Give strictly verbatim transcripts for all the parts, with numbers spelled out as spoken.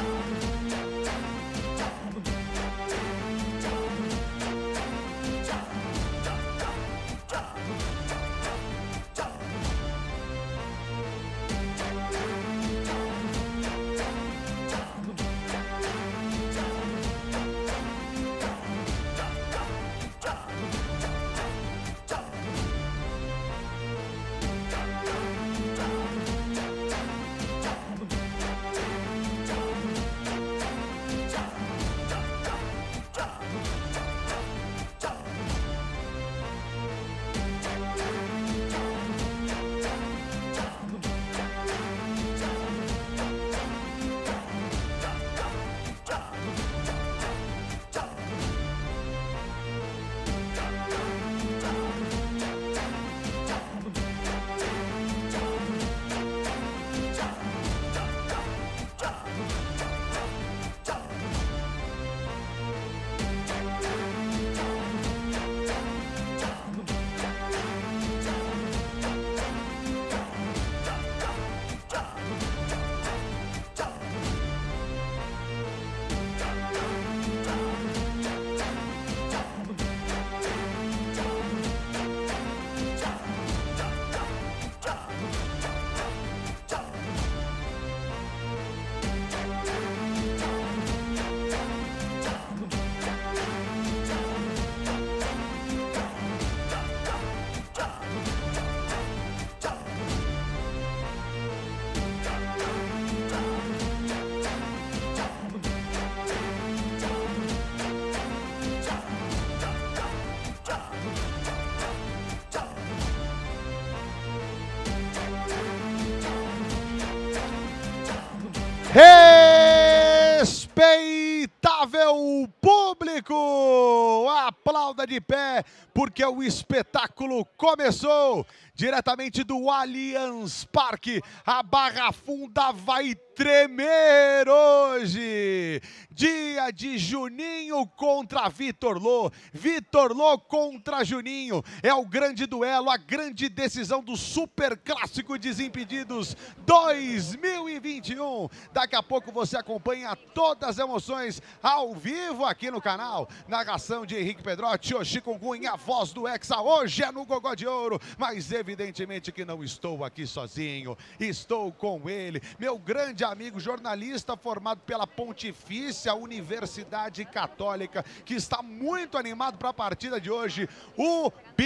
Respeitável público, aplauda de pé, porque o espetáculo começou. Diretamente do Allianz Parque, a Barra Funda vai tremer hoje. Dia de Juninho contra Vitor Lô, Vitor Lô contra Juninho. É o grande duelo, a grande decisão do Super Clássico Desimpedidos dois mil e vinte e um. Daqui a pouco você acompanha todas as emoções ao vivo aqui no canal. Narração de Henrique Pedrotti, o Chikungunya, a voz do Hexa. Hoje é no Gogó de Ouro, mas evidentemente que não estou aqui sozinho. Estou com ele, meu grande amigo, jornalista formado pela Pontifícia Universidade Católica, que está muito animado para a partida de hoje, o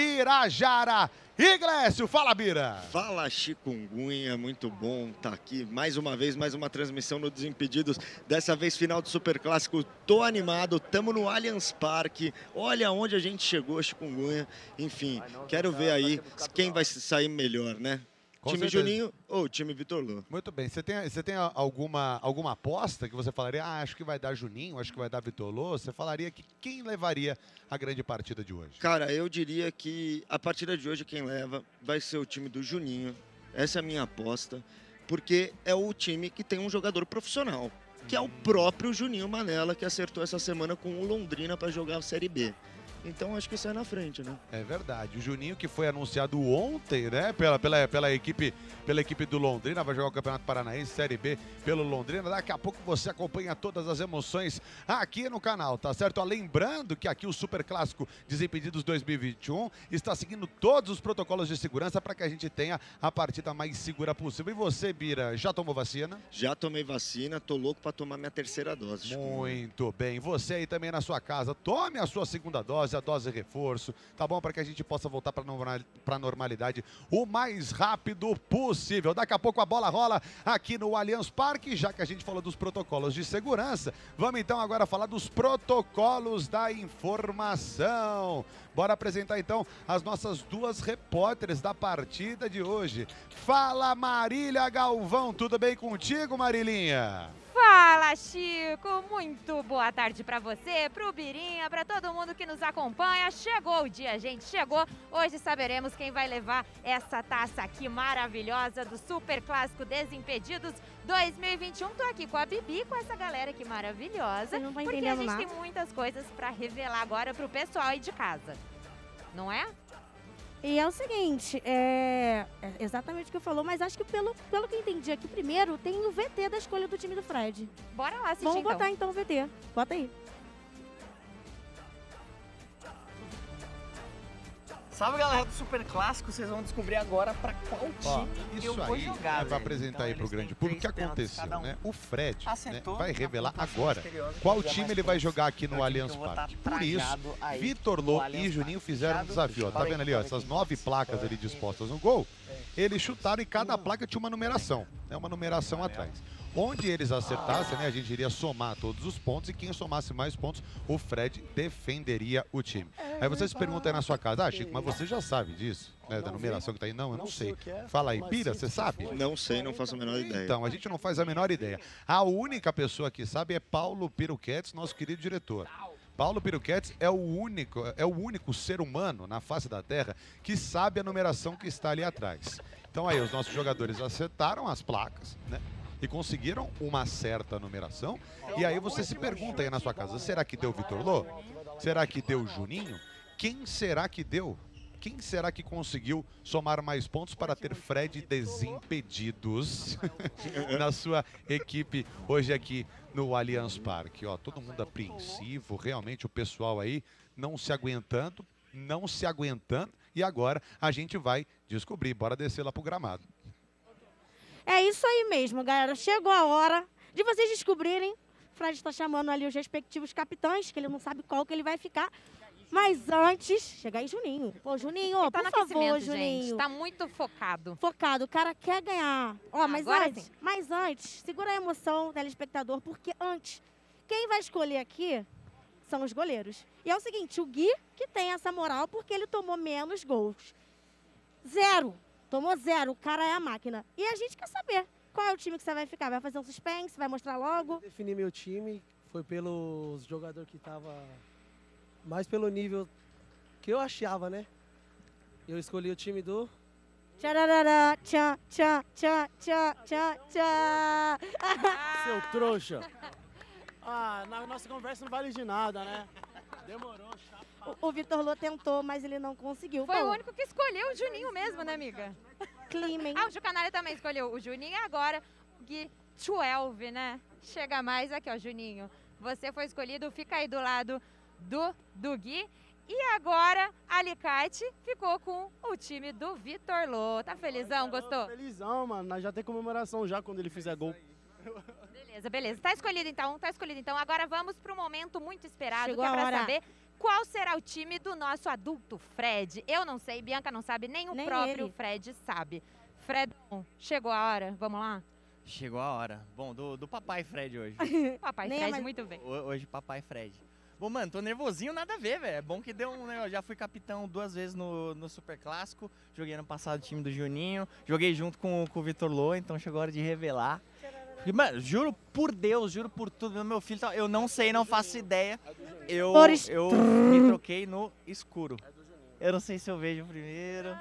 Birajara Iglesias. Fala, Bira! Fala, Chikungunya, muito bom estar aqui mais uma vez, mais uma transmissão no Desimpedidos, dessa vez final do Super Clássico. Tô animado, tamo no Allianz Parque, olha onde a gente chegou, Chikungunya. Enfim, quero ver aí quem vai sair melhor, né? Com time certeza. Juninho ou time Vitor Lô? Muito bem. Você tem, você tem alguma, alguma aposta que você falaria, ah, acho que vai dar Juninho, acho que vai dar Vitor Lô? Você falaria que quem levaria a grande partida de hoje? Cara, eu diria que a partida de hoje quem leva vai ser o time do Juninho. Essa é a minha aposta, porque é o time que tem um jogador profissional, que é o próprio Juninho Manella, que acertou essa semana com o Londrina para jogar a Série B. Então acho que sai na frente, né? É verdade. O Juninho, que foi anunciado ontem, né, pela, pela, pela, equipe, pela equipe do Londrina, vai jogar o Campeonato Paranaense Série B pelo Londrina. Daqui a pouco você acompanha todas as emoções aqui no canal, tá certo? Ó, lembrando que aqui o Super Clássico Desimpedidos dois mil e vinte e um está seguindo todos os protocolos de segurança para que a gente tenha a partida mais segura possível. E você, Bira, já tomou vacina? Já tomei vacina, tô louco para tomar minha terceira dose. Muito bem. Você aí também na sua casa, tome a sua segunda dose, a dose reforço, tá bom? Para que a gente possa voltar para a normalidade o mais rápido possível. Daqui a pouco a bola rola aqui no Allianz Parque, já que a gente falou dos protocolos de segurança, vamos então agora falar dos protocolos da informação. Bora apresentar então as nossas duas repórteres da partida de hoje. Fala, Marília Galvão, tudo bem contigo, Marilinha? Fala, Chico! Muito boa tarde para você, pro Birinha, para todo mundo que nos acompanha. Chegou o dia, gente, chegou. Hoje saberemos quem vai levar essa taça aqui maravilhosa do Super Clássico Desimpedidos dois mil e vinte e um. Tô aqui com a Bibi, com essa galera aqui maravilhosa, não porque a gente tem muitas coisas para revelar agora pro pessoal aí de casa. Não é? E é o seguinte, é, é exatamente o que eu falou, mas acho que pelo, pelo que eu entendi aqui, primeiro tem o V T da escolha do time do Fred. Bora lá assistir, Vamos então. botar então o V T. Bota aí. Salve, galera do Super Clássico, vocês vão descobrir agora pra qual time Ó, eu isso vou aí jogar, é pra velho. apresentar Então, aí pro eles grande têm público o que três pênaltis aconteceu, cada um. né? O Fred né, Acertou vai na revelar pontuação agora posterior, qual que fizer time mais ele vai pontos. jogar aqui É o no time Allianz que eu vou Parque. tá Por isso, trajado aí Vitor no Lô Allianz e Juninho Parque. fizeram um Trajado, desafio. Ó, tá fala aí, vendo ali, ó, fala aí essas quem nove disse. placas ali dispostas no gol? Eles chutaram e cada placa tinha uma numeração. É uma numeração atrás. Onde eles acertassem, né, a gente iria somar todos os pontos e quem somasse mais pontos, o Fred defenderia o time. Aí vocês perguntam aí na sua casa, ah, Chico, mas você já sabe disso, né, da numeração que tá aí? Não, eu não sei. Fala aí, Pira, você sabe? Não sei, não faço a menor ideia. Então, a gente não faz a menor ideia. A única pessoa que sabe é Paulo Piruquetes, nosso querido diretor. Paulo Piruquetes é o único, é o único ser humano na face da Terra que sabe a numeração que está ali atrás. Então aí, os nossos jogadores acertaram as placas, né? E conseguiram uma certa numeração. E aí você se pergunta aí na sua casa, será que deu Vitor Lô? Será que deu Juninho? Quem será que deu? Quem será que conseguiu somar mais pontos para ter Fred desimpedidos na sua equipe hoje aqui no Allianz Parque? Ó, todo mundo apreensivo, realmente o pessoal aí não se aguentando, não se aguentando. E agora a gente vai descobrir. Bora descer lá pro gramado. É isso aí mesmo, galera. Chegou a hora de vocês descobrirem. O Fred está chamando ali os respectivos capitães, que ele não sabe qual que ele vai ficar. Mas antes, chega aí Juninho. Pô, Juninho, Ele tá por no favor, aquecimento, Juninho. gente. Tá muito focado. Focado, o cara quer ganhar. Ó, mas Agora antes, sim. mas antes, segura a emoção, telespectador, porque antes, quem vai escolher aqui são os goleiros. E é o seguinte, o Gui que tem essa moral porque ele tomou menos gols. Zero. Tomou zero, o cara é a máquina. E a gente quer saber qual é o time que você vai ficar. Vai fazer um suspense, vai mostrar logo? Defini meu time, foi pelo jogador que tava mais pelo nível que eu achava, né? Eu escolhi o time do... Tcharará, tchan, tchan, tchan, tchan, tchan, tchan. Seu trouxa. Ah, na nossa conversa não vale de nada, né? Demorou, chato. O, o Vitor Lô tentou, mas ele não conseguiu. Foi Bom, o único que escolheu o Juninho mesmo, né, amiga? clima, hein? Ah, o Ju Canalha também escolheu o Juninho e agora o Gui doze, né? Chega mais aqui, ó, Juninho. Você foi escolhido, fica aí do lado do, do Gui. E agora, Alicate ficou com o time do Vitor Lô. Tá felizão, gostou? Felizão, mano. Nós já tem comemoração já quando ele fizer gol. Beleza, beleza. Tá escolhido então, tá escolhido então. Agora vamos pro momento muito esperado, Chegou que é a pra hora. saber qual será o time do nosso adulto Fred. Eu não sei, Bianca não sabe, nem o Nem próprio ele. Fred sabe. Fredão, chegou a hora, vamos lá? Chegou a hora. Bom, do, do papai Fred hoje. Papai Nem é Fred, mais- muito bem. Ho- Hoje papai Fred. Bom, mano, tô nervosinho, nada a ver, velho. É bom que deu um, né? Eu já fui capitão duas vezes no, no Super Clássico. Joguei ano passado o time do Juninho. Joguei junto com, com o Vitor Lô, então chegou a hora de revelar. E, mano, juro por Deus, juro por tudo. Meu filho, tá- eu não sei, não faço ideia. Eu, Flores. eu me troquei no escuro. Eu não sei se eu vejo primeiro.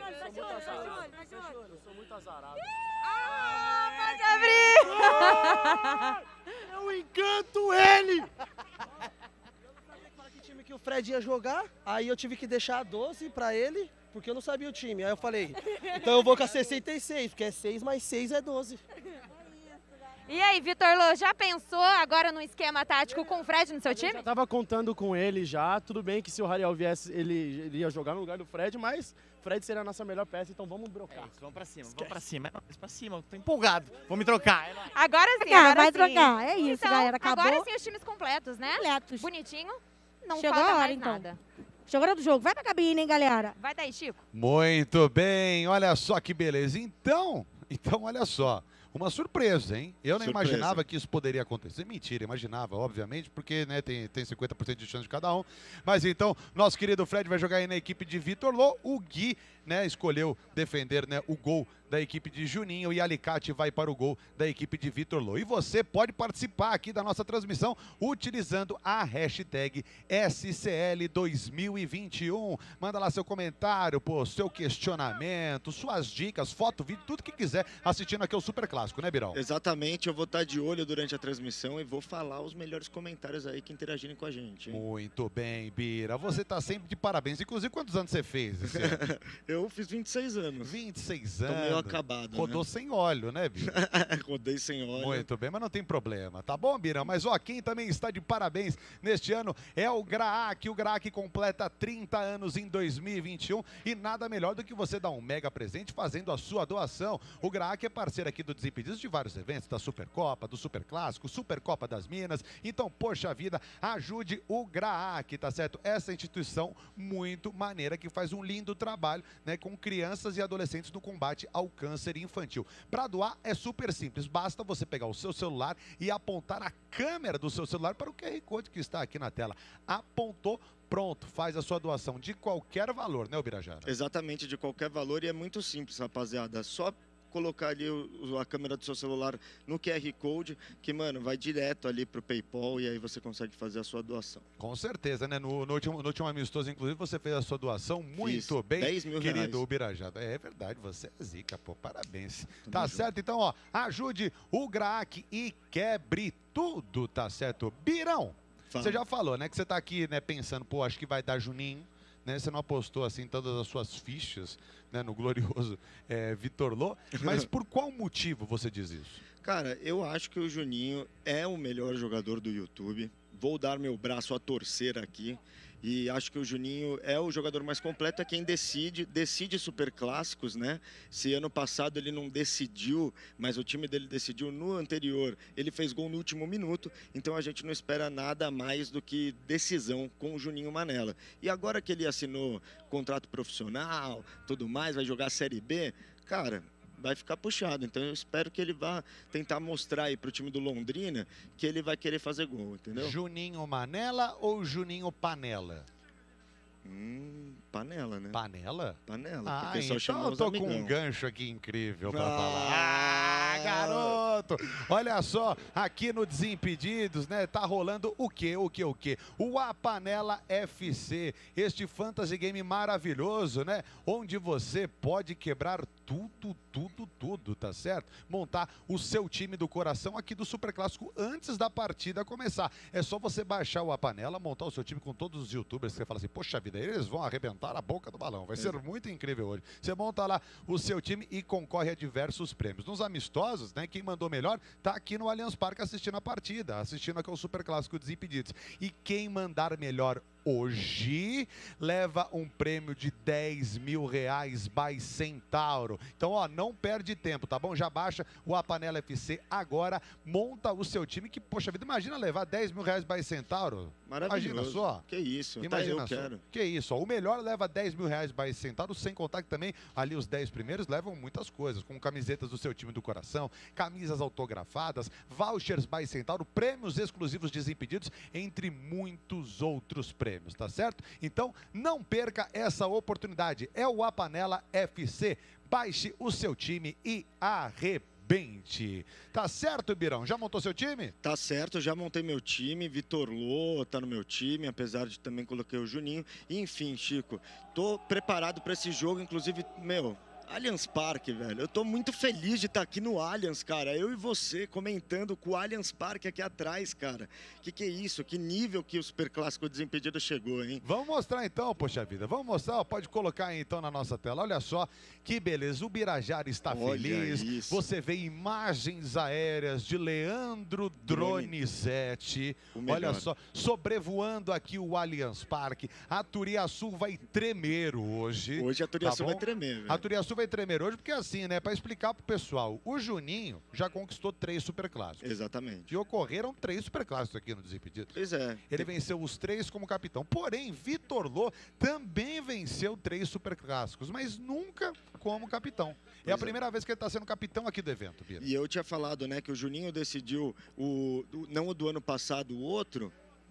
Eu sou muito azarado. Ah, pode abrir! Eu encanto ele! Eu não sabia para que time que o Fred ia jogar, aí eu tive que deixar doze pra ele, porque eu não sabia o time. Aí eu falei, então eu vou com a sessenta e seis, porque é seis mais seis é doze. E aí, Vitor Lô, já pensou agora no esquema tático com o Fred no seu Eu time? já tava contando com ele já, tudo bem que se o Rariel viesse, ele, ele ia jogar no lugar do Fred, mas o Fred seria a nossa melhor peça, então vamos É brocar. isso, vamos pra cima, vamos pra cima. É nóis, pra cima, tô empolgado. Vou me trocar. É nóis. Agora sim, Trocar, agora vai sim. trocar. É isso, então, galera. Acabou. Agora sim os times completos, né? Completos. Bonitinho, não Chegou falta a hora, mais então. nada. Chegou a hora do jogo. Vai pra cabine, hein, galera? Vai daí, Chico. Muito bem, olha só que beleza. Então, então olha só, uma surpresa, hein? Eu não Surpresa. imaginava que isso poderia acontecer. Mentira, imaginava, obviamente, porque né, tem, tem cinquenta por cento de chance de cada um. Mas então, nosso querido Fred vai jogar aí na equipe de Vitor Lô, o Gui né, escolheu defender, né, o gol da equipe de Juninho e Alicate vai para o gol da equipe de Vitor Lô. E você pode participar aqui da nossa transmissão utilizando a hashtag S C L dois mil e vinte e um. Manda lá seu comentário, pô, seu questionamento, suas dicas, foto, vídeo, tudo que quiser assistindo aqui ao Super Clássico, né, Birão? Exatamente, eu vou estar de olho durante a transmissão e vou falar os melhores comentários aí que interagirem com a gente. Hein? Muito bem, Bira. Você tá sempre de parabéns. Inclusive, quantos anos você fez esse ano? Eu fiz vinte e seis anos. vinte e seis Tô anos. meio acabado, Rodou né? sem óleo, né, Bira? Rodei sem óleo. Muito bem, mas não tem problema, tá bom, Birão? Mas ó, quem também está de parabéns neste ano é o Graak. O Graak completa trinta anos em dois mil e vinte e um e nada melhor do que você dar um mega presente fazendo a sua doação. O Graak é parceiro aqui do Desimpedidos de vários eventos, da Supercopa, do Super Clássico, Supercopa das Minas. Então, poxa vida, ajude o Graak, tá certo? Essa instituição muito maneira que faz um lindo trabalho, né, com crianças e adolescentes no combate ao câncer infantil. Para doar é super simples, basta você pegar o seu celular e apontar a câmera do seu celular para o Q R Code que está aqui na tela. Apontou, pronto, faz a sua doação de qualquer valor, né, Ubirajara? Exatamente, de qualquer valor, e é muito simples, rapaziada. Só colocar ali o, a câmera do seu celular no Q R Code, que, mano, vai direto ali pro PayPal e aí você consegue fazer a sua doação. Com certeza, né? No, no, último, no último amistoso, inclusive, você fez a sua doação muito Isso, bem, dez mil querido reais. Ubirajara. É verdade, você é zica, pô, parabéns. Tamo Tá junto. certo? Então, ó, ajude o Graak e quebre tudo, tá certo? Birão, Fala. você já falou, né, que você tá aqui, né, pensando, pô, acho que vai dar Juninho, né? Você não apostou, assim, todas as suas fichas, né, no glorioso é, Vitor Lô, mas por qual motivo você diz isso? Cara, eu acho que o Juninho é o melhor jogador do YouTube. Vou dar meu braço a torcer aqui. E acho que o Juninho é o jogador mais completo, é quem decide, decide super clássicos, né? Se ano passado ele não decidiu, mas o time dele decidiu no anterior, ele fez gol no último minuto, então a gente não espera nada mais do que decisão com o Juninho Manela. E agora que ele assinou contrato profissional, tudo mais, vai jogar a Série B, cara, vai ficar puxado. Então eu espero que ele vá tentar mostrar aí pro time do Londrina que ele vai querer fazer gol, entendeu? Juninho Manela ou Juninho Panela? Hum, panela, né? Panela? Panela. Ah, porque só então chamou eu os tô com amigão. um gancho aqui incrível pra Ah. falar. Ah, garoto! Olha só, aqui no Desimpedidos, né, tá rolando o quê, o quê, o quê? O A Panela F C, este fantasy game maravilhoso, né, onde você pode quebrar tudo, tudo, tudo, tá certo? Montar o seu time do coração aqui do Super Clássico antes da partida começar. É só você baixar o A Panela, montar o seu time com todos os youtubers que você fala assim, poxa vida, eles vão arrebentar a boca do balão. Vai ser muito incrível hoje. Você monta lá o seu time e concorre a diversos prêmios. Nos amistosos, né, quem mandou melhor tá aqui no Allianz Parque assistindo a partida, assistindo aqui ao Super Clássico Desimpedidos. E quem mandar melhor hoje leva um prêmio de dez mil reais by Centauro. Então, ó, não perde tempo, tá bom? Já baixa o A Panela F C agora, monta o seu time que, poxa vida, imagina levar dez mil reais by Centauro. Maravilhoso. Imagina só. Que isso, Imagina até eu só. quero. Que isso, ó. O melhor leva dez mil reais by Centauro, sem contar que também ali os dez primeiros levam muitas coisas, como camisetas do seu time do coração, camisas autografadas, vouchers by Centauro, prêmios exclusivos Desimpedidos, entre muitos outros prêmios, tá certo? Então, não perca essa oportunidade. É o A Panela F C. Baixe o seu time e arrebente. Tá certo, Birão? Já montou seu time? Tá certo, já montei meu time, Vitor Lô tá no meu time, apesar de também coloquei o Juninho. E, enfim, Chico, tô preparado para esse jogo, inclusive, meu, Allianz Parque, velho. Eu tô muito feliz de estar aqui no Allianz, cara. Eu e você comentando com o Allianz Parque aqui atrás, cara. Que que é isso? Que nível que o Super Clássico Desimpedido chegou, hein? Vamos mostrar então, poxa vida. Vamos mostrar, ó, pode colocar aí, então na nossa tela. Olha só que beleza. O Birajara está Olha feliz. isso. Você vê imagens aéreas de Leandro Dronizete. O melhor. Olha só, sobrevoando aqui o Allianz Parque. A Turiaçu vai tremer hoje. Hoje a Turiaçu tá vai bom? tremer, velho. A Turiaçu vai tremer hoje porque assim, né, para explicar pro pessoal, o Juninho já conquistou três superclássicos. Exatamente. E ocorreram três superclássicos aqui no Desimpedidos. Pois é. Ele venceu os três como capitão. Porém, Vitor Lô também venceu três superclássicos, mas nunca como capitão. É Pois a é. primeira vez que ele está sendo capitão aqui do evento, Bira. E eu tinha falado, né, que o Juninho decidiu, o, o- não o do ano passado, o outro,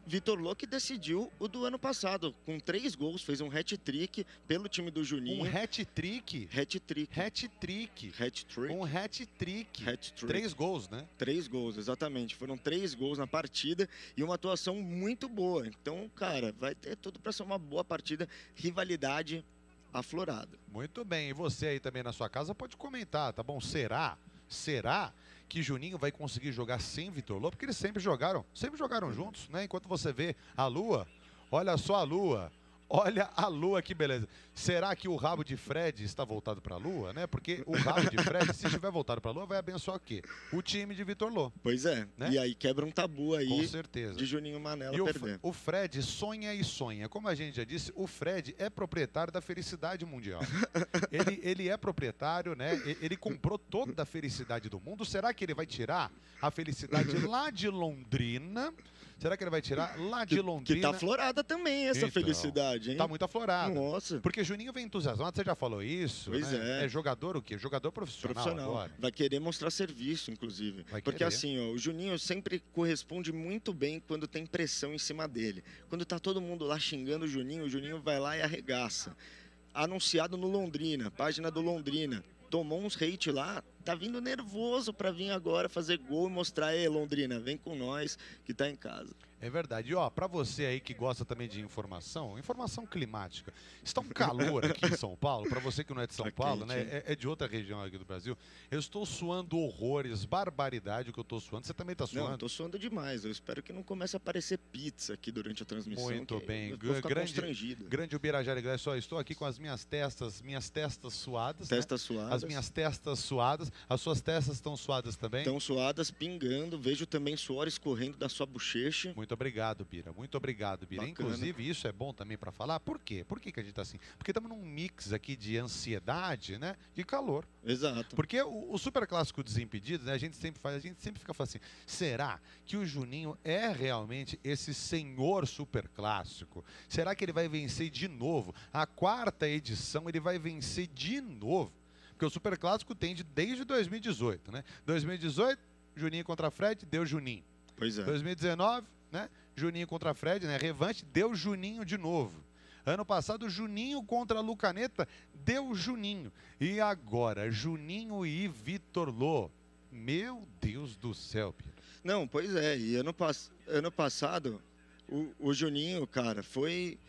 Vitor Lô que decidiu o do ano passado, com três gols, fez um hat-trick pelo time do Juninho. Um hat-trick? Hat-trick. Hat-trick. Hat-trick. Um hat-trick. Hat-trick. Três gols, né? Três gols, exatamente. Foram três gols na partida e uma atuação muito boa. Então, cara, vai ter tudo para ser uma boa partida, rivalidade aflorada. Muito bem. E você aí também na sua casa pode comentar, tá bom? Será? Será que Juninho vai conseguir jogar sem Vitor Lô? Porque eles sempre jogaram, sempre jogaram juntos, né? Enquanto você vê a Lua, olha só a Lua. Olha a Lua, que beleza. Será que o rabo de Fred está voltado para a Lua, né? Porque o rabo de Fred, se estiver voltado para a Lua, vai abençoar o quê? O time de Vitor Lô. Pois é. Né? E aí quebra um tabu aí. Com certeza. De Juninho Manela e perder. O, o Fred sonha e sonha. Como a gente já disse, o Fred é proprietário da felicidade mundial. ele, ele é proprietário, né? Ele comprou toda a felicidade do mundo. Será que ele vai tirar a felicidade lá de Londrina? Será que ele vai tirar lá de Londrina? Que tá aflorada também essa então, felicidade, hein? Tá muito aflorada. Nossa. Porque Juninho vem entusiasmado, você já falou isso. Pois né? é. É jogador o quê? Jogador profissional, profissional. agora. Vai querer mostrar serviço, inclusive. Vai Porque querer. assim, ó, o Juninho sempre corresponde muito bem quando tem pressão em cima dele. Quando tá todo mundo lá xingando o Juninho, o Juninho vai lá e arregaça. Anunciado no Londrina, página do Londrina. Tomou uns hate lá, tá vindo nervoso para vir agora fazer gol e mostrar, ei, Londrina, vem com nós que tá em casa. É verdade. E ó, pra você aí que gosta também de informação, informação climática. Está um calor aqui em São Paulo, pra você que não é de São Tá Paulo, quente, né? É, é de outra região aqui do Brasil. Eu estou suando horrores, barbaridade o que eu tô suando. Você também tá suando? Não, tô suando demais. Eu espero que não comece a aparecer pizza aqui durante a transmissão. Muito bem. Eu vou ficar grande, constrangido. Grande Ubirajara Iglesias, só estou aqui com as minhas testas, minhas testas suadas. Testas né? suadas. As minhas testas suadas. As suas testas estão suadas também? Estão suadas, pingando. Vejo também suor escorrendo da sua bochecha. Muito obrigado, Bira. Muito obrigado, Bira. Bacana. Inclusive, isso é bom também para falar. Por quê? Por que, que a gente tá assim? Porque estamos num mix aqui de ansiedade, né? De calor. Exato. Porque o, o Super Clássico Desimpedidos, né? A gente sempre faz, a gente sempre fica falando assim, será que o Juninho é realmente esse senhor Super Clássico? Será que ele vai vencer de novo? A quarta edição ele vai vencer de novo. Porque o Super Clássico tem de, desde dois mil e dezoito, né? dois mil e dezoito, Juninho contra Fred, deu Juninho. Pois é. dois mil e dezenove, né? Juninho contra Fred, né? Revanche, deu Juninho de novo. Ano passado, Juninho contra Lucaneta, deu Juninho. E agora, Juninho e Vitor Lô. Meu Deus do céu, Pedro. Não, pois é. E ano, pass ano passado, o, o Juninho, cara, foi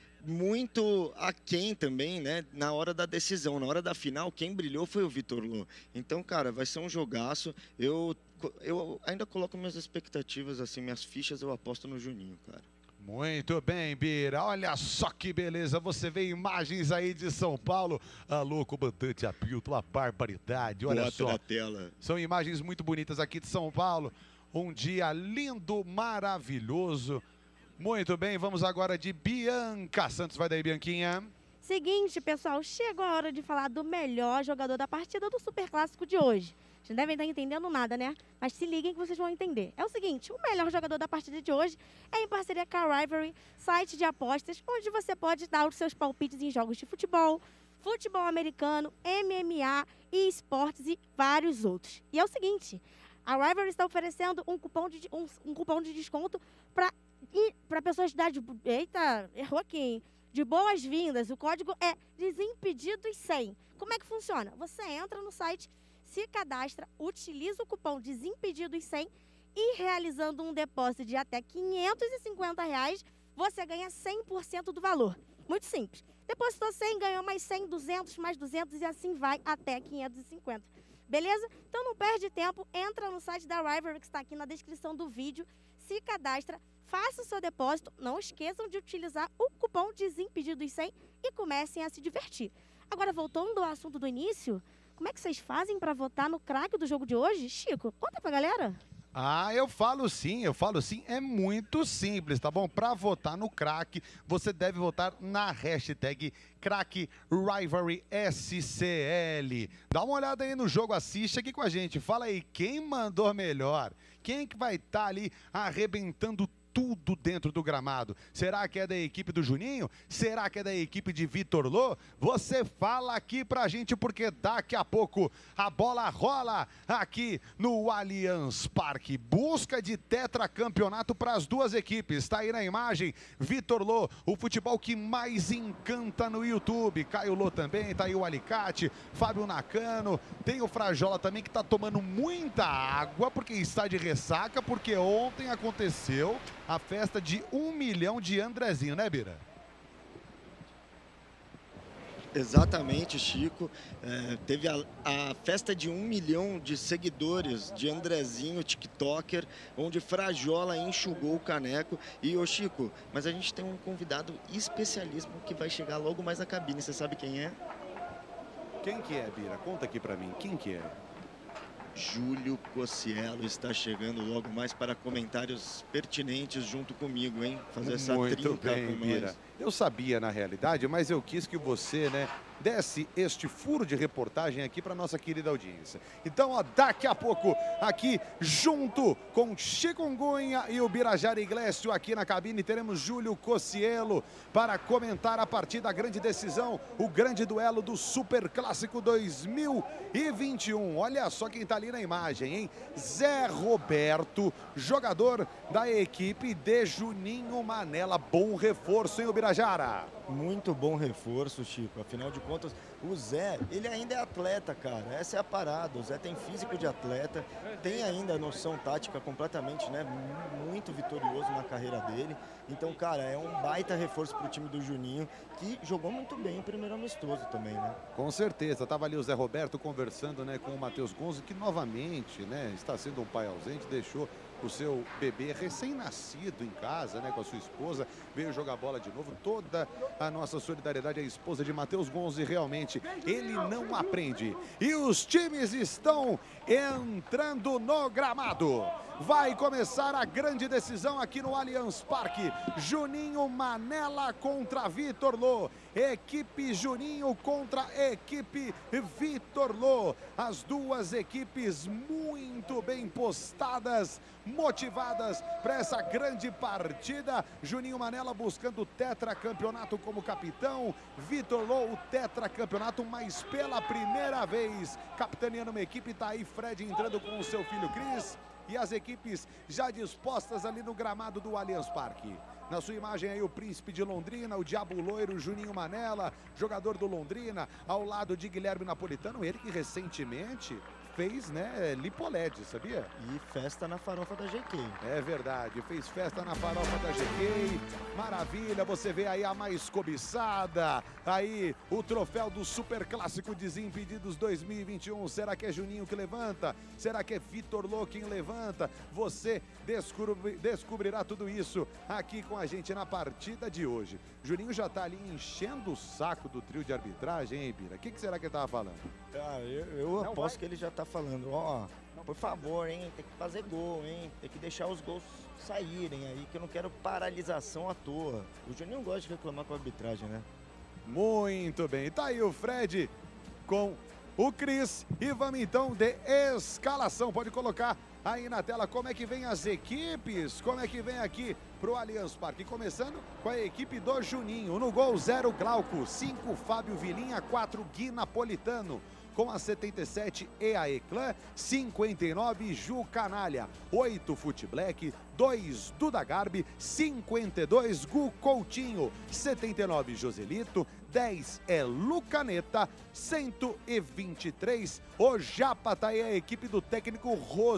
muito aquém também, né? Na hora da decisão, na hora da final, quem brilhou foi o Vitor Lô. Então, cara, vai ser um jogaço. Eu, eu ainda coloco minhas expectativas, assim, minhas fichas, eu aposto no Juninho, cara. Muito bem, Bira. Olha só que beleza. Você vê imagens aí de São Paulo. Alô, comandante Apilton, a barbaridade. Olha Bota só. na tela. São imagens muito bonitas aqui de São Paulo. Um dia lindo, maravilhoso. Muito bem, vamos agora de Bianca Santos. Vai daí, Bianquinha. Seguinte, pessoal, chegou a hora de falar do melhor jogador da partida do Super Clássico de hoje. Vocês não devem estar entendendo nada, né? Mas se liguem que vocês vão entender. É o seguinte, o melhor jogador da partida de hoje é em parceria com a Rivalry, site de apostas, onde você pode dar os seus palpites em jogos de futebol, futebol americano, M M A, e esportes e vários outros. E é o seguinte, a Rivalry está oferecendo um cupom de, um, um cupom de desconto para para pessoas de idade... Eita, errou aqui, hein? De boas-vindas. O código é Desimpedidos cem. Como é que funciona? Você entra no site, se cadastra, utiliza o cupom Desimpedidos cem e realizando um depósito de até quinhentos e cinquenta reais, você ganha cem por cento do valor. Muito simples. Depositou cem, ganhou mais cem, duzentos, mais duzentos e assim vai até quinhentos e cinquenta. Beleza? Então não perde tempo, entra no site da Rivalry que está aqui na descrição do vídeo, se cadastra, faça o seu depósito, não esqueçam de utilizar o cupom Desimpedidos cem e comecem a se divertir. Agora, voltando ao assunto do início, como é que vocês fazem para votar no craque do jogo de hoje? Chico, conta pra galera. Ah, eu falo sim, eu falo sim, é muito simples, tá bom? Para votar no craque, você deve votar na hashtag craque Rivalry S C L. Dá uma olhada aí no jogo, assiste aqui com a gente, fala aí quem mandou melhor, quem que vai estar tá ali arrebentando tudo dentro do gramado. Será que é da equipe do Juninho? Será que é da equipe de Vitor Lô? Você fala aqui pra gente, porque daqui a pouco a bola rola aqui no Allianz Parque. Busca de tetracampeonato para as duas equipes. Está aí na imagem, Vitor Lô, o futebol que mais encanta no YouTube. Caio Lô também, tá aí o Alicate, Fábio Nakano, tem o Frajola também, que tá tomando muita água, porque está de ressaca, porque ontem aconteceu a festa de um milhão de Andrezinho, né, Bira? Exatamente, Chico. É, teve a, a festa de um milhão de seguidores de Andrezinho, TikToker, onde Frajola enxugou o caneco. E, ô Chico, mas a gente tem um convidado especialíssimo que vai chegar logo mais na cabine. Você sabe quem é? Quem que é, Bira? Conta aqui pra mim, quem que é? Júlio Cocielo está chegando logo mais para comentários pertinentes junto comigo, hein? Fazer essa Muito trinca bem, com Bira. nós. Eu sabia, na realidade, mas eu quis que você, né, desse este furo de reportagem aqui para nossa querida audiência. Então, ó, daqui a pouco, aqui, junto com Chikungunya e o Birajara Iglesio, aqui na cabine, teremos Júlio Cocielo para comentar a partir da grande decisão, o grande duelo do Super Clássico dois mil e vinte e um. Olha só quem tá ali na imagem, hein? Zé Roberto, jogador da equipe de Juninho Manela. Bom reforço, hein, o Birajara? Muito bom reforço, Chico. Afinal de contas, o Zé, ele ainda é atleta, cara. Essa é a parada. O Zé tem físico de atleta, tem ainda a noção tática completamente, né, muito vitorioso na carreira dele. Então, cara, é um baita reforço para o time do Juninho, que jogou muito bem o primeiro amistoso também, né? Com certeza. Tava ali o Zé Roberto conversando, né, com o Matheus Gonzo, que novamente, né, está sendo um pai ausente, deixou o seu bebê recém-nascido em casa, né, com a sua esposa, veio jogar bola de novo. Toda a nossa solidariedade à esposa de Matheus Gonzo, e realmente ele não aprende. E os times estão entrando no gramado. Vai começar a grande decisão aqui no Allianz Parque. Juninho Manela contra Vitor Lô. Equipe Juninho contra equipe Vitor Lô. As duas equipes muito bem postadas, motivadas para essa grande partida. Juninho Manela buscando o tetracampeonato como capitão. Vitor Lô, o tetracampeonato, mas pela primeira vez capitaneando uma equipe. Tá aí Fred entrando com o seu filho Cris. E as equipes já dispostas ali no gramado do Allianz Parque. Na sua imagem aí o príncipe de Londrina, o Diabo Loiro, Juninho Manela, jogador do Londrina, ao lado de Guilherme Napolitano, ele que recentemente fez, né, Lipoled, sabia? E festa na farofa da G K. É verdade, fez festa na farofa da G K, maravilha, você vê aí a mais cobiçada, aí o troféu do Super Clássico Desimpedidos dois mil e vinte e um, será que é Juninho que levanta? Será que é Vitor Lô quem levanta? Você descobri, descobrirá tudo isso aqui com a gente na partida de hoje. Juninho já tá ali enchendo o saco do trio de arbitragem, hein, Bira? O que, que será que ele tava falando? Ah, eu, eu aposto que ele já tá falando, ó, por favor, hein, tem que fazer gol, hein, tem que deixar os gols saírem aí, que eu não quero paralisação à toa. O Juninho gosta de reclamar com a arbitragem, né? Muito bem, tá aí o Fred com o Cris e vamos então de escalação. Pode colocar aí na tela como é que vem as equipes, como é que vem aqui pro Allianz Parque. Começando com a equipe do Juninho. No gol, zero Glauco, cinco Fábio Vilinha, quatro Gui Napolitano. Com a setenta e sete E A E Clã, cinquenta e nove Ju Canalha, oito Fute Black, dois Duda Garbi, cinquenta e dois Gu Coutinho, setenta e nove Joselito, dez é Lucaneta, cento e vinte e três o Japa, tá aí a equipe do técnico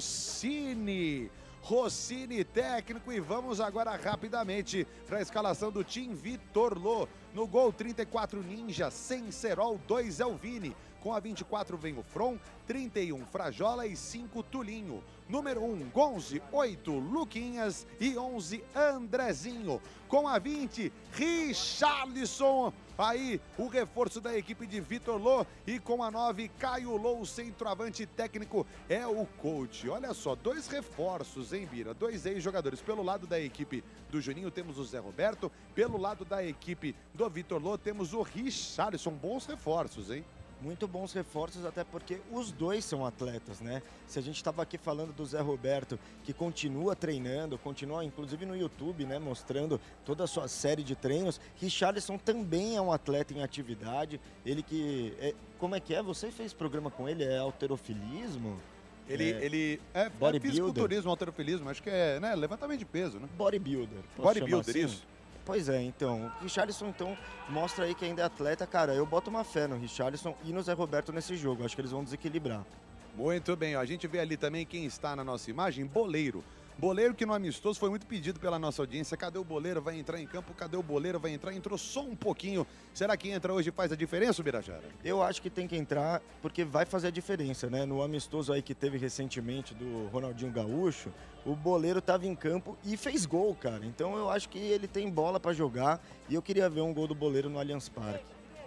Rossini. Rossini técnico, e vamos agora rapidamente para a escalação do time. Vitor Lô. No gol, trinta e quatro Ninja, sem Serol, dois Elvini. Com a vinte e quatro vem o From, trinta e um Frajola e cinco Tulinho. Número um, Gonze, oito Luquinhas e onze Andrezinho. Com a vinte, Richarlison. Aí o reforço da equipe de Vitor Lô. E com a nove, Caio Lô, o centroavante técnico é o coach. Olha só, dois reforços, hein, Bira? Dois ex-jogadores. Pelo lado da equipe do Juninho temos o Zé Roberto. Pelo lado da equipe do Vitor Lô temos o Richarlison. Bons reforços, hein? Muito bons reforços, até porque os dois são atletas, né? Se a gente estava aqui falando do Zé Roberto, que continua treinando, continua inclusive no YouTube, né, mostrando toda a sua série de treinos, Richarlison também é um atleta em atividade, ele que... É, como é que é? Você fez programa com ele? É halterofilismo? Ele é, ele é, é fisiculturismo, halterofilismo, acho que é, né, levantamento de peso, né? Bodybuilder. Bodybuilder, assim? isso. Pois é, então, o Richarlison então mostra aí que ainda é atleta, cara, eu boto uma fé no Richarlison e no Zé Roberto nesse jogo, acho que eles vão desequilibrar. Muito bem, ó, a gente vê ali também quem está na nossa imagem, Boleiro. Boleiro que no amistoso foi muito pedido pela nossa audiência. Cadê o Boleiro? Vai entrar em campo. Cadê o Boleiro? Vai entrar. Entrou só um pouquinho. Será que entra hoje e faz a diferença, Birajara? Eu acho que tem que entrar porque vai fazer a diferença, né? No amistoso aí que teve recentemente do Ronaldinho Gaúcho, o Boleiro estava em campo e fez gol, cara. Então eu acho que ele tem bola para jogar e eu queria ver um gol do Boleiro no Allianz Parque.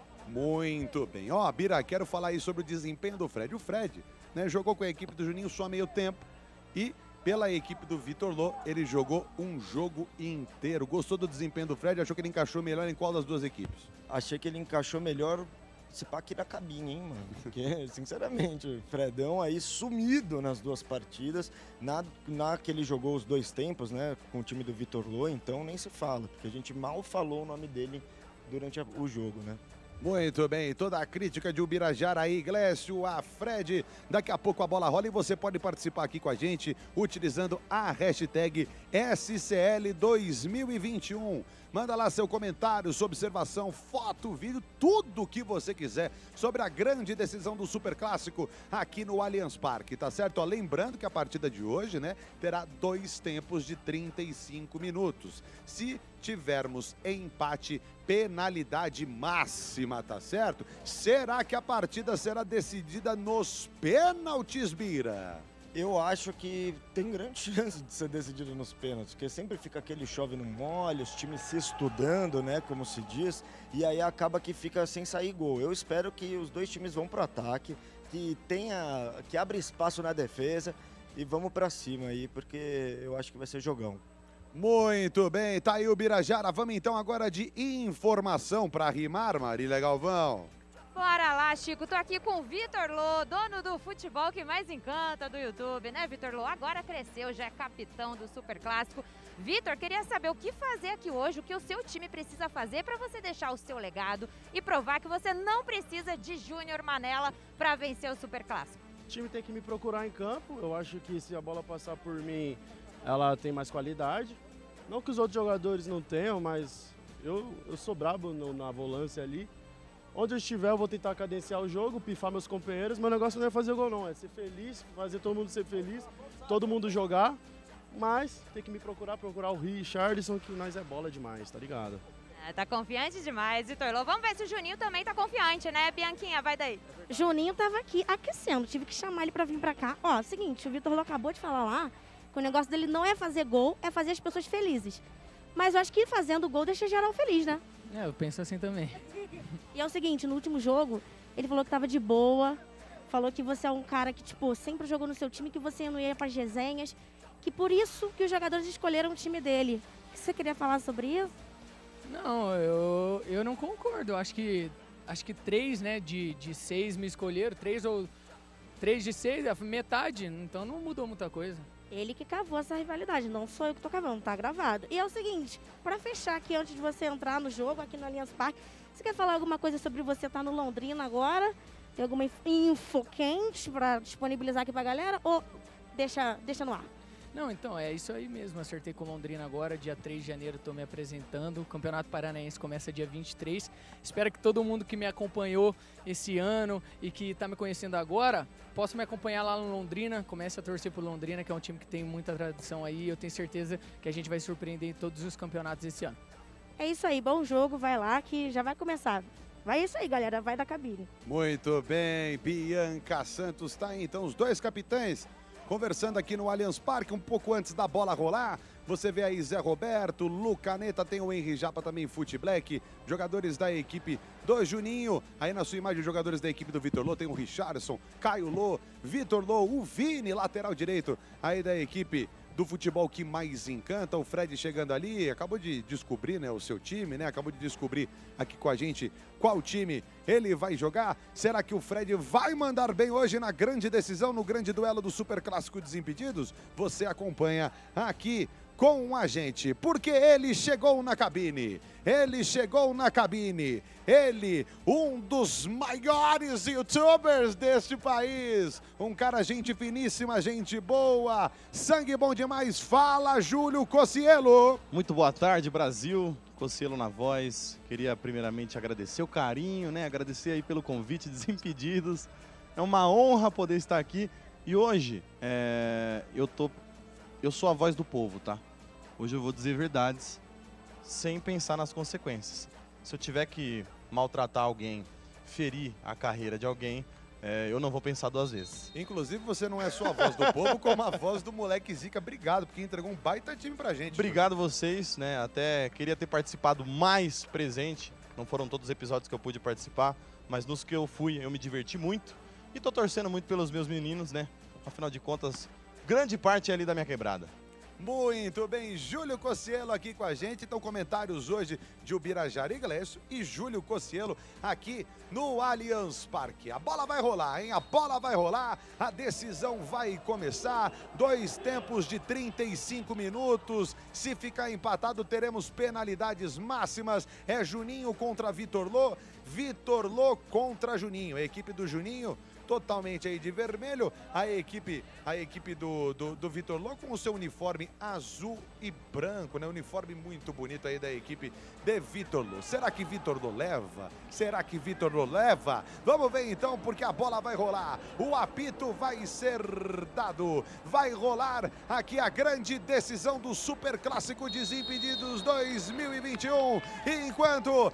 Muito bem. Ó, Bira, quero falar aí sobre o desempenho do Fred. O Fred, né, jogou com a equipe do Juninho só meio tempo e pela equipe do Vitor Lô, ele jogou um jogo inteiro. Gostou do desempenho do Fred? Achou que ele encaixou melhor em qual das duas equipes? Achei que ele encaixou melhor, se pá aqui na cabine, hein, mano? Porque, sinceramente, o Fredão aí sumido nas duas partidas. Na, na que ele jogou os dois tempos, né, com o time do Vitor Lô, então nem se fala, porque a gente mal falou o nome dele durante a, o jogo, né? Muito bem, toda a crítica de Ubirajara aí, Glécio, a Fred. Daqui a pouco a bola rola e você pode participar aqui com a gente utilizando a hashtag S C L dois mil e vinte e um. Manda lá seu comentário, sua observação, foto, vídeo, tudo o que você quiser sobre a grande decisão do Superclássico aqui no Allianz Parque, tá certo? Ó, lembrando que a partida de hoje, né, terá dois tempos de trinta e cinco minutos. Se tivermos empate, penalidade máxima, tá certo? Será que a partida será decidida nos pênaltis, Bira? Eu acho que tem grande chance de ser decidido nos pênaltis, porque sempre fica aquele chove no molho, os times se estudando, né, como se diz, e aí acaba que fica sem sair gol. Eu espero que os dois times vão pro ataque, que tenha, que abra espaço na defesa e vamos para cima aí, porque eu acho que vai ser jogão. Muito bem, tá aí o Birajara. Vamos então agora de informação para rimar, Marília Galvão. Bora lá, Chico. Tô aqui com o Vitor Lô, dono do futebol que mais encanta do YouTube, né, Vitor Lô? Agora cresceu, já é capitão do Superclássico. Vitor, queria saber o que fazer aqui hoje, o que o seu time precisa fazer para você deixar o seu legado e provar que você não precisa de Júnior Manela para vencer o Superclássico. O time tem que me procurar em campo. Eu acho que se a bola passar por mim, ela tem mais qualidade. Não que os outros jogadores não tenham, mas eu, eu sou brabo no, na volância ali. Onde eu estiver, eu vou tentar cadenciar o jogo, pifar meus companheiros. Meu negócio não é fazer gol, não. É ser feliz, fazer todo mundo ser feliz, todo mundo jogar. Mas tem que me procurar, procurar o Richarlison, que nós é bola demais, tá ligado? É, tá confiante demais, Vitor Lô. Vamos ver se o Juninho também tá confiante, né, Bianquinha? Vai daí. Juninho tava aqui aquecendo, tive que chamar ele pra vir pra cá. Ó, seguinte, o Vitor Lô acabou de falar lá que o negócio dele não é fazer gol, é fazer as pessoas felizes. Mas eu acho que fazendo gol deixa geral feliz, né? É, eu penso assim também. E é o seguinte, no último jogo, ele falou que tava de boa, falou que você é um cara que, tipo, sempre jogou no seu time, que você não ia pras resenhas, que por isso que os jogadores escolheram o time dele. Você queria falar sobre isso? Não, eu, eu não concordo. Eu acho que, acho que três, né, de, de seis me escolheram, três ou três de seis, é metade, então não mudou muita coisa. Ele que cavou essa rivalidade, não sou eu que tô cavando, tá gravado. E é o seguinte, pra fechar aqui, antes de você entrar no jogo, aqui no Allianz Parque, você quer falar alguma coisa sobre você estar no Londrina agora? Tem alguma info quente pra disponibilizar aqui pra galera? Ou deixa, deixa no ar? Não, então, é isso aí mesmo. Acertei com Londrina agora, dia três de janeiro, estou me apresentando. O Campeonato Paranaense começa dia vinte e três. Espero que todo mundo que me acompanhou esse ano e que está me conhecendo agora, possa me acompanhar lá no Londrina. Comece a torcer por Londrina, que é um time que tem muita tradição aí. Eu tenho certeza que a gente vai surpreender em todos os campeonatos esse ano. É isso aí, bom jogo, vai lá que já vai começar. Vai isso aí, galera, vai da cabine. Muito bem, Bianca Santos tá aí, então os dois capitães conversando aqui no Allianz Parque, um pouco antes da bola rolar. Você vê aí Zé Roberto, Lu Caneta, tem o Henry Japa também, Fute Black, jogadores da equipe do Juninho. Aí na sua imagem, os jogadores da equipe do Vitor Lô, tem o Richarlison, Caio Lô, Vitor Lô, o Vini, lateral direito, aí da equipe do futebol que mais encanta. O Fred chegando ali, acabou de descobrir, né, o seu time, né? Acabou de descobrir aqui com a gente qual time ele vai jogar. Será que o Fred vai mandar bem hoje na grande decisão, no grande duelo do Super Clássico Desimpedidos? Você acompanha aqui com a gente, porque ele chegou na cabine, ele chegou na cabine, ele, um dos maiores youtubers deste país, um cara gente finíssima, gente boa, sangue bom demais. Fala, Júlio Cocielo. Muito boa tarde, Brasil. Cocielo na voz. Queria primeiramente agradecer o carinho, né? Agradecer aí pelo convite, Desimpedidos. É uma honra poder estar aqui. E hoje, é, eu tô, eu sou a voz do povo, tá? Hoje eu vou dizer verdades sem pensar nas consequências. Se eu tiver que maltratar alguém, ferir a carreira de alguém, é, eu não vou pensar duas vezes. Inclusive, você não é só a voz do povo, como a voz do moleque Zica. Obrigado, porque entregou um baita time pra gente. Obrigado vocês, né? Até queria ter participado mais presente. Não foram todos os episódios que eu pude participar, mas nos que eu fui, eu me diverti muito. E tô torcendo muito pelos meus meninos, né? Afinal de contas, grande parte é ali da minha quebrada. Muito bem, Júlio Cocielo aqui com a gente. Então, comentários hoje de Ubirajara Iglesias e Júlio Cocielo aqui no Allianz Parque. A bola vai rolar, hein? A bola vai rolar, a decisão vai começar. Dois tempos de trinta e cinco minutos. Se ficar empatado, teremos penalidades máximas. É Juninho contra Vitor Lô, Vitor Lô contra Juninho. A equipe do Juninho totalmente aí de vermelho, a equipe, a equipe do, do, do Vitor Lô com o seu uniforme azul e branco, né? Uniforme muito bonito aí da equipe de Vitor Lô. Será que Vitor Lô leva? Será que Vitor Lô leva? Vamos ver então, porque a bola vai rolar, o apito vai ser dado, vai rolar aqui a grande decisão do Super Clássico Desimpedidos dois mil e vinte e um, enquanto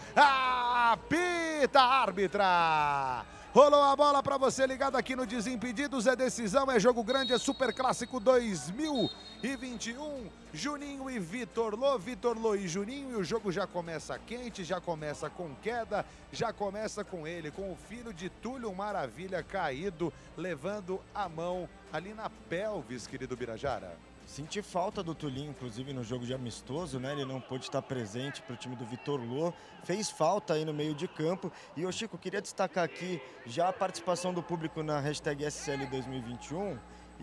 apita a árbitra. Rolou a bola para você ligado aqui no Desimpedidos, é decisão, é jogo grande, é Super Clássico dois mil e vinte e um, Juninho e Vitor Lô, Vitor Lô e Juninho, e o jogo já começa quente, já começa com queda, já começa com ele, com o filho de Túlio Maravilha caído, levando a mão ali na pelvis, querido Birajara. Senti falta do Tulinho, inclusive, no jogo de amistoso, né? Ele não pôde estar presente para o time do Vitor Lô. Fez falta aí no meio de campo. E, ô Chico, queria destacar aqui já a participação do público na hashtag S L dois mil e vinte e um.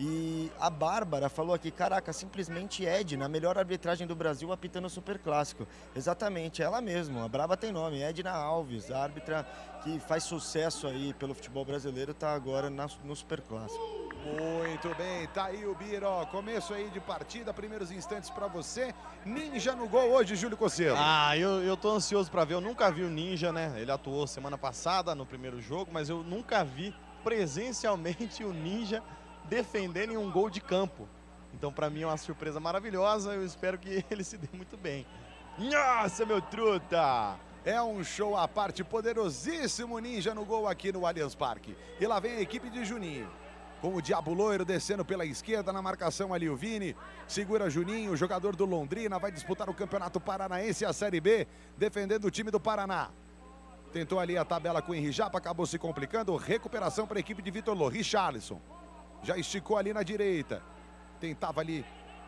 E a Bárbara falou aqui, caraca, simplesmente Edna, a melhor arbitragem do Brasil apitando o Super Clássico. Exatamente, ela mesma, a braba tem nome, Edna Alves, a árbitra que faz sucesso aí pelo futebol brasileiro, está agora na, no Super Clássico. Muito bem, tá aí o Biro, começo aí de partida, primeiros instantes para você. Ninja no gol hoje, Júlio Cocielo. Ah, eu, eu tô ansioso para ver, eu nunca vi o Ninja, né? Ele atuou semana passada no primeiro jogo, mas eu nunca vi presencialmente o Ninja defendendo em um gol de campo. Então, para mim é uma surpresa maravilhosa, eu espero que ele se dê muito bem. Nossa, meu truta! É um show à parte, poderosíssimo Ninja no gol aqui no Allianz Parque. E lá vem a equipe de Juninho. Com o Diabo Loiro descendo pela esquerda na marcação ali o Vini. Segura Juninho, jogador do Londrina, vai disputar o Campeonato Paranaense e a Série B, defendendo o time do Paraná. Tentou ali a tabela com o Henri Japa, acabou se complicando. Recuperação para a equipe de Vitor Lô. Richarlison já esticou ali na direita. Tentava ali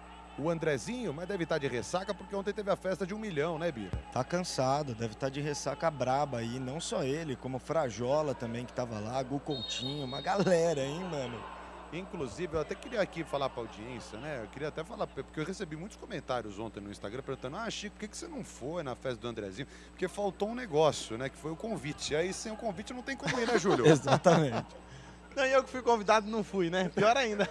o Andrezinho, mas deve estar de ressaca, porque ontem teve a festa de um milhão, né, Bira? Tá cansado, deve estar de ressaca braba aí, não só ele, como o Frajola também que tava lá, Gu Coutinho, uma galera, hein, mano? Inclusive, eu até queria aqui falar pra audiência, né? Eu queria até falar, porque eu recebi muitos comentários ontem no Instagram perguntando: ah, Chico, por que você não foi na festa do Andrezinho? Porque faltou um negócio, né? Que foi o convite. E aí, sem o convite, não tem como ir, né, Júlio? Exatamente. Não, eu que fui convidado não fui, né? Pior ainda.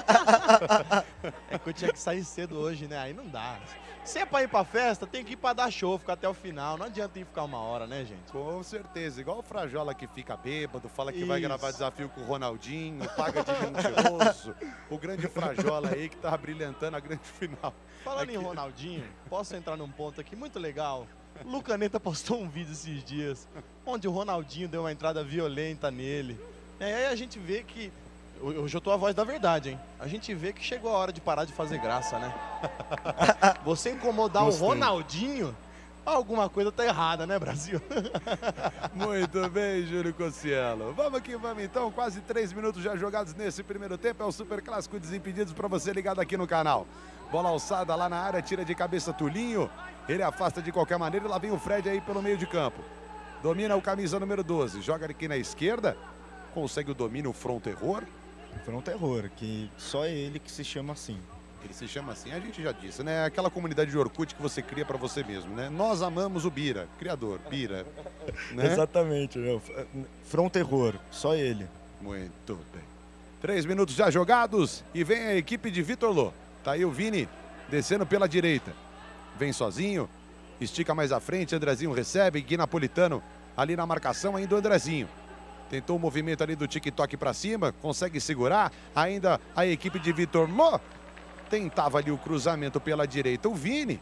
É que eu tinha que sair cedo hoje, né? Aí não dá. Se é pra ir pra festa, tem que ir pra dar show, ficar até o final. Não adianta ir ficar uma hora, né, gente? Com certeza. Igual o Frajola que fica bêbado, fala que Isso. vai gravar desafio com o Ronaldinho, paga de mentiroso. O grande Frajola aí que tá brilhantando a grande final. Falando aqui. em Ronaldinho, posso entrar num ponto aqui muito legal? O Lucaneta postou um vídeo esses dias, onde o Ronaldinho deu uma entrada violenta nele. E aí a gente vê que... Hoje eu tô a voz da verdade, hein? A gente vê que chegou a hora de parar de fazer graça, né? Você incomodar Gostei. o Ronaldinho, alguma coisa tá errada, né, Brasil? Muito bem, Júlio Cocielo. Vamos que vamos então, quase três minutos já jogados nesse primeiro tempo. É o Super Clássico Desimpedidos para você ligado aqui no canal. Bola alçada lá na área, tira de cabeça Tulinho. Ele afasta de qualquer maneira e lá vem o Fred aí pelo meio de campo. Domina o camisa número doze, joga aqui na esquerda. Consegue o domínio, o front terror. Front terror, que só é ele que se chama assim. Ele se chama assim, a gente já disse, né? Aquela comunidade de Orkut que você cria para você mesmo, né? Nós amamos o Bira, criador, Bira. Né? Exatamente, né? Front terror, só ele. Muito bem. Três minutos já jogados e vem a equipe de Vitor Lô. Tá aí o Vini descendo pela direita. Vem sozinho, estica mais à frente, Andrezinho recebe, Gui Napolitano ali na marcação, ainda o Andrezinho. Tentou o movimento ali do tic-toc para cima, consegue segurar, ainda a equipe de Vitor Lô. Tentava ali o cruzamento pela direita, o Vini.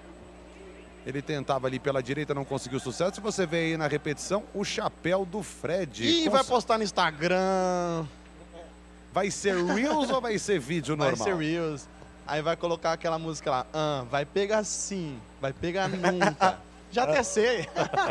Ele tentava ali pela direita, não conseguiu sucesso. Se você vê aí na repetição, o chapéu do Fred. Ih, Cons... vai postar no Instagram. Vai ser Reels ou vai ser vídeo normal? Vai ser Reels. Aí vai colocar aquela música lá. Ah, vai pegar sim, vai pegar nunca. Já até sei.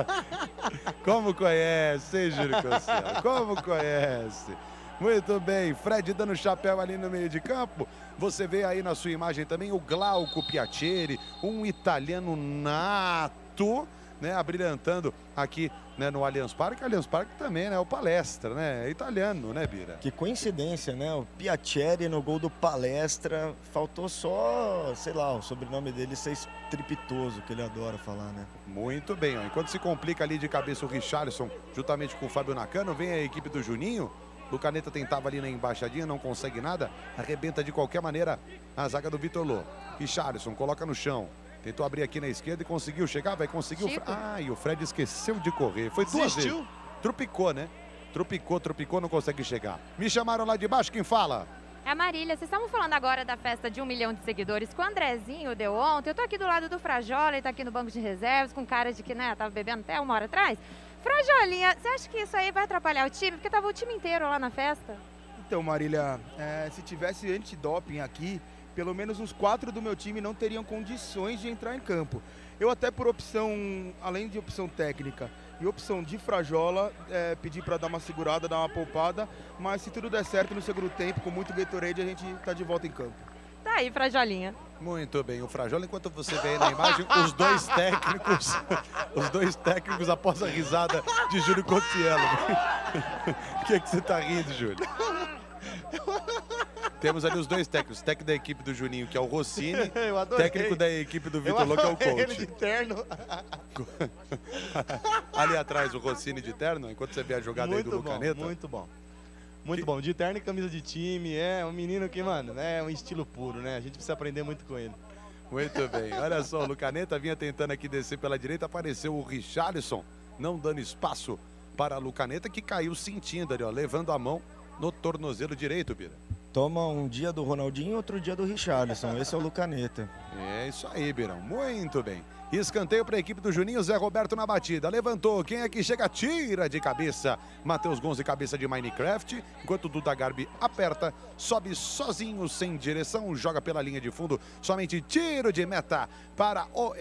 Como conhece, hein, Júlio Cossielo? Como conhece? Muito bem, Fred dando chapéu ali no meio de campo. Você vê aí na sua imagem também o Glauco Piaceri, um italiano nato, né, abrilhantando aqui, né, no Allianz Parque. Allianz Parque também, né, o Palestra, né, é italiano, né, Bira? Que coincidência, né, o Piaceri no gol do Palestra, faltou só, sei lá, o sobrenome dele ser estrepitoso, que ele adora falar, né? Muito bem, ó. Enquanto se complica ali de cabeça o Richarlison, juntamente com o Fábio Nakano, vem a equipe do Juninho. Lucaneta tentava ali na embaixadinha, não consegue nada. Arrebenta de qualquer maneira a zaga do Vitor Lô. Richarlison coloca no chão. Tentou abrir aqui na esquerda e conseguiu chegar. Vai conseguir. O... Ah, e o Fred esqueceu de correr. Foi duas Desistiu? vezes. Trupicou, né? Trupicou, trupicou, não consegue chegar. Me chamaram lá de baixo, quem fala? É a Marília. Vocês estavam falando agora da festa de um milhão de seguidores que o Andrezinho deu ontem. Eu tô aqui do lado do Frajola, ele tá aqui no banco de reservas com cara de que, né, tava bebendo até uma hora atrás. Frajolinha, você acha que isso aí vai atrapalhar o time? Porque tava o time inteiro lá na festa. Então, Marília, é, se tivesse antidoping aqui, pelo menos uns quatro do meu time não teriam condições de entrar em campo. Eu até por opção, além de opção técnica e opção de Frajola, é, pedi para dar uma segurada, dar uma poupada, mas se tudo der certo no segundo tempo, com muito Gatorade, a gente tá de volta em campo. Tá aí, Frajolinha. Muito bem, o Frajola, enquanto você vê aí na imagem, os dois técnicos, os dois técnicos após a risada de Júlio Cossielo. O que, é que você tá rindo, Júlio? Temos ali os dois técnicos, técnico da equipe do Juninho, que é o Rossini, técnico da equipe do Vitor Lô, que é o coach. Ele de terno. Ali atrás o Rossini de terno, enquanto você vê a jogada muito aí do bom, Lucaneta. Muito bom. Muito que... bom. De terno e camisa de time, é um menino que, mano, é um estilo puro, né? A gente precisa aprender muito com ele. Muito bem. Olha só, o Lucaneta vinha tentando aqui descer pela direita, apareceu o Richarlison, não dando espaço para a Lucaneta, que caiu sentindo ali, ó, levando a mão no tornozelo direito, Bira. Toma um dia do Ronaldinho e outro dia do Richarlison. Esse é o Lucaneta. É isso aí, Birão. Muito bem. Escanteio para a equipe do Juninho, Zé Roberto na batida. Levantou, quem é que chega? Tira de cabeça. Matheus Gonzi, cabeça de Minecraft. Enquanto o Duda Garbi aperta, sobe sozinho, sem direção, joga pela linha de fundo. Somente tiro de meta para o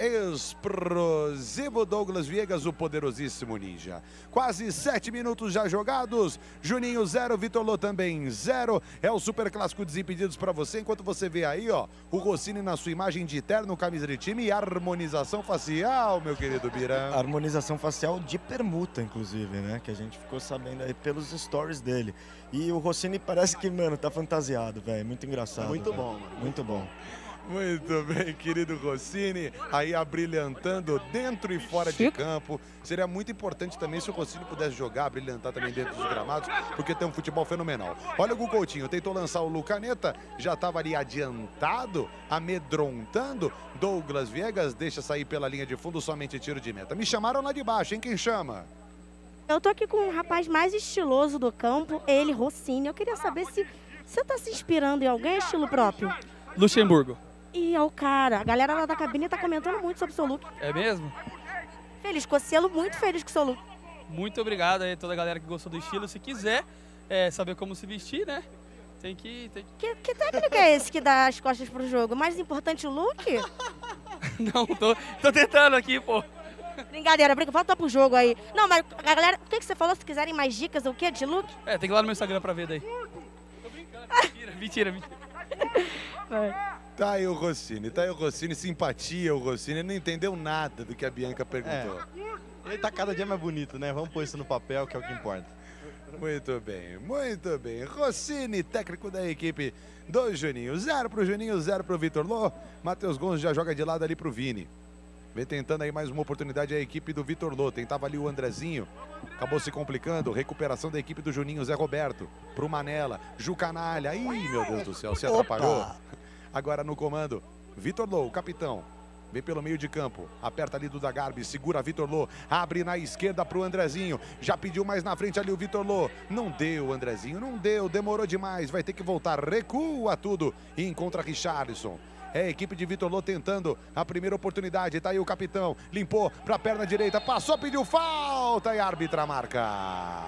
explosivo Douglas Viegas, o poderosíssimo ninja. Quase sete minutos já jogados. Juninho zero, Vitor Lô também zero. É o Super Clássico Desimpedidos para você. Enquanto você vê aí, ó, o Rossini na sua imagem de terno, camisa de time e harmonização facial, meu querido Bira. Harmonização facial de permuta, inclusive, né? Que a gente ficou sabendo aí pelos stories dele. E o Rossini parece que, mano, tá fantasiado, velho. Muito engraçado. Muito véio. bom, mano. Muito bom. Muito bem, querido Rossini, aí abrilhantando dentro e fora de campo. Seria muito importante também se o Rossini pudesse jogar, brilhantar também dentro dos gramados, porque tem um futebol fenomenal. Olha o Gu Coutinho, tentou lançar o Lucaneta, já estava ali adiantado, amedrontando. Douglas Viegas deixa sair pela linha de fundo, somente tiro de meta. Me chamaram lá de baixo, hein? Quem chama? Eu tô aqui com um rapaz mais estiloso do campo, ele, Rossini. Eu queria saber se você tá se inspirando em alguém, estilo próprio. Luxemburgo. E é o cara, a galera lá da cabine tá comentando muito sobre o seu look. É mesmo? Feliz, Cossielo, muito feliz com o seu look. Muito obrigado aí a toda a galera que gostou do estilo. Se quiser é, saber como se vestir, né? Tem que, tem que... que... Que técnico é esse que dá as costas pro jogo? Mais importante o look? Não, tô, tô tentando aqui, pô. Brincadeira, brinca, volta pro jogo aí. Não, mas a galera, o que, que você falou? Se quiserem mais dicas ou o quê de look? É, tem que ir lá no meu Instagram pra ver daí. Tô brincando, mentira, mentira, mentira. Vai. Tá aí o Rossini, tá aí o Rossini, simpatia o Rossini, não entendeu nada do que a Bianca perguntou. É. Ele tá cada dia mais bonito, né? Vamos pôr isso no papel, que é o que importa. Muito bem, muito bem. Rossini, técnico da equipe do Juninho. Zero pro Juninho, zero pro Vitor Lô. Matheus Gonçalves já joga de lado ali pro Vini. Vem tentando aí mais uma oportunidade a equipe do Vitor Lô. Tentava ali o Andrezinho. Acabou se complicando. Recuperação da equipe do Juninho, Zé Roberto. Pro Manela. Ju Canalha. Ih, meu Deus do céu, se atrapalhou. Agora no comando, Vitor Lô, o capitão. Vem pelo meio de campo, aperta ali Duda Garbi, segura Vitor Lô, abre na esquerda pro Andrezinho, já pediu mais na frente ali o Vitor Lô, não deu Andrezinho, não deu, demorou demais, vai ter que voltar, recua tudo e encontra Richarlison. É a equipe de Vitor Lô tentando a primeira oportunidade, tá aí o capitão, limpou pra perna direita, passou, pediu falta e a árbitra marca.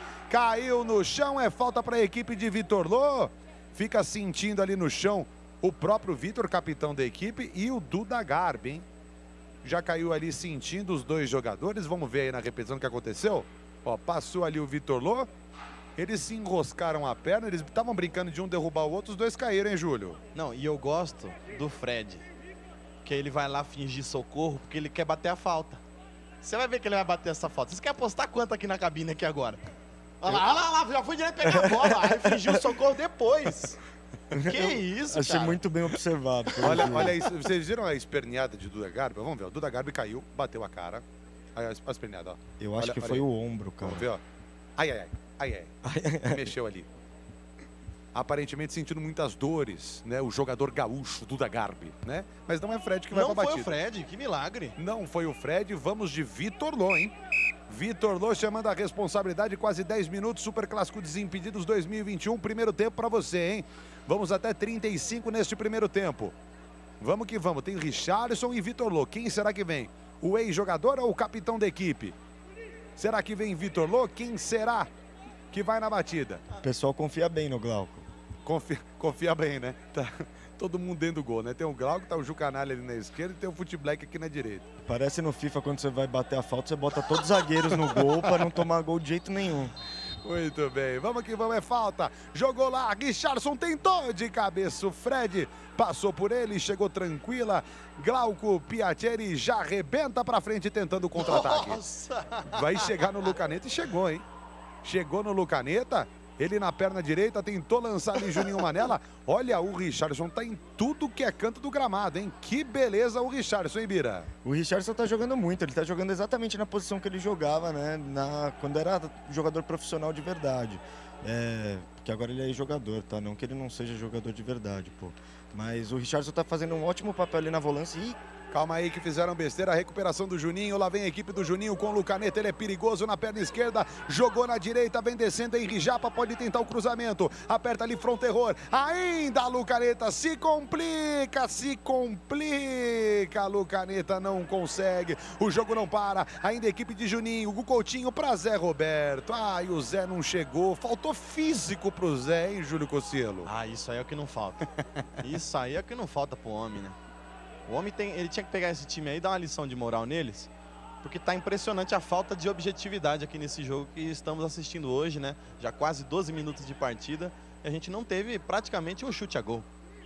Caiu no chão, é falta pra equipe de Vitor Lô, fica sentindo ali no chão o próprio Vitor, capitão da equipe, e o Duda Garbi, hein? Já caiu ali sentindo os dois jogadores. Vamos ver aí na repetição o que aconteceu. Ó, passou ali o Vitor Lô. Eles se enroscaram a perna. Eles estavam brincando de um derrubar o outro. Os dois caíram, hein, Júlio? Não, e eu gosto do Fred. Que ele vai lá fingir socorro porque ele quer bater a falta. Você vai ver que ele vai bater essa falta. Vocês querem apostar quanto aqui na cabine aqui agora? Olha lá, olha lá, olha lá, já foi direto pegar a bola. Aí fingiu socorro depois. Que isso, Achei cara? muito bem observado. Olha, olha isso. Vocês viram a esperneada de Duda Garbi? Vamos ver. O Duda Garbi caiu, bateu a cara. Aí a esperneada, ó. Eu acho olha, que olha foi aí. o ombro, cara. Vamos ver, ó. Ai, ai, ai. Ai, ai. Mexeu ali. Aparentemente sentindo muitas dores, né? O jogador gaúcho, Duda Garbi, né? Mas não é Fred que vai Não pra foi batida. o Fred, que milagre. Não foi o Fred, vamos de Vitor Lô, hein? Vitor Lô chamando a responsabilidade, quase dez minutos, Super Clássico Desimpedidos dois mil e vinte e um, primeiro tempo pra você, hein? Vamos até trinta e cinco neste primeiro tempo. Vamos que vamos, tem Richarlison e Vitor Lô. Quem será que vem? O ex-jogador ou o capitão da equipe? Será que vem Vitor Lô? Quem será que vai na batida? O pessoal confia bem no Glauco. Confia, confia bem, né? Tá todo mundo dentro do gol, né? Tem o Glauco, tá o Ju Canalha ali na esquerda e tem o Fute Black aqui na direita. Parece no FIFA, quando você vai bater a falta, você bota todos os zagueiros no gol para não tomar gol de jeito nenhum. Muito bem, vamos que vamos, é falta. Jogou lá, Richarlison tentou de cabeça, o Fred passou por ele, chegou tranquila. Glauco Piaceri já arrebenta pra frente tentando o contra-ataque. Vai chegar no Lucaneta e chegou, hein? Chegou no Lucaneta, ele na perna direita tentou lançar ali Juninho Manela. Olha, o Richarlison tá em tudo que é canto do gramado, hein? Que beleza o Richarlison, hein, Bira? O Richarlison tá jogando muito, ele tá jogando exatamente na posição que ele jogava, né? Na, quando era jogador profissional de verdade. É, porque agora ele é jogador, tá? Não que ele não seja jogador de verdade, pô. Mas o Richarlison tá fazendo um ótimo papel ali na volância e... Calma aí que fizeram besteira, a recuperação do Juninho, lá vem a equipe do Juninho com o Lucaneta, ele é perigoso na perna esquerda, jogou na direita, vem descendo, Henri Japa pode tentar o cruzamento, aperta ali Fronterror, ainda a Lucaneta se complica, se complica, a Lucaneta não consegue, o jogo não para, ainda a equipe de Juninho, o Coutinho pra Zé Roberto, ai, o Zé não chegou, faltou físico pro Zé, hein, Júlio Cossielo? Ah, isso aí é o que não falta, isso aí é o que não falta pro homem, né? O homem tem, ele tinha que pegar esse time aí e dar uma lição de moral neles, porque tá impressionante a falta de objetividade aqui nesse jogo que estamos assistindo hoje, né? Já quase doze minutos de partida e a gente não teve praticamente um chute a gol.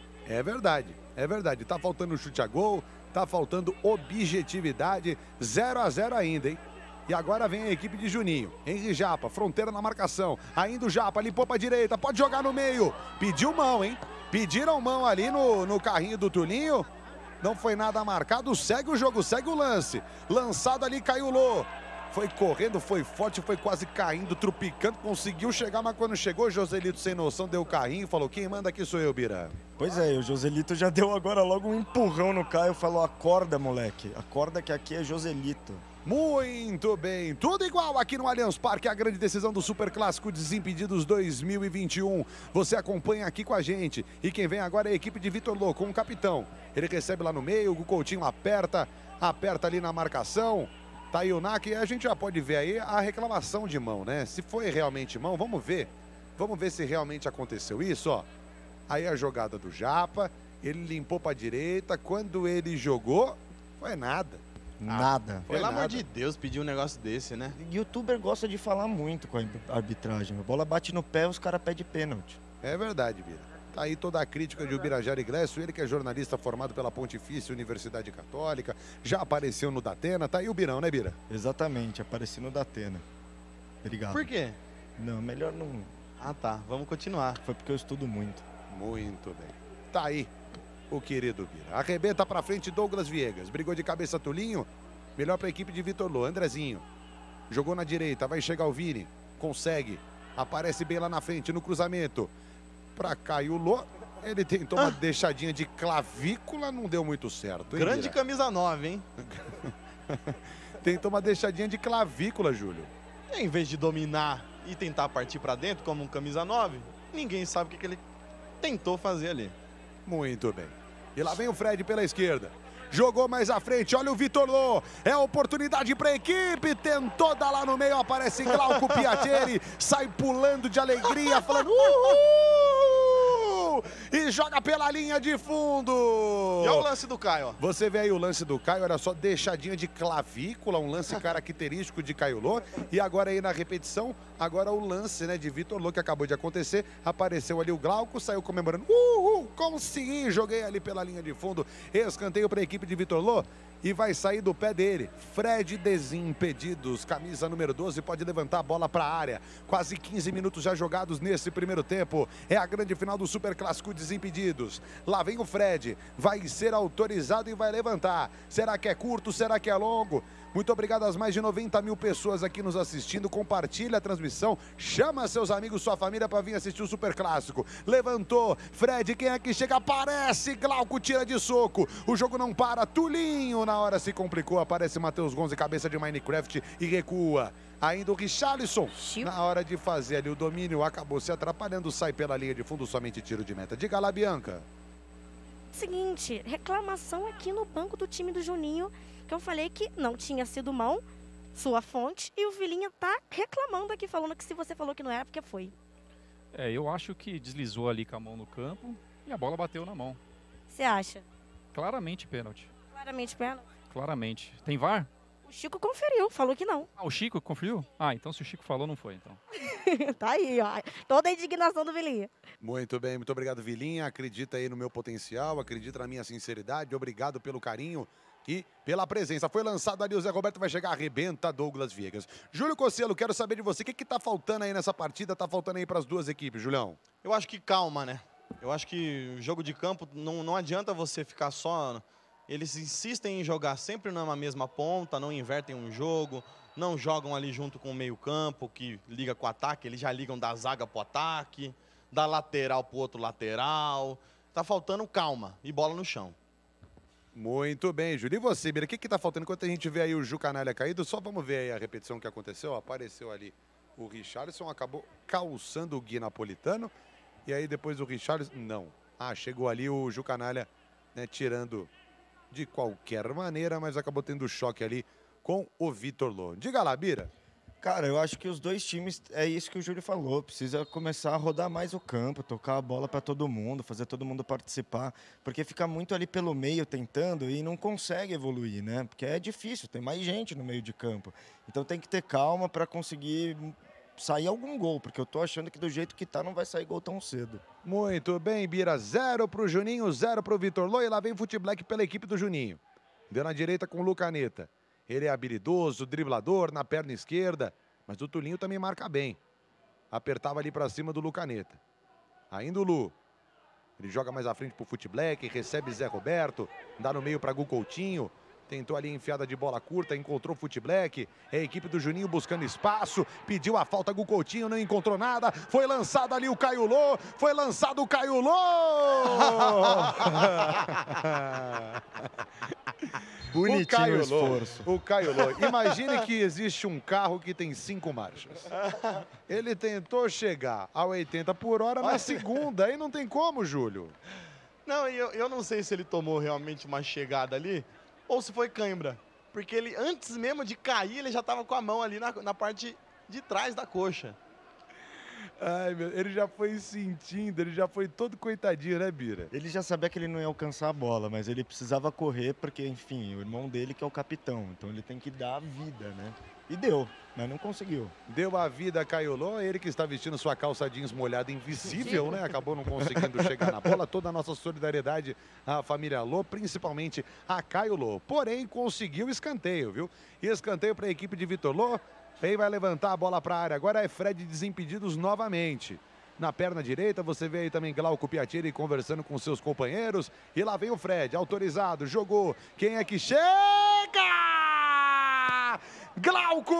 É verdade, é verdade. Tá faltando chute a gol, tá faltando objetividade, zero a zero ainda, hein? E agora vem a equipe de Juninho. Henri Japa, fronteira na marcação. Ainda o Japa, limpou pra direita, pode jogar no meio. Pediu mão, hein? Pediram mão ali no, no carrinho do Tulinho. Não foi nada marcado, segue o jogo, segue o lance. Lançado ali, caiu o Lô. Foi correndo, foi forte, foi quase caindo, trupicando, conseguiu chegar, mas quando chegou, Joselito sem noção, deu o carrinho e falou, quem manda aqui sou eu, Bira. Pois é, o Joselito já deu agora logo um empurrão no Caio, falou, acorda, moleque, acorda que aqui é Joselito. Muito bem, tudo igual aqui no Allianz Parque, a grande decisão do Super Clássico Desimpedidos dois mil e vinte e um. Você acompanha aqui com a gente. E quem vem agora é a equipe de Vitor Lô, com o capitão. Ele recebe lá no meio, o Coutinho aperta, aperta ali na marcação. Tá aí o Nak, e a gente já pode ver aí a reclamação de mão, né? Se foi realmente mão, vamos ver. Vamos ver se realmente aconteceu isso, ó. Aí a jogada do Japa, ele limpou pra direita, quando ele jogou, foi nada. Nada. Pelo amor de Deus, pedir um negócio desse, né? Youtuber gosta de falar muito com a arbitragem. A bola bate no pé, os caras pedem pênalti. É verdade, Bira. Tá aí toda a crítica de Ubirajara Igresso, ele que é jornalista formado pela Pontifícia Universidade Católica, já apareceu no Datena, tá aí o Birão, né, Bira? Exatamente, apareci no Datena. Obrigado. Por quê? Não, melhor não... Ah, tá. Vamos continuar. Foi porque eu estudo muito. Muito bem. Tá aí o querido Bira. Arrebenta pra frente Douglas Viegas. Brigou de cabeça Tulinho. Melhor pra equipe de Vitor Lô. Andrezinho. Jogou na direita. Vai chegar o Vini. Consegue. Aparece bem lá na frente no cruzamento. Pra Caio Lô. Ele tentou ah. uma deixadinha de clavícula. Não deu muito certo, hein, Grande Bira? camisa nove, hein? Tentou uma deixadinha de clavícula, Júlio. Em vez de dominar e tentar partir pra dentro como um camisa nove, ninguém sabe o que, que ele tentou fazer ali. Muito bem. E lá vem o Fred pela esquerda. Jogou mais à frente, olha o Vitor Lô. É oportunidade para a equipe. Tentou dar lá no meio, aparece Glauco Piaceri. Sai pulando de alegria, falando uhul! E joga pela linha de fundo. E olha o lance do Caio, ó. Você vê aí o lance do Caio, era só deixadinha de clavícula, um lance característico de Caio Lô. E agora aí na repetição, agora o lance, né, de Vitor Lô que acabou de acontecer. Apareceu ali o Glauco, saiu comemorando. Uhul! Consegui! Joguei ali pela linha de fundo. Escanteio para a equipe de Vitor Lô. E vai sair do pé dele. Fred Desimpedidos, camisa número doze, pode levantar a bola para a área. Quase quinze minutos já jogados nesse primeiro tempo. É a grande final do Superclássico Desimpedidos. Lá vem o Fred, vai ser autorizado e vai levantar. Será que é curto? Será que é longo? Muito obrigado às mais de noventa mil pessoas aqui nos assistindo. Compartilha a transmissão, chama seus amigos, sua família para vir assistir o Superclássico. Levantou, Fred, quem é que chega? Aparece, Glauco tira de soco. O jogo não para, Tulinho na hora se complicou. Aparece Matheus Gonze, cabeça de Minecraft e recua. Ainda o Richarlison, na hora de fazer ali o domínio, acabou se atrapalhando, sai pela linha de fundo, somente tiro de meta. Diga lá, Bianca. Seguinte, reclamação aqui no banco do time do Juninho, que eu falei que não tinha sido mão, sua fonte, e o Vilinha tá reclamando aqui, falando que se você falou que não era, porque foi. É, eu acho que deslizou ali com a mão no campo e a bola bateu na mão. Você acha? Claramente pênalti. Claramente pênalti? Claramente. Tem V A R? O Chico conferiu, falou que não. Ah, o Chico conferiu? Ah, então se o Chico falou, não foi, então. Tá aí, ó. Toda a indignação do Vilinha. Muito bem, muito obrigado, Vilinha. Acredita aí no meu potencial, acredita na minha sinceridade. Obrigado pelo carinho e pela presença. Foi lançado ali, o Zé Roberto vai chegar, arrebenta Douglas Viegas. Júlio Cosselo, quero saber de você, o que que tá faltando aí nessa partida? Tá faltando aí para as duas equipes, Julião? Eu acho que calma, né? Eu acho que o jogo de campo, não, não adianta você ficar só... Eles insistem em jogar sempre na mesma ponta, não invertem um jogo, não jogam ali junto com o meio-campo, que liga com o ataque, eles já ligam da zaga pro ataque, da lateral pro outro lateral. Tá faltando calma e bola no chão. Muito bem, Júlio. E você, Bira, o que que tá faltando enquanto a gente vê aí o Ju Canalha caído? Só vamos ver aí a repetição que aconteceu. Apareceu ali o Richarlison, acabou calçando o Gui Napolitano. E aí depois o Richarlison... Não. Ah, chegou ali o Ju Canalha, né, tirando... de qualquer maneira, mas acabou tendo choque ali com o Vitor Lô. Diga lá, Bira. Cara, eu acho que os dois times, é isso que o Júlio falou, precisa começar a rodar mais o campo, tocar a bola para todo mundo, fazer todo mundo participar, porque fica muito ali pelo meio tentando e não consegue evoluir, né? Porque é difícil, tem mais gente no meio de campo. Então tem que ter calma para conseguir sair algum gol, porque eu tô achando que do jeito que tá não vai sair gol tão cedo. Muito bem, Bira, zero pro Juninho, zero pro Vitor Lô, e lá vem o Futeblack pela equipe do Juninho. Deu na direita com o Lucaneta. Ele é habilidoso, driblador, na perna esquerda, mas o Tulinho também marca bem. Apertava ali pra cima do Lucaneta. Ainda o Lu. Ele joga mais à frente pro Futeblack, recebe Zé Roberto, dá no meio pra Gu Coutinho. Tentou ali a enfiada de bola curta, encontrou o Futeblack. É a equipe do Juninho buscando espaço. Pediu a falta, Gu Coutinho, não encontrou nada. Foi lançado ali o Caio Lô. Foi lançado o Caio Lô. Bonitinho o Caio o esforço. Lô, o Caio Lô. Imagine que existe um carro que tem cinco marchas. Ele tentou chegar a oitenta por hora na segunda. Aí não tem como, Júlio. Não, eu, eu não sei se ele tomou realmente uma chegada ali ou se foi cãibra. Porque ele, antes mesmo de cair, ele já estava com a mão ali na, na parte de trás da coxa. Ai, meu, ele já foi sentindo, ele já foi todo coitadinho, né, Bira? Ele já sabia que ele não ia alcançar a bola, mas ele precisava correr porque, enfim, o irmão dele que é o capitão. Então ele tem que dar a vida, né? E deu, mas não conseguiu. Deu a vida a Caio Lô, ele que está vestindo sua calça jeans molhada invisível, né? Acabou não conseguindo chegar na bola. Toda a nossa solidariedade à família Lô, principalmente a Caio Lô. Porém, conseguiu escanteio, viu? E escanteio para a equipe de Vitor Lô. Aí vai levantar a bola para a área. Agora é Fred Desimpedidos novamente. Na perna direita, você vê aí também Glauco Piattieri conversando com seus companheiros. E lá vem o Fred, autorizado, jogou. Quem é que chega? Glauco!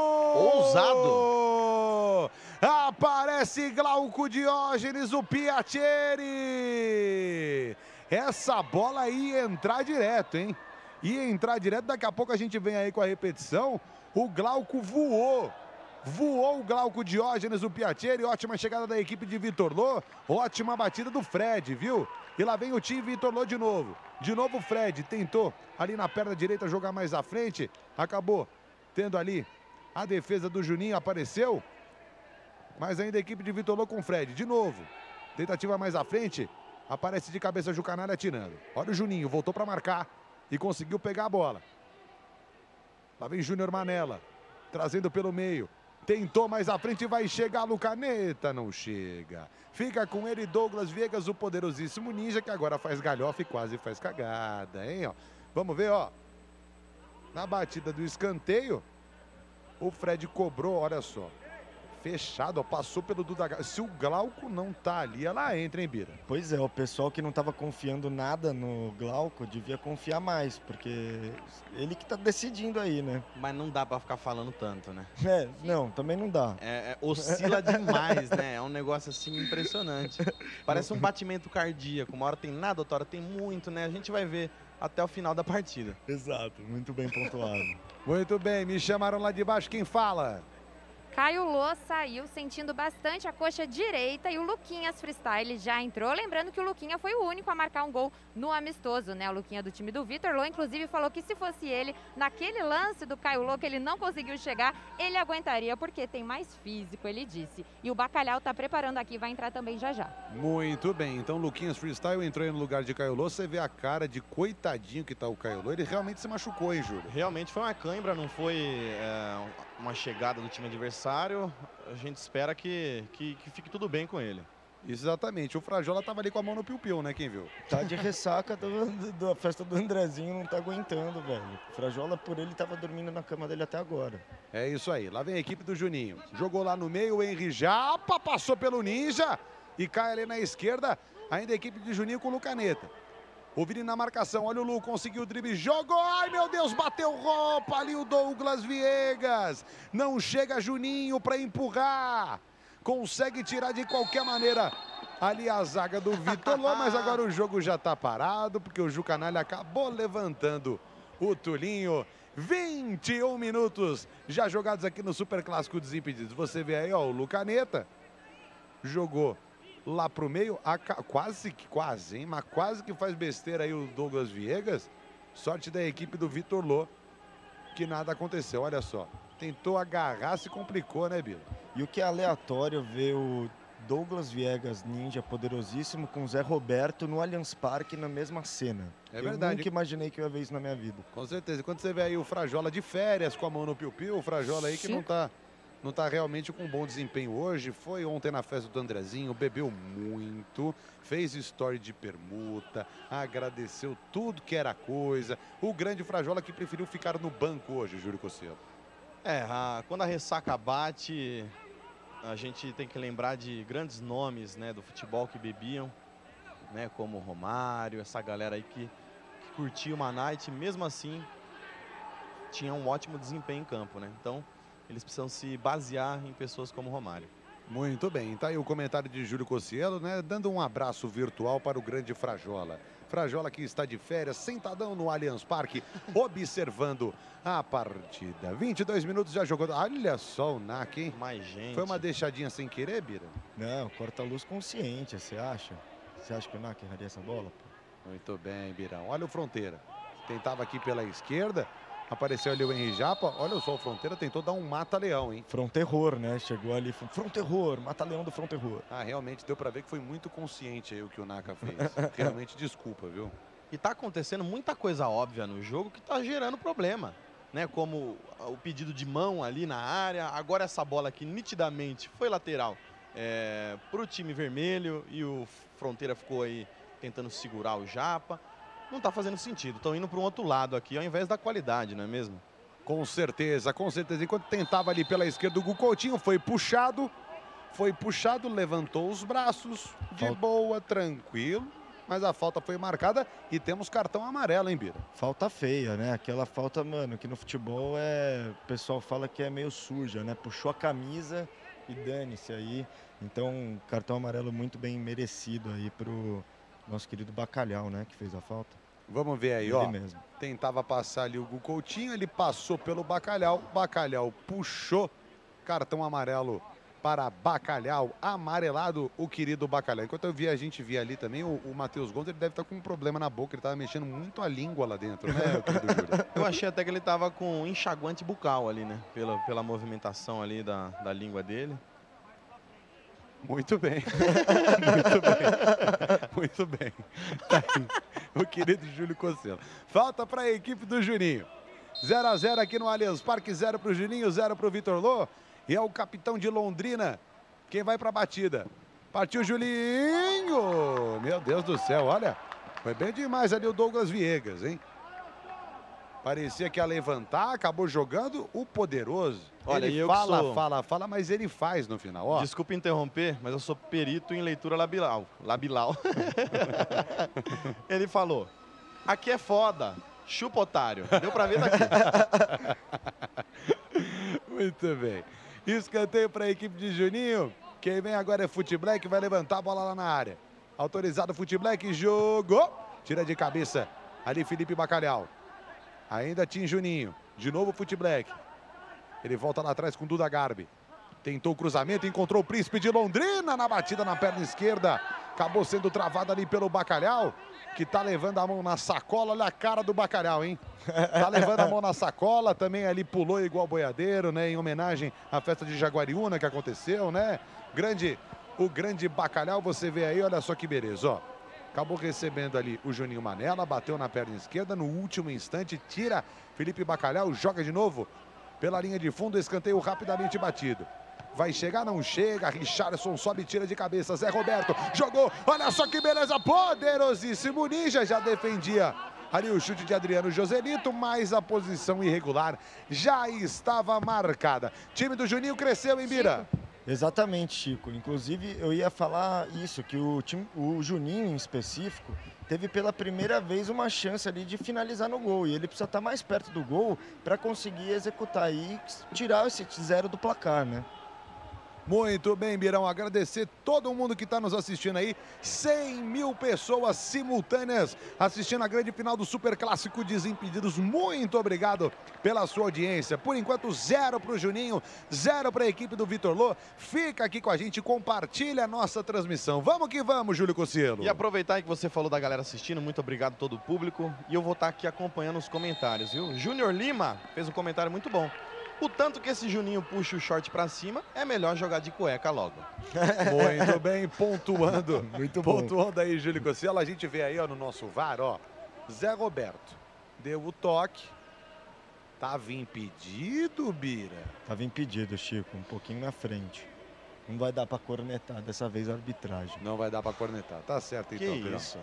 Ousado! Aparece Glauco Diógenes, o Piattieri! Essa bola ia entrar direto, hein? Ia entrar direto, daqui a pouco a gente vem aí com a repetição. O Glauco voou. Voou o Glauco Diógenes, o Piattieri. Ótima chegada da equipe de Vitor Lô. Ótima batida do Fred, viu? E lá vem o time Vitor Lô de novo. De novo o Fred tentou ali na perna direita jogar mais à frente. Acabou tendo ali a defesa do Juninho, apareceu. Mas ainda a equipe de Vitor Lô com o Fred. De novo. Tentativa mais à frente. Aparece de cabeça o Jucanalha atirando. Olha o Juninho, voltou para marcar. E conseguiu pegar a bola. Lá vem Júnior Manella. Trazendo pelo meio. Tentou mais à frente e vai chegar no Caneta. Não chega. Fica com ele Douglas Viegas, o poderosíssimo ninja, que agora faz galhofa e quase faz cagada, hein? Ó. Vamos ver, ó. Na batida do escanteio, o Fred cobrou, olha só. Fechado, ó, passou pelo Duda. Se o Glauco não tá ali, ela entra, hein, Bira? Pois é, o pessoal que não estava confiando nada no Glauco devia confiar mais, porque ele que tá decidindo aí, né? Mas não dá pra ficar falando tanto, né? É, não, também não dá. É, é, oscila demais, né? É um negócio assim impressionante. Parece um batimento cardíaco. Uma hora tem nada, outra hora tem muito, né? A gente vai ver até o final da partida. Exato, muito bem pontuado. Muito bem, me chamaram lá de baixo, quem fala? Caio Lô saiu sentindo bastante a coxa direita e o Luquinhas Freestyle já entrou. Lembrando que o Luquinha foi o único a marcar um gol no amistoso, né? O Luquinha do time do Vitor Lô, inclusive, falou que se fosse ele, naquele lance do Caio Lô que ele não conseguiu chegar, ele aguentaria porque tem mais físico, ele disse. E o Bacalhau tá preparando aqui, vai entrar também já já. Muito bem, então Luquinhas Freestyle entrou aí no lugar de Caio Lô. Você vê a cara de coitadinho que tá o Caio Lô. Ele realmente se machucou, hein, Júlio? Realmente foi uma cãibra, não foi é, uma chegada do time adversário. A gente espera que, que, que fique tudo bem com ele. Exatamente. O Frajola tava ali com a mão no piu-piu, né? Quem viu? Tá de ressaca do, do, da festa do Andrezinho, não tá aguentando, velho. O Frajola, por ele, tava dormindo na cama dele até agora. É isso aí. Lá vem a equipe do Juninho. Jogou lá no meio, o Henry Japa, passou pelo Ninja e cai ali na esquerda. Ainda a equipe de Juninho com o Lucaneta. O Vini na marcação, olha o Lu, conseguiu o drible, jogou, ai meu Deus, bateu roupa ali o Douglas Viegas. Não chega Juninho para empurrar. Consegue tirar de qualquer maneira ali a zaga do Vitor Lô, mas agora o jogo já tá parado, porque o Jucanalha acabou levantando o Tulinho. vinte e um minutos já jogados aqui no Super Clássico Desimpedidos. Você vê aí, ó, o Lucaneta jogou lá pro meio, a, quase que, quase, hein? Mas quase que faz besteira aí o Douglas Viegas. Sorte da equipe do Vitor Lô, que nada aconteceu, olha só. Tentou agarrar, se complicou, né, Bila? E o que é aleatório ver o Douglas Viegas, ninja poderosíssimo, com o Zé Roberto no Allianz Parque na mesma cena. É eu verdade. nunca imaginei que eu ia ver isso na minha vida. Com certeza. Quando você vê aí o Frajola de férias com a mão no piu-piu, o Frajola aí que não tá... Não está realmente com um bom desempenho hoje. Foi ontem na festa do Andrezinho, bebeu muito, fez story de permuta, agradeceu tudo que era coisa. O grande Frajola que preferiu ficar no banco hoje, Júlio Cosselo. É, a, quando a ressaca bate, a gente tem que lembrar de grandes nomes, né, do futebol que bebiam, né, como o Romário, essa galera aí que, que curtia uma night, mesmo assim tinha um ótimo desempenho em campo, né? Então eles precisam se basear em pessoas como o Romário. Muito bem, tá aí o comentário de Júlio Cossielo, né? Dando um abraço virtual para o grande Frajola. Frajola que está de férias, sentadão no Allianz Parque, observando a partida. vinte e dois minutos já jogou. Olha só o N A C, hein? Mais gente. Foi uma deixadinha sem querer, Bira? Não, corta-luz consciente, você acha? Você acha que o N A C erraria essa bola? Pô? Muito bem, Birão. Olha o Fronteira. Tentava aqui pela esquerda. Apareceu ali o Henry Japa. Olha só, o Fronteira tentou dar um mata-leão, hein? Fronterror, né? Chegou ali, Fronterror, mata-leão do Fronterror. Ah, realmente deu pra ver que foi muito consciente aí o que o Naka fez. Realmente desculpa, viu? E tá acontecendo muita coisa óbvia no jogo que tá gerando problema. né, como o pedido de mão ali na área. Agora essa bola aqui nitidamente foi lateral é, para o time vermelho e o Fronteira ficou aí tentando segurar o Japa. Não está fazendo sentido, estão indo para um outro lado aqui ao invés da qualidade, não é mesmo? Com certeza, com certeza. Enquanto tentava ali pela esquerda o Gu Coutinho, foi puxado, foi puxado, levantou os braços, de Falta. boa, tranquilo. Mas a falta foi marcada e temos cartão amarelo, hein, Bira? Falta feia, né? Aquela falta, mano, que no futebol é... o pessoal fala que é meio suja, né? Puxou a camisa e dane-se aí. Então, cartão amarelo muito bem merecido aí pro nosso querido Bacalhau, né? Que fez a falta. Vamos ver aí, Ele ó. mesmo. Tentava passar ali o Gu Coutinho, ele passou pelo Bacalhau. Bacalhau puxou, cartão amarelo para Bacalhau, amarelado o querido Bacalhau. Enquanto eu via, a gente via ali também, o, o Matheus Gomes, ele deve estar com um problema na boca, ele estava mexendo muito a língua lá dentro, né, querido Júlio? Eu achei até que ele estava com um enxaguante bucal ali, né? Pela, pela movimentação ali da, da língua dele. Muito bem. Muito bem. Muito bem. Tá aí, o querido Júlio Cossello. Falta para a equipe do Juninho. zero a zero aqui no Allianz Parque, zero para o Juninho, zero para o Vitor Lô. E é o capitão de Londrina quem vai para a batida. Partiu Julinho! Meu Deus do céu, olha. Foi bem demais ali o Douglas Viegas, hein? Parecia que ia levantar, acabou jogando o poderoso. Olha, ele eu que fala, sou- fala, fala, mas ele faz no final, ó. Desculpa interromper, mas eu sou perito em leitura labial. Labial. Ele falou, aqui é foda, chupa otário. Deu pra ver daqui. Muito bem. Escanteio para a equipe de Juninho. Quem vem agora é Futeblack, vai levantar a bola lá na área. Autorizado Futeblack, jogou. Tira de cabeça ali Felipe Bacalhau. Ainda Tim Juninho. De novo Futeblack. Ele volta lá atrás com Duda Garbi. Tentou o cruzamento, encontrou o Príncipe de Londrina na batida na perna esquerda. Acabou sendo travado ali pelo Bacalhau, que tá levando a mão na sacola. Olha a cara do Bacalhau, hein? Tá levando a mão na sacola, também ali pulou igual boiadeiro, né? Em homenagem à festa de Jaguariúna que aconteceu, né? Grande, o grande Bacalhau, você vê aí, olha só que beleza, ó. Acabou recebendo ali o Juninho Manela, bateu na perna esquerda, no último instante, tira Felipe Bacalhau, joga de novo pela linha de fundo, escanteio rapidamente batido. Vai chegar, não chega, Richarlison sobe, tira de cabeça, Zé Roberto, jogou, olha só que beleza, poderosíssimo Ninja, já defendia ali o chute de Adriano Joselito, mas a posição irregular já estava marcada. Time do Juninho cresceu, hein, Bira? Exatamente, Chico. Inclusive, eu ia falar isso, que o, time, o Juninho, em específico, teve pela primeira vez uma chance ali de finalizar no gol. E ele precisa estar mais perto do gol para conseguir executar e tirar esse zero do placar, né? Muito bem, Birão. Agradecer todo mundo que está nos assistindo aí. cem mil pessoas simultâneas assistindo a grande final do Super Clássico Desimpedidos. Muito obrigado pela sua audiência. Por enquanto, zero para o Juninho, zero para a equipe do Vitor Lô. Fica aqui com a gente, compartilha a nossa transmissão. Vamos que vamos, Júlio Cossello. E aproveitar que você falou da galera assistindo, muito obrigado a todo o público. E eu vou estar aqui acompanhando os comentários, viu? Júnior Lima fez um comentário muito bom. O tanto que esse Juninho puxa o short pra cima, é melhor jogar de cueca logo. Muito bem, pontuando. Muito bom. Pontuando aí, Júlio Cossello. A gente vê aí, ó, no nosso V A R, ó. Zé Roberto deu o toque. Tava impedido, Bira? Tava impedido, Chico, um pouquinho na frente. Não vai dar pra cornetar dessa vez a arbitragem. Não vai dar pra cornetar. Tá certo, Que então, Birão. isso?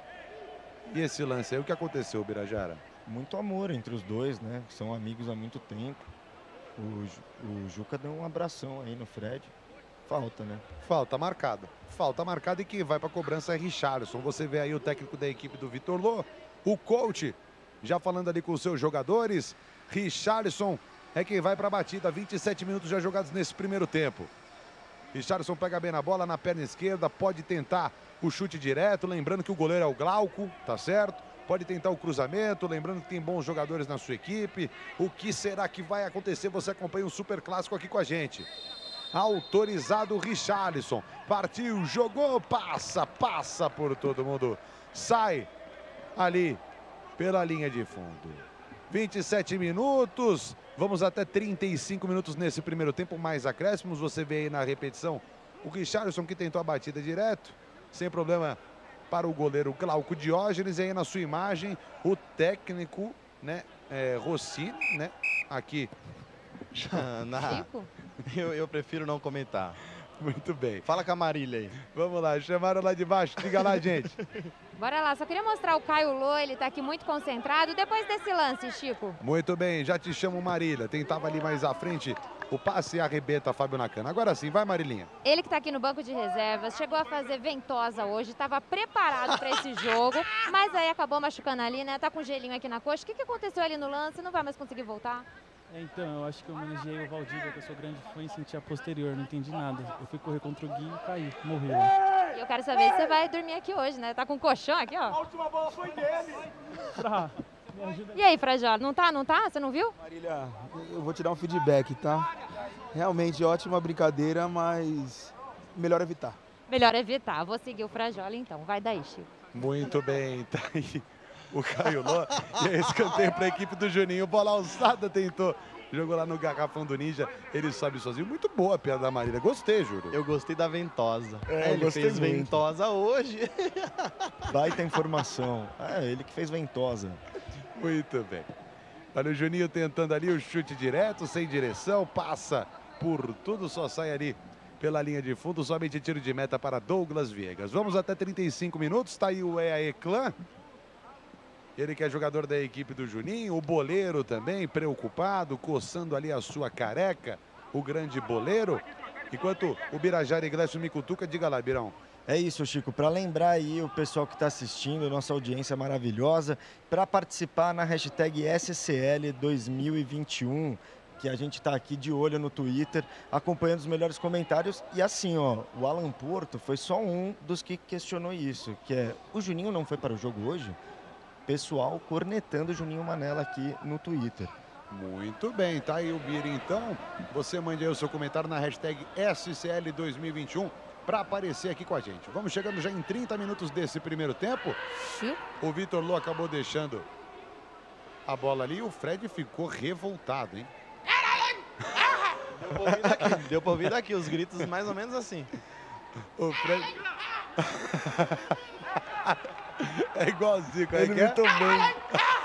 E esse lance aí, o que aconteceu, Birajara? Muito amor entre os dois, né? São amigos há muito tempo. O, Ju- o Juca deu um abração aí no Fred. Falta, né? Falta marcada. Falta marcada e quem vai para a cobrança é Richarlison. Você vê aí o técnico da equipe do Vitor Lô, o coach, já falando ali com os seus jogadores. Richarlison é quem vai para a batida. vinte e sete minutos já jogados nesse primeiro tempo. Richarlison pega bem na bola, na perna esquerda, pode tentar o chute direto. Lembrando que o goleiro é o Glauco, tá certo? Pode tentar o cruzamento, lembrando que tem bons jogadores na sua equipe. O que será que vai acontecer? Você acompanha o Super Clássico aqui com a gente. Autorizado o Richarlison. Partiu, jogou, passa, passa por todo mundo. Sai ali pela linha de fundo. vinte e sete minutos. Vamos até trinta e cinco minutos nesse primeiro tempo, mais acréscimos. Você vê aí na repetição o Richarlison que tentou a batida direto. Sem problema para o goleiro Glauco Diógenes. E aí na sua imagem, o técnico né, é, Rossini, né, aqui. Na... eu, eu prefiro não comentar. Muito bem. Fala com a Marília aí. Vamos lá, chamaram lá de baixo. Diga lá, gente. Bora lá, só queria mostrar o Caio Lô, ele tá aqui muito concentrado. Depois desse lance, Chico. Muito bem, já te chamo Marília. Tentava ali mais à frente o passe e arrebenta Fábio Nakano. Agora sim, vai Marilinha. Ele que tá aqui no banco de reservas, chegou a fazer ventosa hoje, estava preparado para esse jogo, mas aí acabou machucando ali, né? Tá com gelinho aqui na coxa. O que, que aconteceu ali no lance? Não vai mais conseguir voltar? É, então, eu acho que eu manejei o Valdívia, que eu sou grande fã, e senti a posterior, não entendi nada. Eu fui correr contra o Gui e caí, morri lá. E eu quero saber se você vai dormir aqui hoje, né? Tá com um colchão aqui, ó. A última bola foi dele. Fra, me ajuda. E aí, Frajola, não tá, não tá? Você não viu? Marília, eu vou te dar um feedback, tá? Realmente ótima brincadeira, mas melhor evitar. Melhor evitar. Vou seguir o Frajola então. Vai daí, Chico. Muito bem, tá aí o Caio Lô. E aí, escanteio para a equipe do Juninho. Bola alçada, tentou. Jogou lá no garrafão do Ninja. Ele sobe sozinho. Muito boa a piada da Marília. Gostei, Júlio. Eu gostei da ventosa. É, ele gostei fez muito. ventosa hoje. Baita informação. É, ele que fez ventosa. Muito bem. Olha o Juninho tentando ali o chute direto, sem direção. Passa por tudo, só sai ali pela linha de fundo. Somente tiro de meta para Douglas Viegas. Vamos até trinta e cinco minutos. Está aí o E A E Clã. Ele que é jogador da equipe do Juninho, o boleiro também, preocupado, coçando ali a sua careca, o grande boleiro. Enquanto o Birajara Iglesias me cutuca, diga lá, Birão. É isso, Chico. Para lembrar aí o pessoal que está assistindo, nossa audiência maravilhosa, para participar na hashtag S C L dois mil e vinte e um, que a gente está aqui de olho no Twitter, acompanhando os melhores comentários. E assim, ó, o Alan Porto foi só um dos que questionou isso, que é, o Juninho não foi para o jogo hoje? Pessoal cornetando o Juninho Manela aqui no Twitter. Muito bem, tá aí o Bira então. Você mande aí o seu comentário na hashtag S C L dois mil e vinte e um para aparecer aqui com a gente. Vamos chegando já em trinta minutos desse primeiro tempo. Sim. O Vitor Lô acabou deixando a bola ali e o Fred ficou revoltado, hein? Deu pra ouvir daqui, deu pra ouvir daqui os gritos mais ou menos assim. O Fred... É igualzinho, como é Ele que é? muito bem.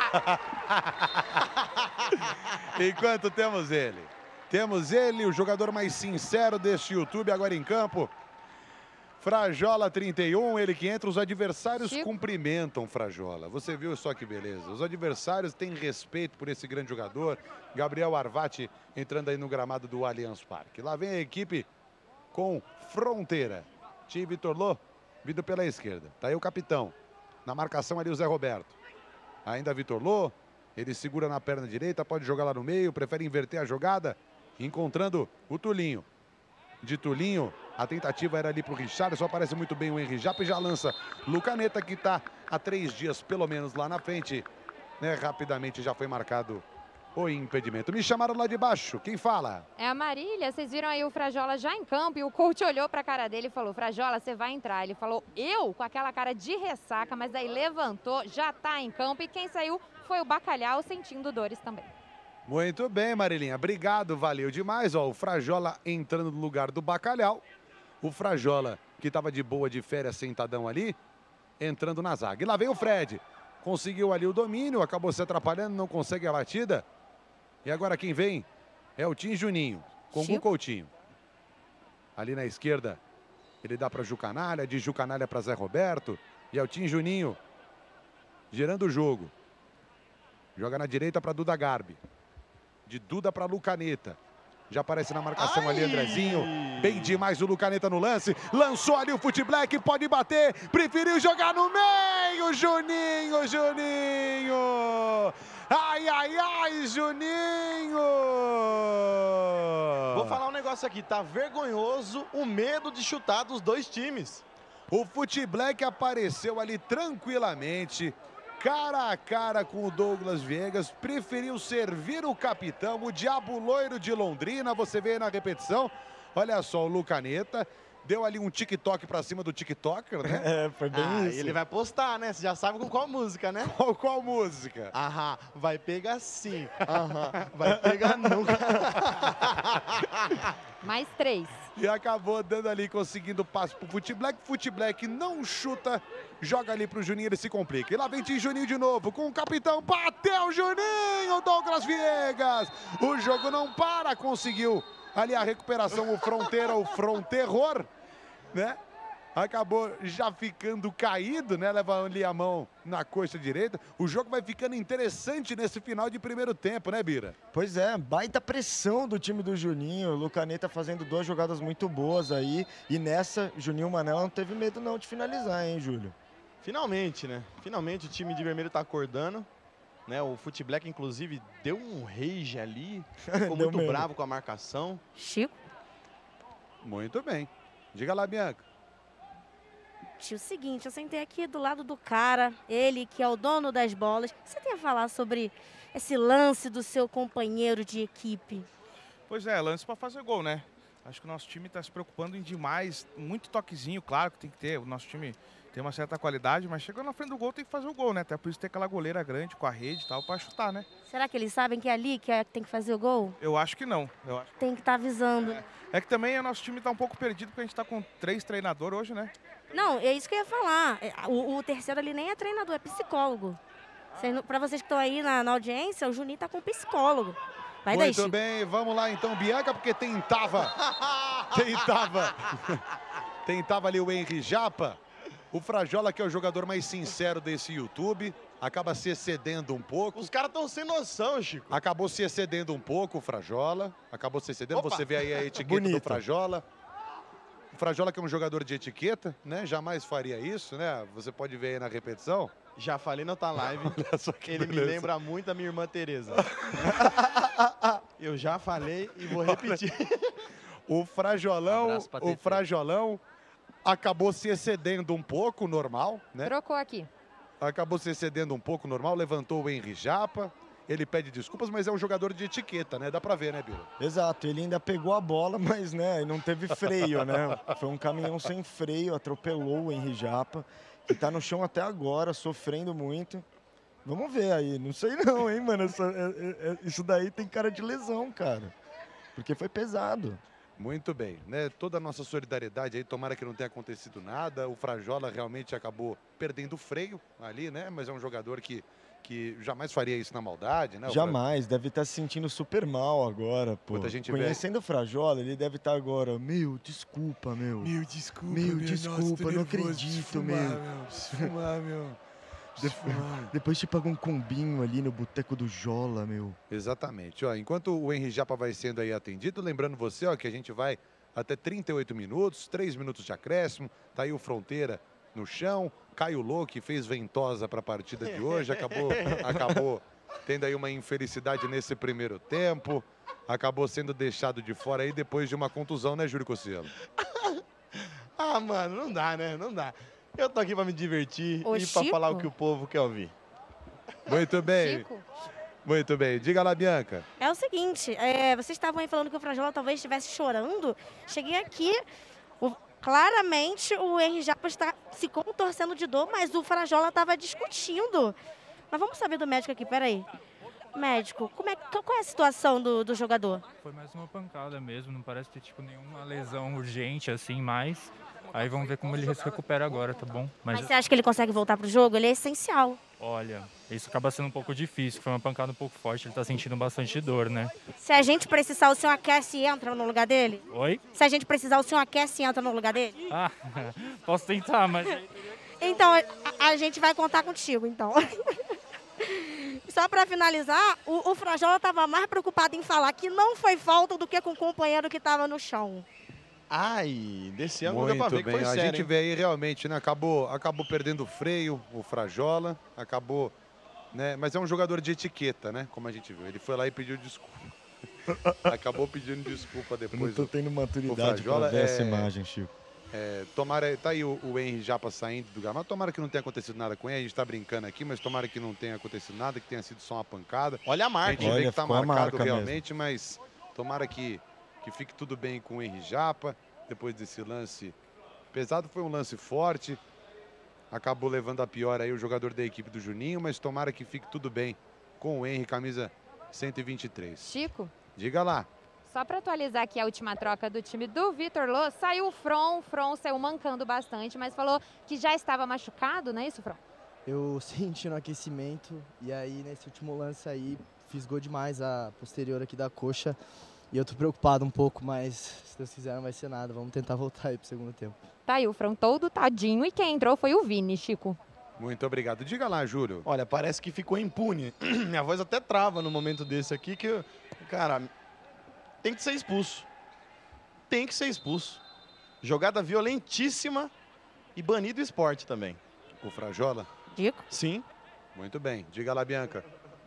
Enquanto temos ele. Temos ele, o jogador mais sincero deste YouTube, agora em campo. Frajola trinta e um, ele que entra, os adversários Chico. cumprimentam Frajola. Você viu só que beleza. Os adversários têm respeito por esse grande jogador. Gabriel Arvati entrando aí no gramado do Allianz Parque. Lá vem a equipe com Fronteira. Time Vitor Lô, vindo pela esquerda. Tá aí o capitão. Na marcação ali o Zé Roberto. Ainda Vitor Lô. Ele segura na perna direita, pode jogar lá no meio, prefere inverter a jogada, encontrando o Tulinho. De Tulinho, a tentativa era ali para o Richard, só aparece muito bem o Henry Japa e já lança Lucaneta, que está há três dias pelo menos lá na frente. Né? Rapidamente já foi marcado o impedimento. Me chamaram lá de baixo, quem fala? É a Marília, vocês viram aí o Frajola já em campo e o coach olhou para a cara dele e falou, Frajola, você vai entrar. Ele falou, eu? Com aquela cara de ressaca, mas aí levantou, já está em campo e quem saiu foi o Bacalhau, sentindo dores também. Muito bem, Marilinha, obrigado, valeu demais. Ó, o Frajola entrando no lugar do Bacalhau. O Frajola, que estava de boa de férias, sentadão ali, entrando na zaga. E lá vem o Fred, conseguiu ali o domínio, acabou se atrapalhando, não consegue a batida. E agora quem vem é o Tim Juninho, com o Coutinho. Ali na esquerda, ele dá para Jucanalha, de Jucanalha para Zé Roberto. E é o Tim Juninho girando o jogo. Joga na direita para Duda Garbi. De Duda para Lucaneta. Já aparece na marcação Ai. ali Andrezinho. Bem demais o Lucaneta no lance. Lançou ali o Fute Black, pode bater. Preferiu jogar no meio. Juninho, Juninho. Ai, ai, ai, Juninho. Vou falar um negócio aqui. Tá vergonhoso o medo de chutar dos dois times. O Fute Black apareceu ali tranquilamente. Cara a cara com o Douglas Viegas, preferiu servir o capitão, o Diabo Loiro de Londrina, você vê aí na repetição, olha só o Lucaneta, deu ali um TikTok pra cima do TikToker, né? É, foi bem ah, isso. Ele vai postar, né? Você já sabe com qual música, né? Qual, qual música? Aham, vai pegar sim, aham, vai pegar nunca. Mais três. E acabou dando ali, conseguindo passe pro Fute Black. Fute Black não chuta, joga ali pro Juninho, ele se complica. E lá vem Juninho de novo, com o capitão, bateu Juninho, Douglas Viegas. O jogo não para, conseguiu ali a recuperação, o Fronteira, o Fronterror, né? Acabou já ficando caído, né? Leva ali a mão na coxa direita. O jogo vai ficando interessante nesse final de primeiro tempo, né, Bira? Pois é, baita pressão do time do Juninho. O Lucaneta fazendo duas jogadas muito boas aí. E nessa, Juninho Manela não teve medo não de finalizar, hein, Júlio? Finalmente, né? Finalmente o time de vermelho tá acordando. Né? O Fute Black, inclusive, deu um rage ali. Ficou muito mesmo. bravo com a marcação. Chico? Muito bem. Diga lá, Bianca. O seguinte, eu sentei aqui do lado do cara, ele que é o dono das bolas. Você tem a falar sobre esse lance do seu companheiro de equipe? Pois é, lance para fazer gol, né? Acho que o nosso time está se preocupando em demais, muito toquezinho, claro que tem que ter. O nosso time tem uma certa qualidade, mas chegando na frente do gol tem que fazer o gol, né? Até por isso tem aquela goleira grande com a rede e tal para chutar, né? Será que eles sabem que é ali que é que tem que fazer o gol? Eu acho que não. Eu acho... Tem que estar avisando. É. é que também o nosso time está um pouco perdido porque a gente está com três treinadores hoje, né? Não, é isso que eu ia falar. O, o terceiro ali nem é treinador, é psicólogo. Para vocês que estão aí na, na audiência, o Juninho tá com psicólogo. Vai daí, Muito Chico. bem, vamos lá então, Bianca, porque tentava. tentava. tentava ali o Henry Japa. O Frajola, que é o jogador mais sincero desse YouTube, acaba se excedendo um pouco. Os caras estão sem noção, Chico. Acabou se excedendo um pouco o Frajola. Acabou se excedendo. Opa. Você vê aí a etiqueta do Frajola. O Frajola, que é um jogador de etiqueta, né? Jamais faria isso, né? Você pode ver aí na repetição. Já falei na outra live. Ele beleza. me lembra muito da minha irmã Tereza. Eu já falei e vou repetir. O Frajolão, o Frajolão acabou se excedendo um pouco, normal, né? Trocou aqui. Acabou se excedendo um pouco, normal, levantou o Henry Japa. Ele pede desculpas, mas é um jogador de etiqueta, né? Dá pra ver, né, Biro? Exato, ele ainda pegou a bola, mas né, não teve freio, né? Foi um caminhão sem freio, atropelou o Henry Japa, que tá no chão até agora, sofrendo muito. Vamos ver aí, não sei não, hein, mano? Essa, é, é, isso daí tem cara de lesão, cara. Porque foi pesado. Muito bem, né? Toda a nossa solidariedade aí, tomara que não tenha acontecido nada. O Frajola realmente acabou perdendo o freio ali, né? Mas é um jogador que, que jamais faria isso na maldade, né? Jamais, deve estar se sentindo super mal agora, pô. Muita gente Conhecendo vê... o Frajola, ele deve estar agora, meu, desculpa, meu. Meu, desculpa, meu. meu desculpa, nossa, não nervoso, acredito, fumar, meu. meu. Fumar, meu. De... Depois te paga um combinho ali no boteco do Jola, meu. Exatamente. Ó, enquanto o Henry Japa vai sendo aí atendido, lembrando você, ó, que a gente vai até trinta e oito minutos, três minutos de acréscimo. Tá aí o Fronteira no chão. Caio Lô, que fez ventosa para a partida de hoje, acabou, acabou tendo aí uma infelicidade nesse primeiro tempo. Acabou sendo deixado de fora aí depois de uma contusão, né, Júlio Cossielo? Ah, mano, não dá, né? Não dá. Eu tô aqui pra me divertir Ô, e pra Chico? falar o que o povo quer ouvir. Muito bem. Chico? Muito bem. Diga lá, Bianca. É o seguinte, é, vocês estavam aí falando que o Frajola talvez estivesse chorando. Cheguei aqui, o, claramente o Henry Japa está se contorcendo de dor, mas o Frajola estava discutindo. Mas vamos saber do médico aqui, peraí. Médico, como é, qual é a situação do, do jogador? Foi mais uma pancada mesmo, não parece ter tipo nenhuma lesão urgente assim, mas aí vamos ver como ele se recupera agora, tá bom? Mas você acha que ele consegue voltar pro jogo? Ele é essencial. Olha, isso acaba sendo um pouco difícil, foi uma pancada um pouco forte, ele tá sentindo bastante dor, né? Se a gente precisar, o senhor aquece e entra no lugar dele? Oi? Se a gente precisar, o senhor aquece e entra no lugar dele? Ah, posso tentar, mas... Então, a, a gente vai contar contigo, então. Só para finalizar, o, o Frajola estava mais preocupado em falar que não foi falta do que com o companheiro que estava no chão. Ai, desse ângulo deu pra Muito ver que bem. foi A sério, gente hein? vê aí realmente, né? Acabou, acabou perdendo o freio, o Frajola. Acabou, né? Mas é um jogador de etiqueta, né? Como a gente viu. Ele foi lá e pediu desculpa. Acabou pedindo desculpa depois. Eu não tô tendo o maturidade pra Frajola, ver essa é- imagem, Chico. É, tomara, tá aí o, o Henry Japa saindo do gramado. Tomara que não tenha acontecido nada com ele. A gente tá brincando aqui, mas tomara que não tenha acontecido nada, que tenha sido só uma pancada. Olha a marca. A gente Olha, vê que tá ficou a marcado marca realmente, mas tomara que, que fique tudo bem com o Henry Japa. Depois desse lance pesado, foi um lance forte. Acabou levando a pior aí o jogador da equipe do Juninho, mas tomara que fique tudo bem com o Henry, camisa cento e vinte e três. Chico, Diga lá. Só para atualizar aqui a última troca do time do Vitor Lô, saiu o Fron, o Fron saiu mancando bastante, mas falou que já estava machucado, não é isso, Fron? Eu senti no aquecimento e aí nesse último lance aí fisgou demais a posterior aqui da coxa e eu tô preocupado um pouco, mas se Deus quiser não vai ser nada, vamos tentar voltar aí pro segundo tempo. Tá aí o Fron todo tadinho e quem entrou foi o Vini, Chico. Muito obrigado. Diga lá, Júlio. Olha, parece que ficou impune. Minha voz até trava no momento desse aqui, que, cara, tem que ser expulso. Tem que ser expulso. Jogada violentíssima e banido o esporte também. O Frajola? Digo. Sim. Muito bem. Diga lá, Bianca.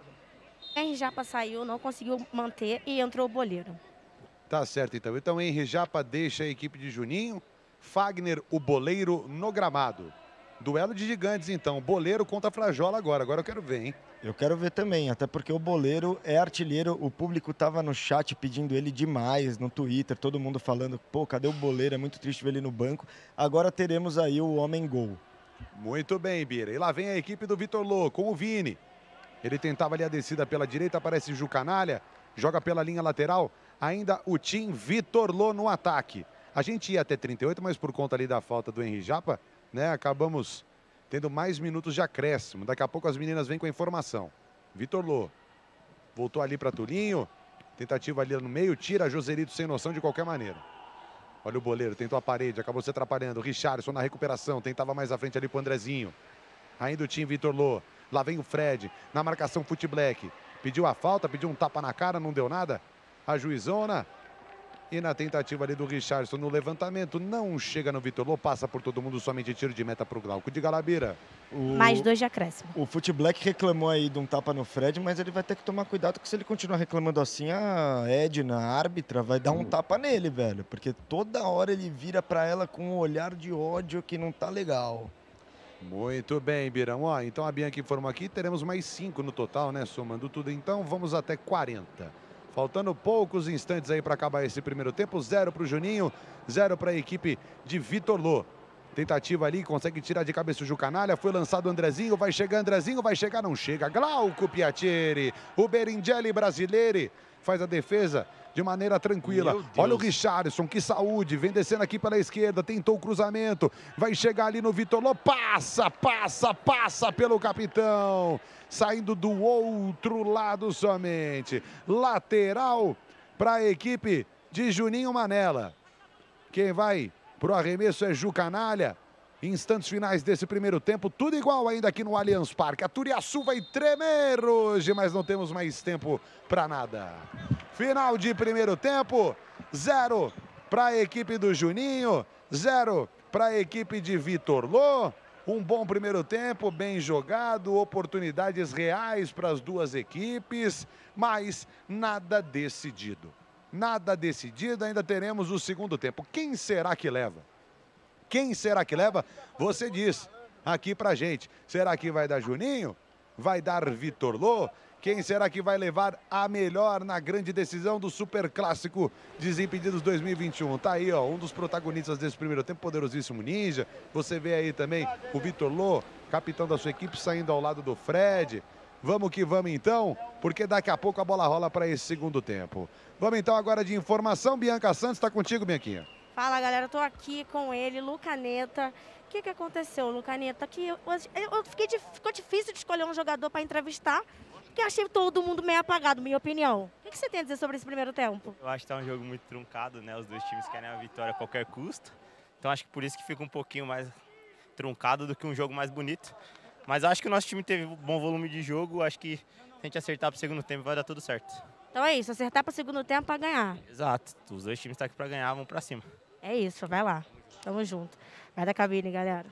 Henry Japa saiu, não conseguiu manter e entrou o Boleiro. Tá certo, então. Então, Henry Japa deixa a equipe de Juninho. Fagner, o Boleiro, no gramado. Duelo de gigantes, então. Boleiro contra Frajola agora. Agora eu quero ver, hein? Eu quero ver também, até porque o Boleiro é artilheiro. O público tava no chat pedindo ele demais, no Twitter, todo mundo falando, pô, cadê o Boleiro? É muito triste ver ele no banco. Agora teremos aí o homem gol. Muito bem, Bira. E lá vem a equipe do Vitor Lô com o Vini. Ele tentava ali a descida pela direita, aparece Ju Canalha, joga pela linha lateral. Ainda o time Vitor Lô no ataque. A gente ia até trinta e oito, mas por conta ali da falta do Henry Japa, né, acabamos tendo mais minutos de acréscimo. Daqui a pouco as meninas vêm com a informação. Vitor Lô voltou ali para Tulinho. Tentativa ali no meio, tira Joselito sem noção de qualquer maneira. Olha o Boleiro, tentou a parede, acabou se atrapalhando. Richarlison na recuperação, tentava mais à frente ali pro Andrezinho. Ainda o time Vitor Lô. Lá vem o Fred, na marcação Fute Black. Pediu a falta, pediu um tapa na cara, não deu nada. A juizona. E na tentativa ali do Richarlison no levantamento, não chega no Vitor Lô, passa por todo mundo, somente tiro de meta pro Glauco. Diga lá, Bira. O... Mais dois de acréscimo. O Fute Black reclamou aí de um tapa no Fred, mas ele vai ter que tomar cuidado, porque se ele continuar reclamando assim, a Edna, a árbitra, vai dar um tapa nele, velho. Porque toda hora ele vira pra ela com um olhar de ódio que não tá legal. Muito bem, Birão. Ó, então a Bianca informou aqui, teremos mais cinco no total, né? Somando tudo, então vamos até quarenta. Faltando poucos instantes aí para acabar esse primeiro tempo. Zero para o Juninho, zero para a equipe de Vitor Lô. Tentativa ali, consegue tirar de cabeça o Ju Canalha. Foi lançado o Andrezinho, vai chegar Andrezinho, vai chegar, não chega. Glauco Piatieri, o Beringelli brasileiro, faz a defesa de maneira tranquila. Olha o Richarlison, que saúde, vem descendo aqui pela esquerda, tentou o cruzamento, vai chegar ali no Vitor Lô, passa, passa, passa pelo capitão, saindo do outro lado somente. Lateral para a equipe de Juninho Manela. Quem vai pro arremesso é Ju Canalha. Instantes finais desse primeiro tempo, tudo igual ainda aqui no Allianz Parque. A Turiaçu vai tremer hoje, mas não temos mais tempo para nada. Final de primeiro tempo, zero para a equipe do Juninho, zero para a equipe de Vitor Lô. Um bom primeiro tempo, bem jogado, oportunidades reais para as duas equipes, mas nada decidido. Nada decidido, ainda teremos o segundo tempo. Quem será que leva? Quem será que leva? Você diz aqui pra gente. Será que vai dar Juninho? Vai dar Vitor Lô? Quem será que vai levar a melhor na grande decisão do Super Clássico Desimpedidos dois mil e vinte e um? Tá aí, ó, um dos protagonistas desse primeiro tempo, poderosíssimo Ninja. Você vê aí também o Vitor Lô, capitão da sua equipe, saindo ao lado do Fred. Vamos que vamos então, porque daqui a pouco a bola rola para esse segundo tempo. Vamos então agora de informação. Bianca Santos, está contigo, Bianquinha. Fala, galera, eu tô aqui com ele, Lucaneta. O que que aconteceu, Lucaneta? Que eu, eu fiquei, ficou difícil de escolher um jogador para entrevistar, porque eu achei todo mundo meio apagado, minha opinião. O que, que você tem a dizer sobre esse primeiro tempo? Eu acho que tá um jogo muito truncado, né? Os dois times querem a vitória a qualquer custo. Então acho que por isso que fica um pouquinho mais truncado do que um jogo mais bonito. Mas acho que o nosso time teve um bom volume de jogo. Acho que se a gente acertar pro segundo tempo vai dar tudo certo. Então é isso, acertar pro segundo tempo para ganhar. Exato. Os dois times estão aqui para ganhar, vamos para cima. É isso, vai lá. Tamo junto. Vai da cabine, galera.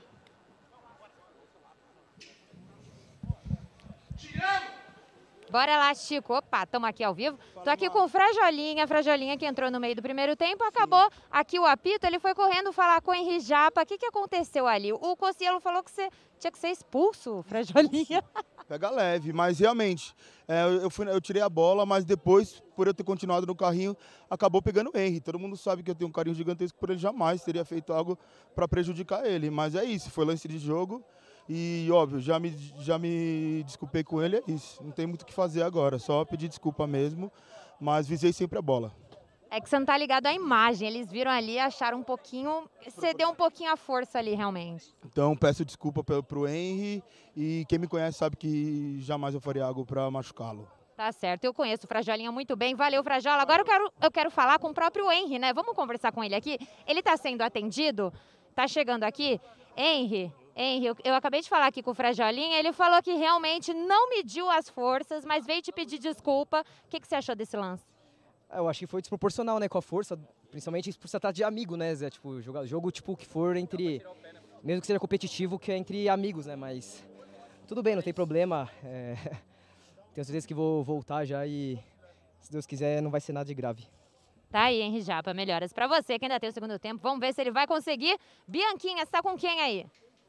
Bora lá, Chico. Opa, estamos aqui ao vivo. Tô aqui com o Frajolinha, Frajolinha que entrou no meio do primeiro tempo, acabou aqui o apito, ele foi correndo falar com o Henry Japa. O que, que aconteceu ali? O Cossielo falou que você tinha que ser expulso, Frajolinha. Pega leve, mas realmente, é, eu, fui, eu tirei a bola, mas depois, por eu ter continuado no carrinho, acabou pegando o Henry. Todo mundo sabe que eu tenho um carinho gigantesco por ele, jamais teria feito algo para prejudicar ele. Mas é isso, foi lance de jogo. E, óbvio, já me, já me desculpei com ele, é isso. Não tem muito o que fazer agora, só pedir desculpa mesmo, mas visei sempre a bola. É que você não tá ligado à imagem. Eles viram ali, acharam um pouquinho, cedeu um pouquinho a força ali, realmente. Então peço desculpa pelo, pro Henry e quem me conhece sabe que jamais eu faria algo para machucá-lo. Tá certo, eu conheço o Frajolinha muito bem. Valeu, Frajola. Agora eu quero, eu quero falar com o próprio Henry, né? Vamos conversar com ele aqui. Ele tá sendo atendido, tá chegando aqui. Henry, Henry, eu, eu acabei de falar aqui com o Frajolinha, ele falou que realmente não mediu as forças, mas veio te pedir desculpa. O que, que você achou desse lance? Eu acho que foi desproporcional, né, com a força, principalmente por se tratar de amigo, né, Zé? Tipo, jogo, jogo tipo que for entre, mesmo que seja competitivo, que é entre amigos, né, mas tudo bem, não tem problema. É, tenho certeza que vou voltar já e, se Deus quiser, não vai ser nada de grave. Tá aí, Henry Japa, melhoras pra você, que ainda tem o segundo tempo. Vamos ver se ele vai conseguir. Bianquinha, você tá com quem aí?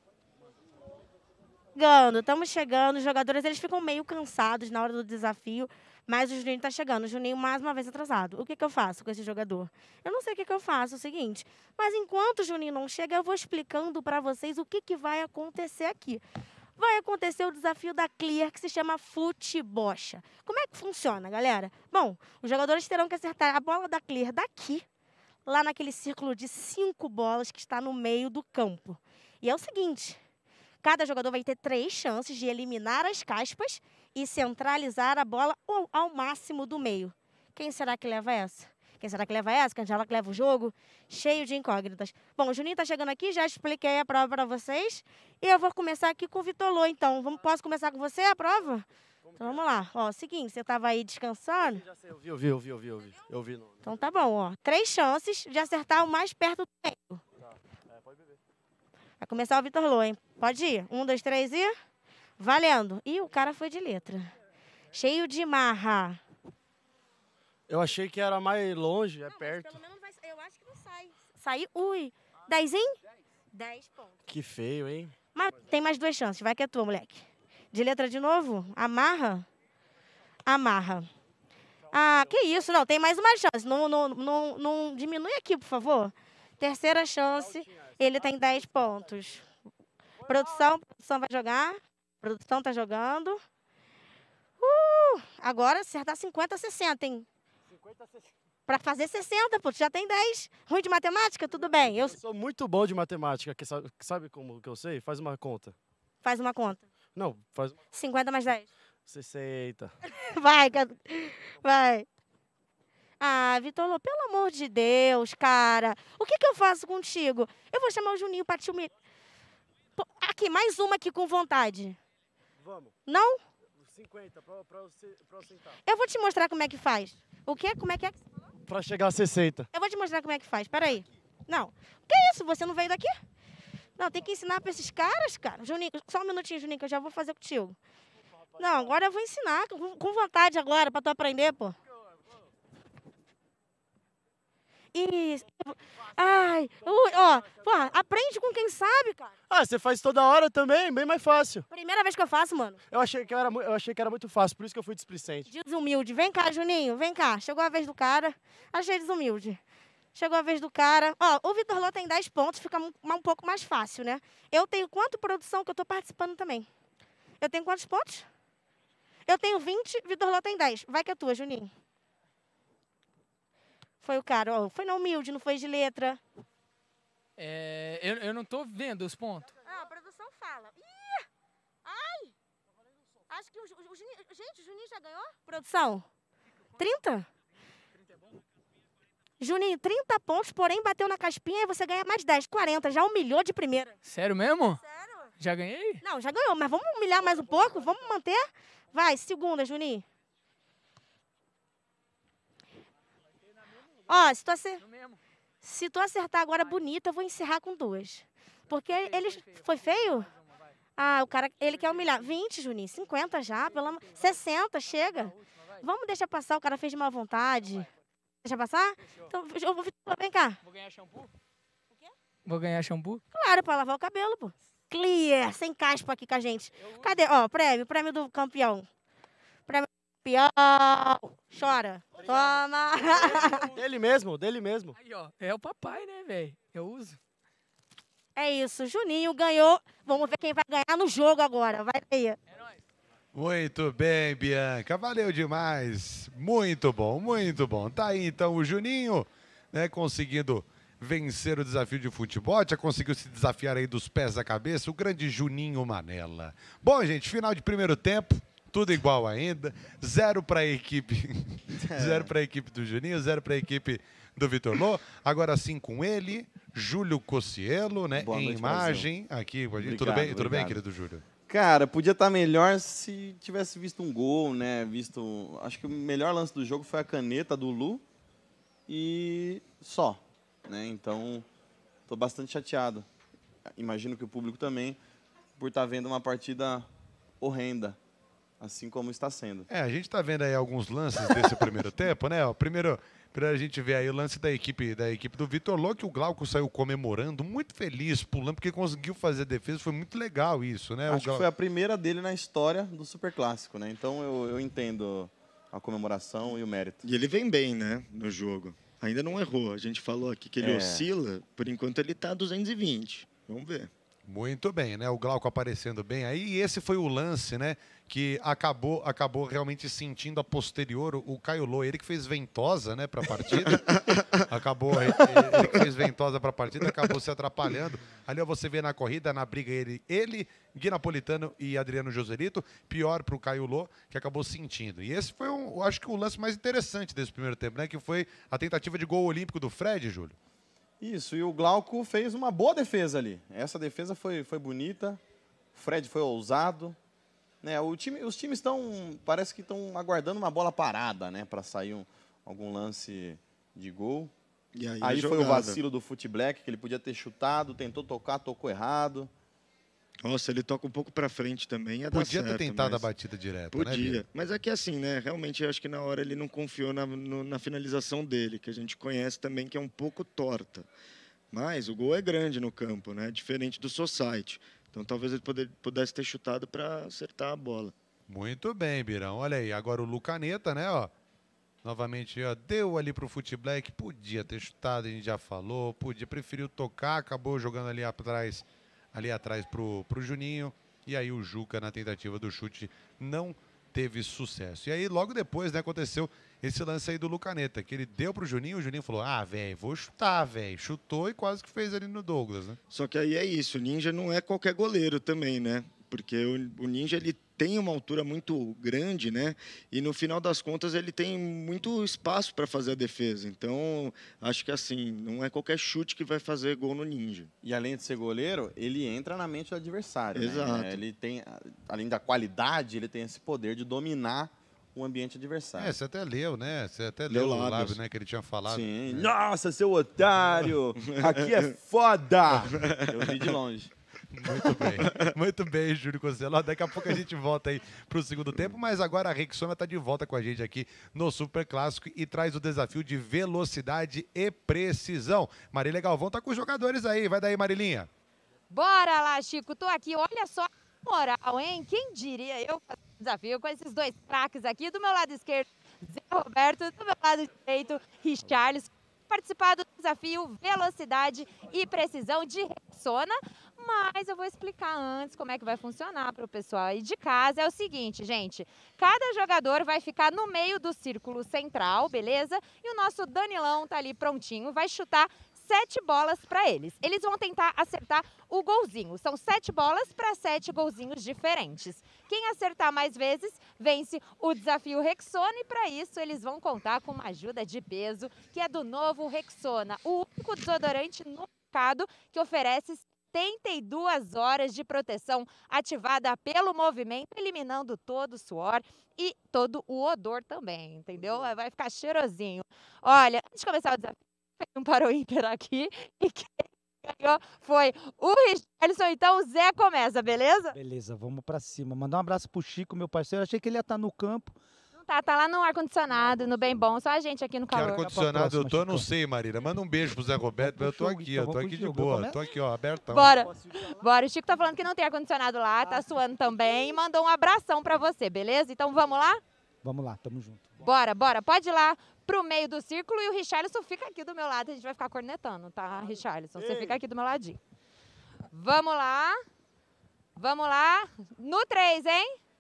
Chegando, estamos chegando. Os jogadores eles ficam meio cansados na hora do desafio, mas o Juninho está chegando. O Juninho mais uma vez atrasado. O que, que eu faço com esse jogador? Eu não sei o que, que eu faço. É o seguinte, mas enquanto o Juninho não chega, eu vou explicando para vocês o que, que vai acontecer aqui. Vai acontecer o desafio da Clear, que se chama Futebocha. Como é que funciona, galera? Bom, os jogadores terão que acertar a bola da Clear daqui, lá naquele círculo de cinco bolas que está no meio do campo. E é o seguinte, cada jogador vai ter três chances de eliminar as caspas e centralizar a bola ao, ao máximo do meio. Quem será que leva essa? Quem será que leva essa? Quem será que leva o jogo? Cheio de incógnitas. Bom, o Juninho tá chegando aqui, já expliquei a prova para vocês. E eu vou começar aqui com o Vitor Lô, então. Vamos, posso começar com você a prova? Então vamos lá. Ó, seguinte, você tava aí descansando? Já sei, eu vi, eu vi, eu vi, eu vi, eu vi. Eu vi no... Então tá bom, ó. Três chances de acertar o mais perto do meio. Tá, é, pode beber. Vai começar o Vitor Lô, hein? Pode ir. Um, dois, três e... Valendo. Ih, o cara foi de letra. Cheio de marra. Eu achei que era mais longe, é não, perto. Pelo menos vai, eu acho que não sai. Sai, ui. Dezinho? Dez pontos. Que feio, hein? Mas tem mais duas chances. Vai que é tua, moleque. De letra de novo? Amarra? Amarra. Ah, que isso? Não, tem mais uma chance. Não, não, não, não diminui aqui, por favor. Terceira chance. Ele tem dez pontos. Produção, produção vai jogar. Produção tá jogando. Uh, agora acertar cinquenta, sessenta, hein? Pra fazer sessenta, pô, tu já tem dez. Ruim de matemática? Tudo bem. Eu... eu sou muito bom de matemática, que sabe, sabe como que eu sei? Faz uma conta. Faz uma conta. Não, faz... cinquenta mais dez. sessenta. Vai, vai. Ah, Vitor Lô, pelo amor de Deus, cara. O que que eu faço contigo? Eu vou chamar o Juninho pra te humilhar. Aqui, mais uma aqui com vontade. Vamos. Não? cinquenta, pra, pra, pra eu sentar. Eu vou te mostrar como é que faz. O quê? Como é que é? Pra chegar a sessenta. Eu vou te mostrar como é que faz. Peraí. Não. Que isso? Você não veio daqui? Não, tem que ensinar pra esses caras, cara. Juninho, só um minutinho, Juninho, que eu já vou fazer contigo. Não, agora eu vou ensinar. Com vontade agora, pra tu aprender, pô. Isso. Ai, ui, ó, pô, aprende com quem sabe, cara. Ah, você faz toda hora também, bem mais fácil. Primeira vez que eu faço, mano. Eu achei que era, eu achei que era muito fácil, por isso que eu fui displicente. Desumilde. Vem cá, Juninho, vem cá. Chegou a vez do cara. Achei desumilde. Chegou a vez do cara. Ó, o Vitor Lô tem dez pontos, fica um, um pouco mais fácil, né? Eu tenho quanto produção que eu tô participando também? Eu tenho quantos pontos? Eu tenho vinte, Vitor Lô tem dez. Vai que é tua, Juninho. Foi o cara, ó. Foi na humilde, não foi de letra. É, eu, eu não tô vendo os pontos. Ah, a produção fala. Ih! Ai! Acho que o, o, o Juninho... Gente, o Juninho já ganhou? Produção? trinta? Juninho, trinta pontos, porém bateu na caspinha e você ganha mais dez, quarenta. Já humilhou de primeira. Sério mesmo? Sério? Já ganhei? Não, já ganhou, mas vamos humilhar mais um pouco? Vamos manter? Vai, segunda, Juninho. Ó, se tu, acer... se tu acertar agora bonita, eu vou encerrar com duas. Porque ele... Foi feio? Ah, o cara, ele quer humilhar. vinte, Juninho, cinquenta já, pelo amor... sessenta, chega. Vamos deixar passar, o cara fez de má vontade. Deixa passar? Então, eu vou... Vem cá. Vou ganhar shampoo? O quê? Vou ganhar shampoo? Claro, pra lavar o cabelo, pô. Clear, sem caspa aqui com a gente. Cadê? Ó, prêmio, prêmio do campeão. Prêmio do campeão. Chora. Toma. Dele mesmo, dele mesmo. Aí, ó, é o papai, né, velho? Eu uso. É isso, Juninho ganhou. Vamos ver quem vai ganhar no jogo agora. Vai aí. É nóis. Muito bem, Bianca. Valeu demais. Muito bom, muito bom. Tá aí então o Juninho, né, conseguindo vencer o desafio de futebol. Já conseguiu se desafiar aí dos pés à cabeça. O grande Juninho Manella. Bom, gente, final de primeiro tempo. Tudo igual ainda. Zero para a equipe. Zero para a equipe do Juninho, zero para a equipe do Vitor Lô. Agora sim com ele, Júlio Cocielo, né? Boa em noite, imagem. Brasil. Aqui, Obrigado, tudo bem? Tudo bem, obrigado. querido Júlio? Cara, podia estar melhor se tivesse visto um gol, né? Visto. Acho que o melhor lance do jogo foi a caneta do Lu e só, né? Então, tô bastante chateado. Imagino que o público também, por estar vendo uma partida horrenda, assim como está sendo. É, a gente tá vendo aí alguns lances desse primeiro tempo, né? O primeiro, primeiro a gente vê aí o lance da equipe, da equipe do Vitor Lô, que o Glauco saiu comemorando, muito feliz, pulando, porque conseguiu fazer a defesa. Foi muito legal isso, né? Acho o que foi a primeira dele na história do Superclássico, né? Então eu, eu entendo a comemoração e o mérito. E ele vem bem, né, no jogo. Ainda não errou. A gente falou aqui que ele É. oscila. Por enquanto ele tá duzentos e vinte. Vamos ver. Muito bem, né? O Glauco aparecendo bem aí. E esse foi o lance, né? Que acabou, acabou realmente sentindo a posterior. O Caio Lô, ele que fez ventosa, né, para a partida. acabou, ele, ele que fez ventosa para a partida, acabou se atrapalhando. Ali ó, você vê na corrida, na briga, ele, ele Gui Napolitano e Adriano Joselito. Pior para o Caio Lô, que acabou sentindo. E esse foi, um, eu acho que o lance mais interessante desse primeiro tempo, né? Que foi a tentativa de gol olímpico do Fred, Júlio. Isso, e o Glauco fez uma boa defesa ali. Essa defesa foi, foi bonita, o Fred foi ousado. Né, o time, os times estão, parece que estão aguardando uma bola parada, né, para sair um, algum lance de gol. E aí, aí foi o jogada. vacilo do Fute Black, que ele podia ter chutado, tentou tocar, tocou errado. Nossa, ele toca um pouco pra frente também, ia dar Podia ter certo, tentado mas- a batida direta, né, Podia. Bia? Mas é que assim, né? Realmente, eu acho que na hora ele não confiou na, no- na finalização dele, que a gente conhece também, que é um pouco torta. Mas o gol é grande no campo, né? Diferente do Society. Então talvez ele poder- pudesse ter chutado para acertar a bola. Muito bem, Birão. Olha aí, agora o Lucaneta, né, ó. Novamente, ó, deu ali pro Fute Black, podia ter chutado, a gente já falou, podia, preferiu tocar, acabou jogando ali atrás, ali atrás pro, pro Juninho, e aí o Juca, na tentativa do chute, não teve sucesso. E aí, logo depois, né, aconteceu esse lance aí do Lucaneta, que ele deu pro Juninho, o Juninho falou, ah, velho, vou chutar, velho. Chutou e quase que fez ali no Douglas, né? Só que aí é isso, o Ninja não é qualquer goleiro também, né? Porque o, o Ninja ele tem uma altura muito grande, né? E no final das contas ele tem muito espaço para fazer a defesa. Então, acho que assim, não é qualquer chute que vai fazer gol no Ninja. E além de ser goleiro, ele entra na mente do adversário. né? Exato. Ele tem, além da qualidade, ele tem esse poder de dominar o ambiente adversário. É, você até leu, né? Você até Leu leu o lábios. lábio, né, que ele tinha falado. Sim. né? Nossa, seu otário! Aqui é foda! Eu vi de longe. Muito bem, muito bem, Júlio Cocielo. Daqui a pouco a gente volta aí pro segundo tempo, mas agora a Rexona tá de volta com a gente aqui no Super Clássico e traz o desafio de velocidade e precisão. Marília Galvão tá com os jogadores aí, vai daí, Marilinha. Bora lá, Chico, tô aqui, olha só a moral, hein? Quem diria eu fazer um desafio com esses dois craques aqui, do meu lado esquerdo, Zé Roberto, do meu lado direito, Richarlison, participar do desafio Velocidade e Precisão de Rexona, mas eu vou explicar antes como é que vai funcionar para o pessoal aí de casa. É o seguinte, gente, cada jogador vai ficar no meio do círculo central, beleza? E o nosso Danilão tá ali prontinho, vai chutar sete bolas para eles. Eles vão tentar acertar o golzinho. São sete bolas para sete golzinhos diferentes. Quem acertar mais vezes vence o desafio Rexona e para isso eles vão contar com uma ajuda de peso que é do novo Rexona, o único desodorante no mercado que oferece setenta e duas horas de proteção ativada pelo movimento, eliminando todo o suor e todo o odor também, entendeu? Vai ficar cheirosinho. Olha, antes de começar o desafio, um para o Inter aqui e quem ganhou foi o Richarlison. Então o Zé começa, beleza? Beleza, vamos pra cima. Mandar um abraço pro Chico, meu parceiro. Achei que ele ia estar no campo. Não tá, tá lá no ar-condicionado, no bem bom, só a gente aqui no Que calor. ar-condicionado eu tô, eu não sei, Marília. Manda um beijo pro Zé Roberto, eu tô aqui, eu tô aqui de boa. Tô aqui, ó, abertão. Bora, bora. O Chico tá falando que não tem ar-condicionado lá, tá suando também e mandou um abração pra você, beleza? Então vamos lá? Vamos lá, tamo junto. Bora, bora. Pode ir lá pro meio do círculo e o Richarlison fica aqui do meu lado. A gente vai ficar cornetando, tá, Richarlison? Você fica aqui do meu ladinho. Vamos lá. Vamos lá. No três, hein?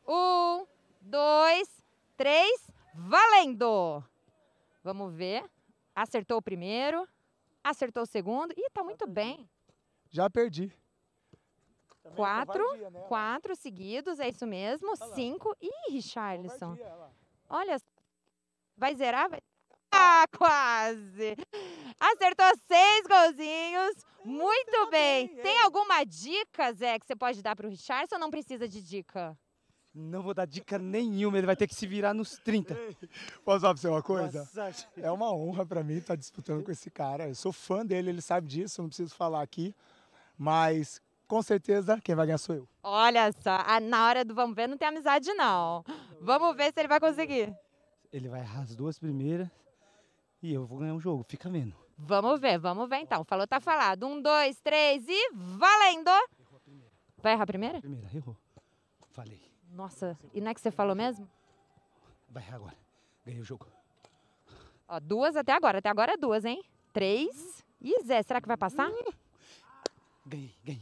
Um, dois, três, valendo! Vamos ver. Acertou o primeiro, acertou o segundo. Ih, tá muito bem. Já perdi. Quatro, quatro seguidos, é isso mesmo. Cinco. Ih, Richarlison. Olha, vai zerar? Vai... Ah, quase! Acertou seis golzinhos. Muito bem. Tem alguma dica, Zé, que você pode dar para o Richarlison ou não precisa de dica? Não vou dar dica nenhuma, ele vai ter que se virar nos trinta. Posso falar pra você uma coisa? Nossa. É uma honra pra mim estar disputando com esse cara. Eu sou fã dele, ele sabe disso, não preciso falar aqui. Mas, com certeza, quem vai ganhar sou eu. Olha só, na hora do vamos ver não tem amizade não. Vamos ver se ele vai conseguir. Ele vai errar as duas primeiras e eu vou ganhar um jogo, fica vendo. Vamos ver, vamos ver então. Falou, tá falado. Um, dois, três e valendo! Vai errar a primeira? Primeira, errou. Falei. Nossa, e não é que você falou mesmo? Vai errar agora. Ganhei o jogo. Ó, duas até agora. Até agora é duas, hein? Três. E Zé, será que vai passar? Ganhei, ganhei.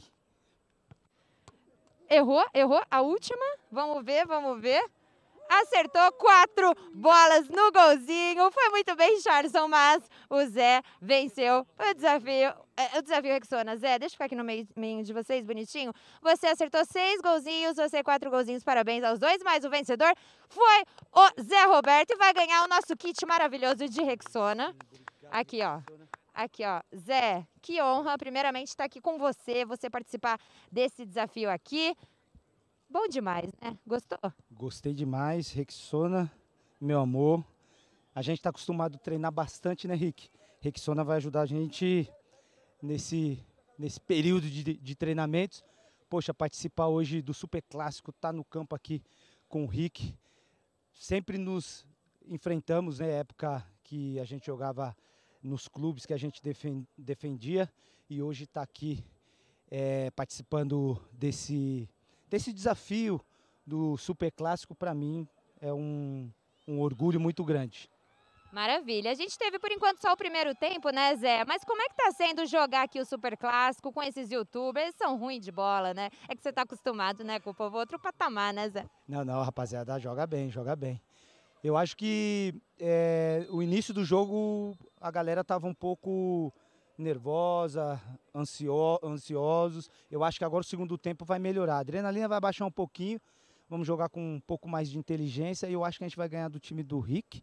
Errou, errou. A última. Vamos ver, vamos ver. Acertou quatro bolas no golzinho. Foi muito bem, Richarlison, mas o Zé venceu o desafio. É, o desafio Rexona. Zé, deixa eu ficar aqui no meio, meio de vocês, bonitinho. Você acertou seis golzinhos, você quatro golzinhos. Parabéns aos dois, mas o vencedor foi o Zé Roberto e vai ganhar o nosso kit maravilhoso de Rexona. Aqui, ó. Aqui, ó. Zé, que honra, primeiramente, estar aqui com você, você participar desse desafio aqui. Bom demais, né? Gostou? Gostei demais, Rexona, meu amor. A gente está acostumado a treinar bastante, né, Rick? Rexona vai ajudar a gente nesse, nesse período de, de treinamentos. Poxa, participar hoje do Super Clássico, tá no campo aqui com o Rick. Sempre nos enfrentamos, né, época que a gente jogava nos clubes que a gente defendia. E hoje está aqui é, participando desse... Esse desafio do Super Clássico, para mim, é um, um orgulho muito grande. Maravilha. A gente teve, por enquanto, só o primeiro tempo, né, Zé? Mas como é que tá sendo jogar aqui o Super Clássico com esses youtubers? Eles são ruins de bola, né? É que você tá acostumado, né, com o povo outro patamar, né, Zé? Não, não, rapaziada, joga bem, joga bem. Eu acho que é, o início do jogo, a galera tava um pouco nervosa, ansio, ansiosos. Eu acho que agora o segundo tempo vai melhorar. A adrenalina vai baixar um pouquinho. Vamos jogar com um pouco mais de inteligência. E eu acho que a gente vai ganhar do time do Rick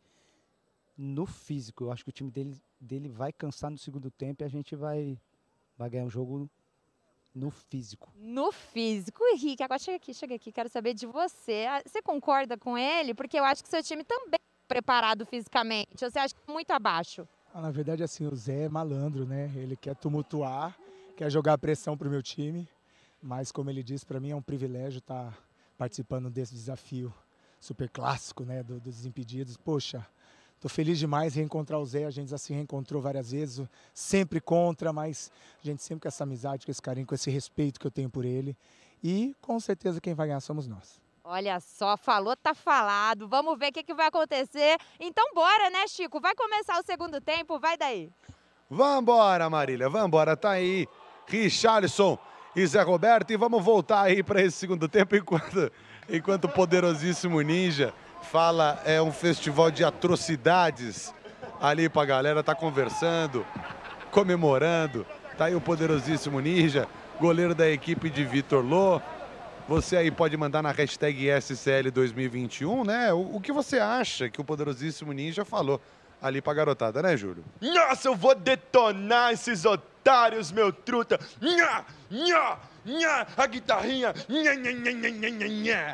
no físico. Eu acho que o time dele, dele vai cansar no segundo tempo e a gente vai, vai ganhar um jogo no físico. No físico. Henrique, agora chega aqui, chega aqui. Quero saber de você. Você concorda com ele? Porque eu acho que seu time também é preparado fisicamente. Ou você acha que é muito abaixo? Ah, na verdade, assim, o Zé é malandro, né? Ele quer tumultuar, quer jogar pressão pro meu time. Mas, como ele disse, para mim é um privilégio estar participando desse desafio super clássico, né? Do, dos Desimpedidos. Poxa, tô feliz demais em reencontrar o Zé. A gente já se reencontrou várias vezes, sempre contra, mas a gente sempre com essa amizade, com esse carinho, com esse respeito que eu tenho por ele. E, com certeza, quem vai ganhar somos nós. Olha só, falou, tá falado. Vamos ver o que, que vai acontecer. Então bora, né, Chico? Vai começar o segundo tempo, vai daí. Vambora, Marília, vambora. Tá aí Richarlison e Zé Roberto. E vamos voltar aí para esse segundo tempo enquanto, enquanto o poderosíssimo Ninja fala, é um festival de atrocidades ali pra galera. Tá conversando, comemorando. Tá aí o poderosíssimo Ninja, goleiro da equipe de Vitor Lô. Você aí pode mandar na hashtag S C L dois mil e vinte e um, né? O, o que você acha que o poderosíssimo Ninja falou ali pra garotada, né, Júlio? Nossa, eu vou detonar esses otários, meu truta. Nha, nha, nha, a guitarrinha. Nha, nha, nha, nha, nha, nha.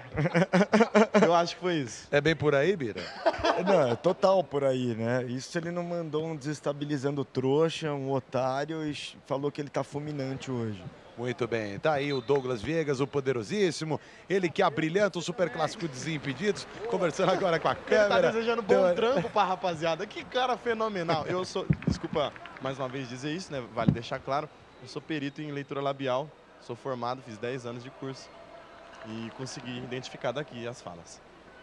Eu acho que foi isso. É bem por aí, Bira? Não, é total por aí, né? Isso ele não mandou um desestabilizando trouxa, um otário, e falou que ele tá fulminante hoje. Muito bem, tá aí o Douglas Viegas, o poderosíssimo, ele que abrilhanta o Super Clássico Desimpedidos, conversando agora com a câmera. Ele tá desejando bom trampo pra rapaziada, que cara fenomenal. Eu sou, desculpa mais uma vez dizer isso, né, vale deixar claro, eu sou perito em leitura labial, sou formado, fiz dez anos de curso e consegui identificar daqui as falas.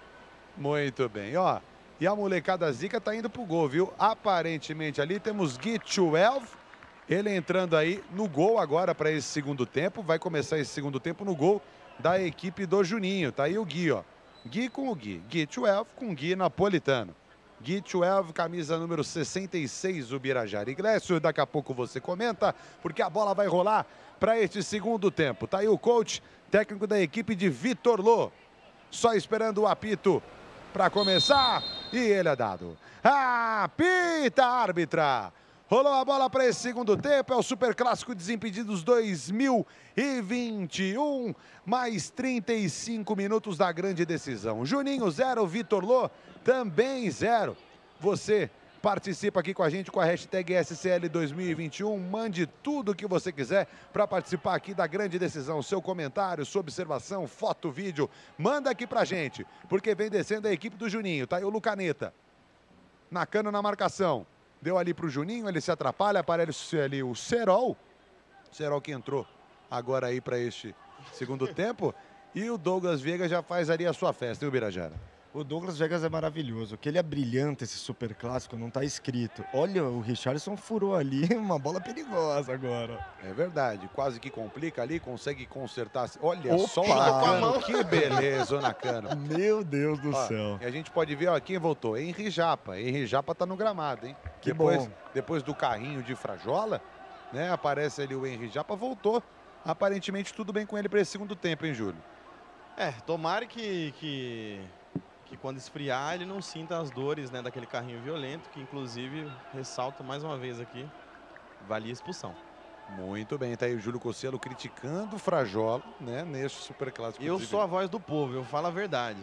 Muito bem, ó, e a molecada zica tá indo pro gol, viu? Aparentemente ali temos Gui doze, ele entrando aí no gol agora para esse segundo tempo. Vai começar esse segundo tempo no gol da equipe do Juninho. Tá aí o Gui, ó. Gui com o Gui. Gui doze com Gui Napolitano. Gui doze, camisa número sessenta e seis, o Birajara Iglesias. Daqui a pouco você comenta, porque a bola vai rolar para este segundo tempo. Tá aí o coach, técnico da equipe de Vitor Lô. Só esperando o apito para começar. E ele é dado. Apita, árbitra. Rolou a bola para esse segundo tempo. É o Superclássico Desimpedidos dois mil e vinte e um. Mais trinta e cinco minutos da grande decisão. Juninho zero, Vitor Lô também zero. Você participa aqui com a gente com a hashtag S C L dois mil e vinte e um. Mande tudo o que você quiser para participar aqui da grande decisão. Seu comentário, sua observação, foto, vídeo. Manda aqui pra gente, porque vem descendo a equipe do Juninho. Tá aí o Lucaneta. Nakano na marcação. Deu ali pro Juninho, ele se atrapalha, aparece ali o Serol. Serol que entrou agora aí para este segundo tempo. E o Douglas Viegas já faz ali a sua festa, hein, Birajara? O Douglas Viegas é maravilhoso. Que ele é brilhante, esse super clássico, não tá escrito. Olha, o Richarlison furou ali uma bola perigosa agora. É verdade, quase que complica ali, consegue consertar. Olha Opa! só o Nakano, que beleza o Nakano. Meu Deus do Ó, céu. E a gente pode ver, ó, quem voltou? Henri Japa. Henri Japa tá no gramado, hein? Que depois, bom. Depois do carrinho de Frajola, né? Aparece ali o Henri Japa, voltou. Aparentemente tudo bem com ele para esse segundo tempo, hein, Júlio? É, tomara que, que, que quando esfriar ele não sinta as dores, né, daquele carrinho violento, que inclusive, ressalto mais uma vez aqui, valia expulsão. Muito bem, tá aí o Júlio Cossielo criticando o Frajola, né, neste Superclássico. Eu sou a voz do povo, eu falo a verdade.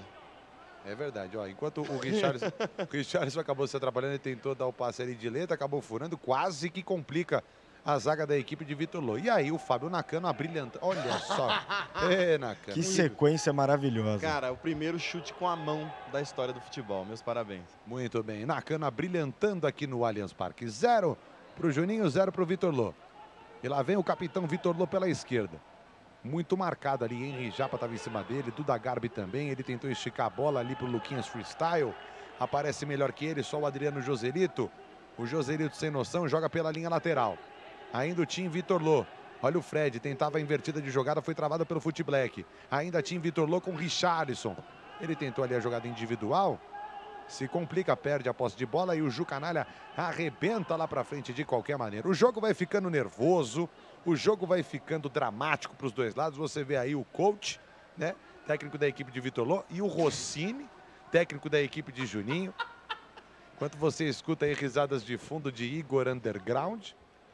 É verdade, ó, enquanto o Richarlison, o Richarlison acabou se atrapalhando, ele tentou dar o passe ali de letra, acabou furando, quase que complica a zaga da equipe de Vitor Lô. E aí o Fábio Nakano abrilhantando. Olha só. É, Nakano. Que sequência maravilhosa. Cara, o primeiro chute com a mão da história do futebol. Meus parabéns. Muito bem. Nakano abrilhantando aqui no Allianz Parque. Zero pro Juninho, zero pro Vitor Lô. E lá vem o capitão Vitor Lô pela esquerda. Muito marcado ali. Henri Japa estava em cima dele. Duda Garbi também. Ele tentou esticar a bola ali pro Luquinhas Freestyle. Aparece melhor que ele, só o Adriano Joselito. O Joselito sem noção joga pela linha lateral. Ainda o time Vitor Lô. Olha o Fred, tentava a invertida de jogada, foi travada pelo Fute Black. Ainda time Vitor Lô com Richarlison. Ele tentou ali a jogada individual. Se complica, perde a posse de bola e o Ju Canalha arrebenta lá pra frente de qualquer maneira. O jogo vai ficando nervoso, o jogo vai ficando dramático para os dois lados. Você vê aí o coach, né, técnico da equipe de Vitor Lô, e o Rossini, técnico da equipe de Juninho. Enquanto você escuta aí risadas de fundo de Igor Underground.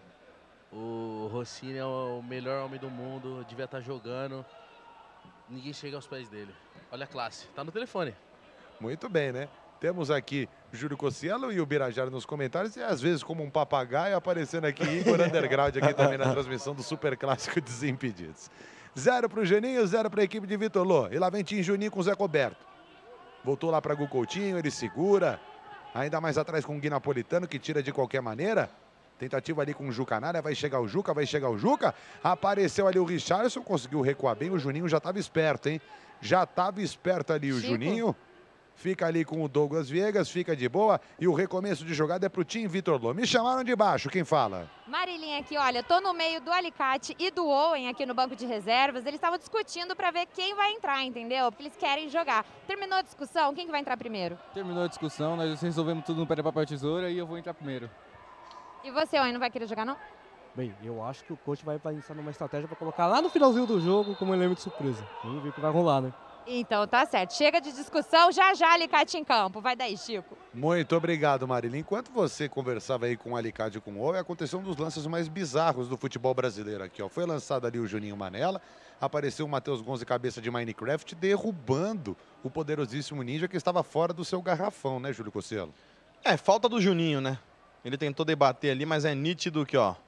O Rossini é o melhor homem do mundo, devia estar jogando. Ninguém chega aos pés dele. Olha a classe, tá no telefone. Muito bem, né? Temos aqui Júlio Cossielo e o Birajara nos comentários e às vezes como um papagaio aparecendo aqui Igor Underground aqui também na transmissão do Superclássico Desimpedidos. Zero para o Juninho, zero para a equipe de Vitor Lô. E lá vem Tim Juninho com o Zé Coberto. Voltou lá para Gu Coutinho, ele segura. Ainda mais atrás com o Gui Napolitano que tira de qualquer maneira. Tentativa ali com o Ju Canalha, vai chegar o Juca, vai chegar o Juca. Apareceu ali o Richarlison, conseguiu recuar bem. O Juninho já estava esperto, hein? Já estava esperto ali o Chico. Juninho. Fica ali com o Douglas Viegas, fica de boa. E o recomeço de jogada é pro time Vitor Lô. Me chamaram de baixo, quem fala? Marilinha aqui, olha, tô no meio do Alicate e do Owen aqui no banco de reservas. Eles estavam discutindo para ver quem vai entrar, entendeu? Porque eles querem jogar. Terminou a discussão, quem que vai entrar primeiro? Terminou a discussão, nós resolvemos tudo no pé de papel e tesoura e eu vou entrar primeiro. E você, Owen, não vai querer jogar, não? Bem, eu acho que o coach vai pensar numa estratégia para colocar lá no finalzinho do jogo como elemento de surpresa. Vamos ver o que vai rolar, né? Então tá certo. Chega de discussão, já já Alicate em campo. Vai daí, Chico. Muito obrigado, Marília. Enquanto você conversava aí com o Alicate e com o Owen, aconteceu um dos lances mais bizarros do futebol brasileiro aqui, ó. Foi lançado ali o Juninho Manela, apareceu o Matheus Gonze cabeça de Minecraft, derrubando o poderosíssimo Ninja que estava fora do seu garrafão, né, Júlio Cossielo? É, falta do Juninho, né? Ele tentou debater ali, mas é nítido que, ó,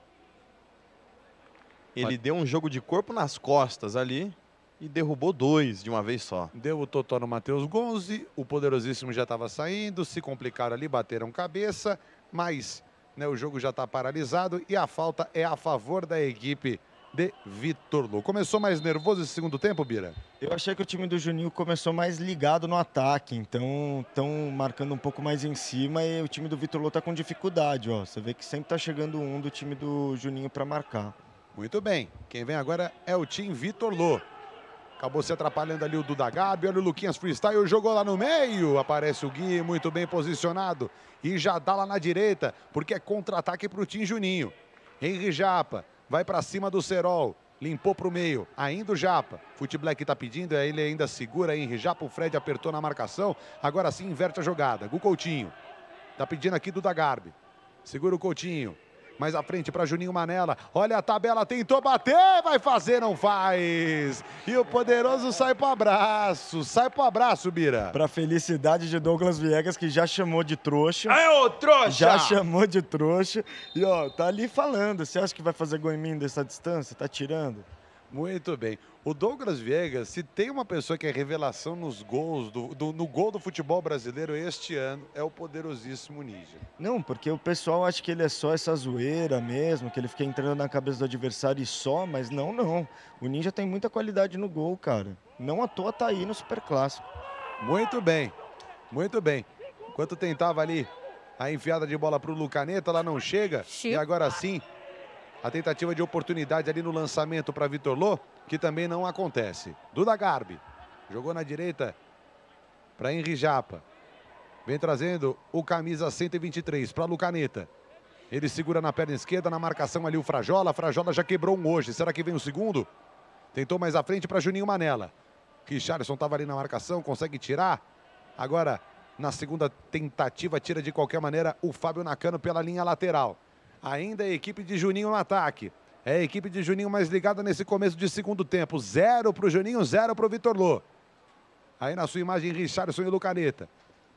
ele deu um jogo de corpo nas costas ali e derrubou dois de uma vez só. Deu o totó no Matheus Gonze, o poderosíssimo já estava saindo, se complicaram ali, bateram cabeça, mas né, o jogo já está paralisado e a falta é a favor da equipe de Vitor Lô. Começou mais nervoso esse segundo tempo, Bira? Eu achei que o time do Juninho começou mais ligado no ataque, então estão marcando um pouco mais em cima e o time do Vitor Lô está com dificuldade, ó. Você vê que sempre está chegando um do time do Juninho para marcar. Muito bem, quem vem agora é o time Vitor Lô. Acabou se atrapalhando ali o Duda Gabi. Olha o Luquinhas Freestyle, jogou lá no meio. Aparece o Gui, muito bem posicionado. E já dá lá na direita, porque é contra-ataque para o Team Juninho. Henry Japa, vai para cima do Serol. Limpou para o meio, ainda o Japa. Fute Black tá pedindo, aí ele ainda segura. Henry Japa, o Fred apertou na marcação. Agora sim inverte a jogada. Gu Coutinho. Tá pedindo aqui Duda Garbi. Segura o Coutinho. Mais à frente para Juninho Manela. Olha a tabela, tentou bater, vai fazer, não faz. E o poderoso sai pro abraço. Sai pro abraço, Bira. Pra felicidade de Douglas Viegas, que já chamou de trouxa. É ô trouxa! Já chamou de trouxa. E ó, tá ali falando. Você acha que vai fazer gol em mim dessa distância? Tá tirando? Muito bem. O Douglas Viegas, se tem uma pessoa que é revelação nos gols, do, do, no gol do futebol brasileiro este ano, é o poderosíssimo Ninja. Não, porque o pessoal acha que ele é só essa zoeira mesmo, que ele fica entrando na cabeça do adversário e só, mas não, não. O Ninja tem muita qualidade no gol, cara. Não à toa tá aí no Superclássico. Muito bem, muito bem. Enquanto tentava ali a enfiada de bola pro Lucaneta, ela não chega. E agora sim, a tentativa de oportunidade ali no lançamento para Vitor Lô, que também não acontece. Duda Garbi, jogou na direita para Henry Japa. Vem trazendo o camisa cento e vinte e três para Lucaneta. Ele segura na perna esquerda, na marcação ali o Frajola. Frajola já quebrou um hoje. Será que vem o segundo? Tentou mais à frente para Juninho Manela. Richarlison estava ali na marcação, consegue tirar. Agora, na segunda tentativa, tira de qualquer maneira o Fábio Nakano pela linha lateral. Ainda a equipe de Juninho no ataque. É a equipe de Juninho mais ligada nesse começo de segundo tempo. Zero para o Juninho, zero para o Vitor Lô. Aí na sua imagem, Richarlison e Lucaneta.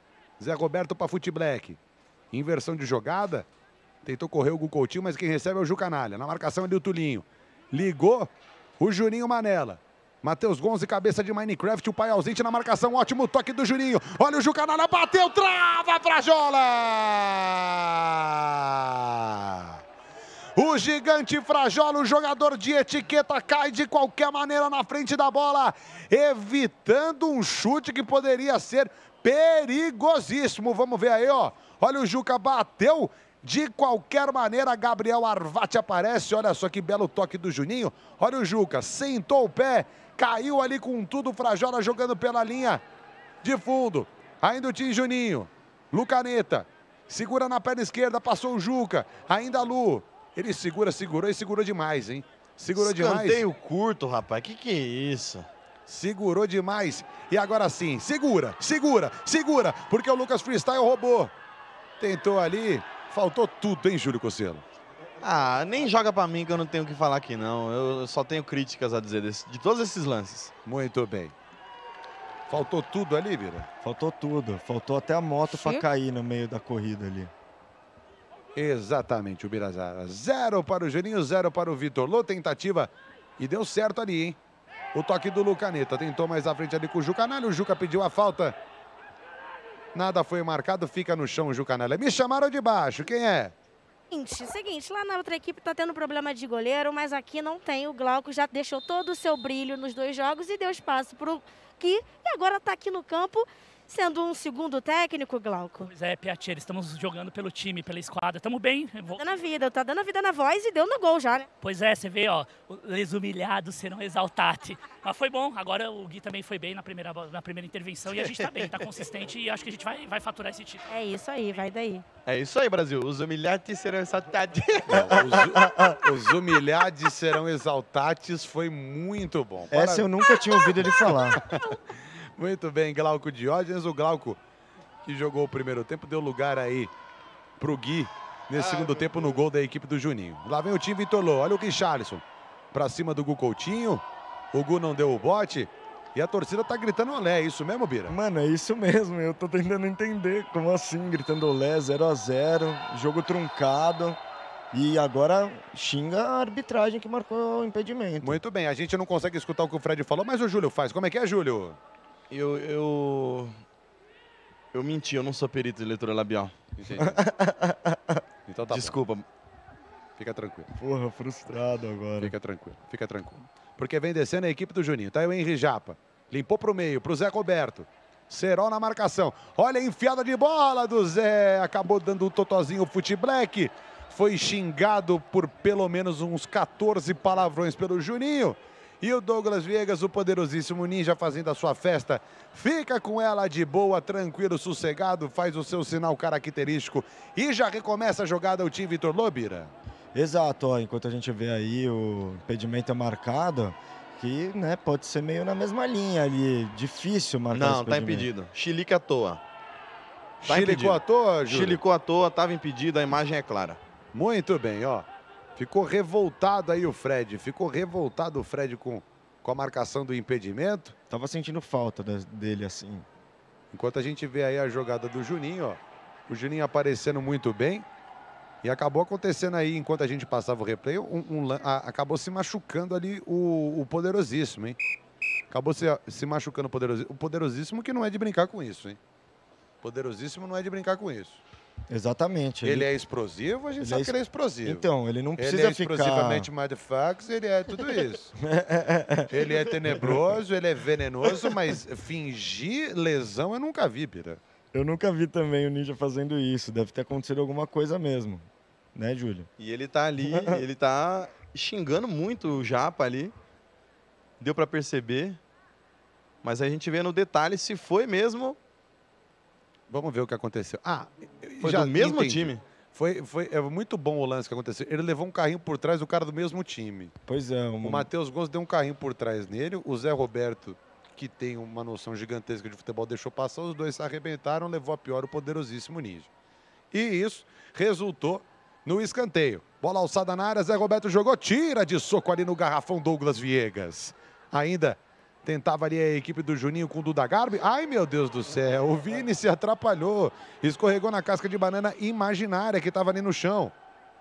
Zé Roberto para Fute Black. Inversão de jogada. Tentou correr o Gu Coutinho, mas quem recebe é o Ju Canalha. Na marcação ali o Tulinho. Ligou o Juninho Manela. Matheus Gonzi, cabeça de Minecraft, o pai ausente na marcação, ótimo toque do Juninho. Olha o Ju Canalha, bateu, trava, Frajola! O gigante Frajola, o jogador de etiqueta, cai de qualquer maneira na frente da bola, evitando um chute que poderia ser perigosíssimo. Vamos ver aí, ó. Olha o Juca, bateu de qualquer maneira. Gabriel Arvati aparece, olha só que belo toque do Juninho. Olha o Juca, sentou o pé, caiu ali com tudo, o Frajola jogando pela linha de fundo. Ainda o Tim Juninho, Lucaneta, segura na perna esquerda, passou o Juca, ainda Lu. Ele segura, segurou e segurou demais, hein? Segurou demais. Escanteio curto, rapaz. Que que é isso? Segurou demais. E agora sim, segura, segura, segura. Porque o Lucas Freestyle roubou. Tentou ali, faltou tudo, hein, Júlio Cosselo? Ah, nem joga pra mim que eu não tenho o que falar aqui, não. Eu só tenho críticas a dizer desse, de todos esses lances. Muito bem. Faltou tudo ali, Vira? Faltou tudo. Faltou até a moto pra cair no meio da corrida ali. Exatamente, o Birazara. Zero para o Juninho, zero para o Vitor Lô. Tentativa e deu certo ali, hein? O toque do Lucaneta. Tentou mais à frente ali com o Jucanalha. O Juca pediu a falta. Nada foi marcado, fica no chão o Jucanalha. Me chamaram de baixo, quem é? Seguinte, seguinte, lá na outra equipe tá tendo problema de goleiro, mas aqui não tem. O Glauco já deixou todo o seu brilho nos dois jogos e deu espaço pro Gui. E agora tá aqui no campo, sendo um segundo técnico, Glauco. Pois é, Piatieri, estamos jogando pelo time, pela esquadra, estamos bem. Tá dando a vida, tá dando a vida na voz e deu no gol já, né? Pois é, você vê, ó, os humilhados serão exaltati. Mas foi bom, agora o Gui também foi bem na primeira, na primeira intervenção e a gente tá bem, tá consistente e acho que a gente vai, vai faturar esse título. É isso aí, vai daí. É isso aí, Brasil. Os humilhados serão exaltados. Os, os humilhados serão exaltados, foi muito bom. Essa Para... eu nunca tinha ouvido ele falar. Muito bem, Glauco Diógenes. O Glauco, que jogou o primeiro tempo, deu lugar aí pro Gui nesse ah, segundo tempo no gol da equipe do Juninho. Lá vem o time Vitor Lô. Olha o Richarlison pra cima do Gu Coutinho. O Gu não deu o bote. E a torcida tá gritando olé. É isso mesmo, Bira? Mano, é isso mesmo. Eu tô tentando entender. Como assim? Gritando olé, zero a zero. Jogo truncado. E agora xinga a arbitragem que marcou o impedimento. Muito bem. A gente não consegue escutar o que o Fred falou, mas o Júlio faz. Como é que é, Júlio? Eu, eu, eu menti, eu não sou perito de leitura labial. Entendi. Então tá Desculpa. Bom. Fica tranquilo. Porra, frustrado agora. Fica tranquilo, fica tranquilo. Porque vem descendo a equipe do Juninho. Tá aí o Henry Japa. Limpou pro meio, pro Zé Roberto. Serol na marcação. Olha a enfiada de bola do Zé. Acabou dando um totozinho o Fute Black. Foi xingado por pelo menos uns quatorze palavrões pelo Juninho. E o Douglas Viegas, o poderosíssimo ninja, fazendo a sua festa. Fica com ela de boa, tranquilo, sossegado, faz o seu sinal característico e já recomeça a jogada o time Vitor Lobira. Exato, ó, enquanto a gente vê aí o impedimento marcado, que né, pode ser meio na mesma linha ali, difícil marcar Não, esse tá impedimento. impedido. Chilique à toa. Tá Chilicou impedido. à toa, Júlio? Chilicou à toa, tava impedido, a imagem é clara. Muito bem, ó. Ficou revoltado aí o Fred. Ficou revoltado o Fred com, com a marcação do impedimento. Tava sentindo falta da- dele assim. Enquanto a gente vê aí a jogada do Juninho, ó. O Juninho aparecendo muito bem. E acabou acontecendo aí, enquanto a gente passava o replay, um, um lan- a- acabou se machucando ali o, o poderosíssimo, hein? Acabou se, se machucando o poderosíssimo. O poderosíssimo que não é de brincar com isso, hein? Poderosíssimo não é de brincar com isso. Exatamente. Ele, é explosivo, a gente ele sabe é que ele é es- explosivo. Então, ele não precisa Ele é ficar... explosivamente motherfuckers, ele é tudo isso. Ele é tenebroso, ele é venenoso, mas fingir lesão eu nunca vi, Pira. Eu nunca vi também o Ninja fazendo isso. Deve ter acontecido alguma coisa mesmo. Né, Júlio? E ele tá ali, ele tá xingando muito o Japa ali. Deu pra perceber. Mas a gente vê no detalhe se foi mesmo. Vamos ver o que aconteceu. Ah, Foi já do mesmo entendi. time? Foi, foi é muito bom o lance que aconteceu. Ele levou um carrinho por trás do cara do mesmo time. Pois é. O Matheus Gomes deu um carrinho por trás nele. O Zé Roberto, que tem uma noção gigantesca de futebol, deixou passar. Os dois se arrebentaram, levou a pior o poderosíssimo Ninja. E isso resultou no escanteio. Bola alçada na área, Zé Roberto jogou, tira de soco ali no garrafão Douglas Viegas. Ainda tentava ali a equipe do Juninho com o Duda Garbi. Ai, meu Deus do céu, o Vini se atrapalhou. Escorregou na casca de banana imaginária que estava ali no chão.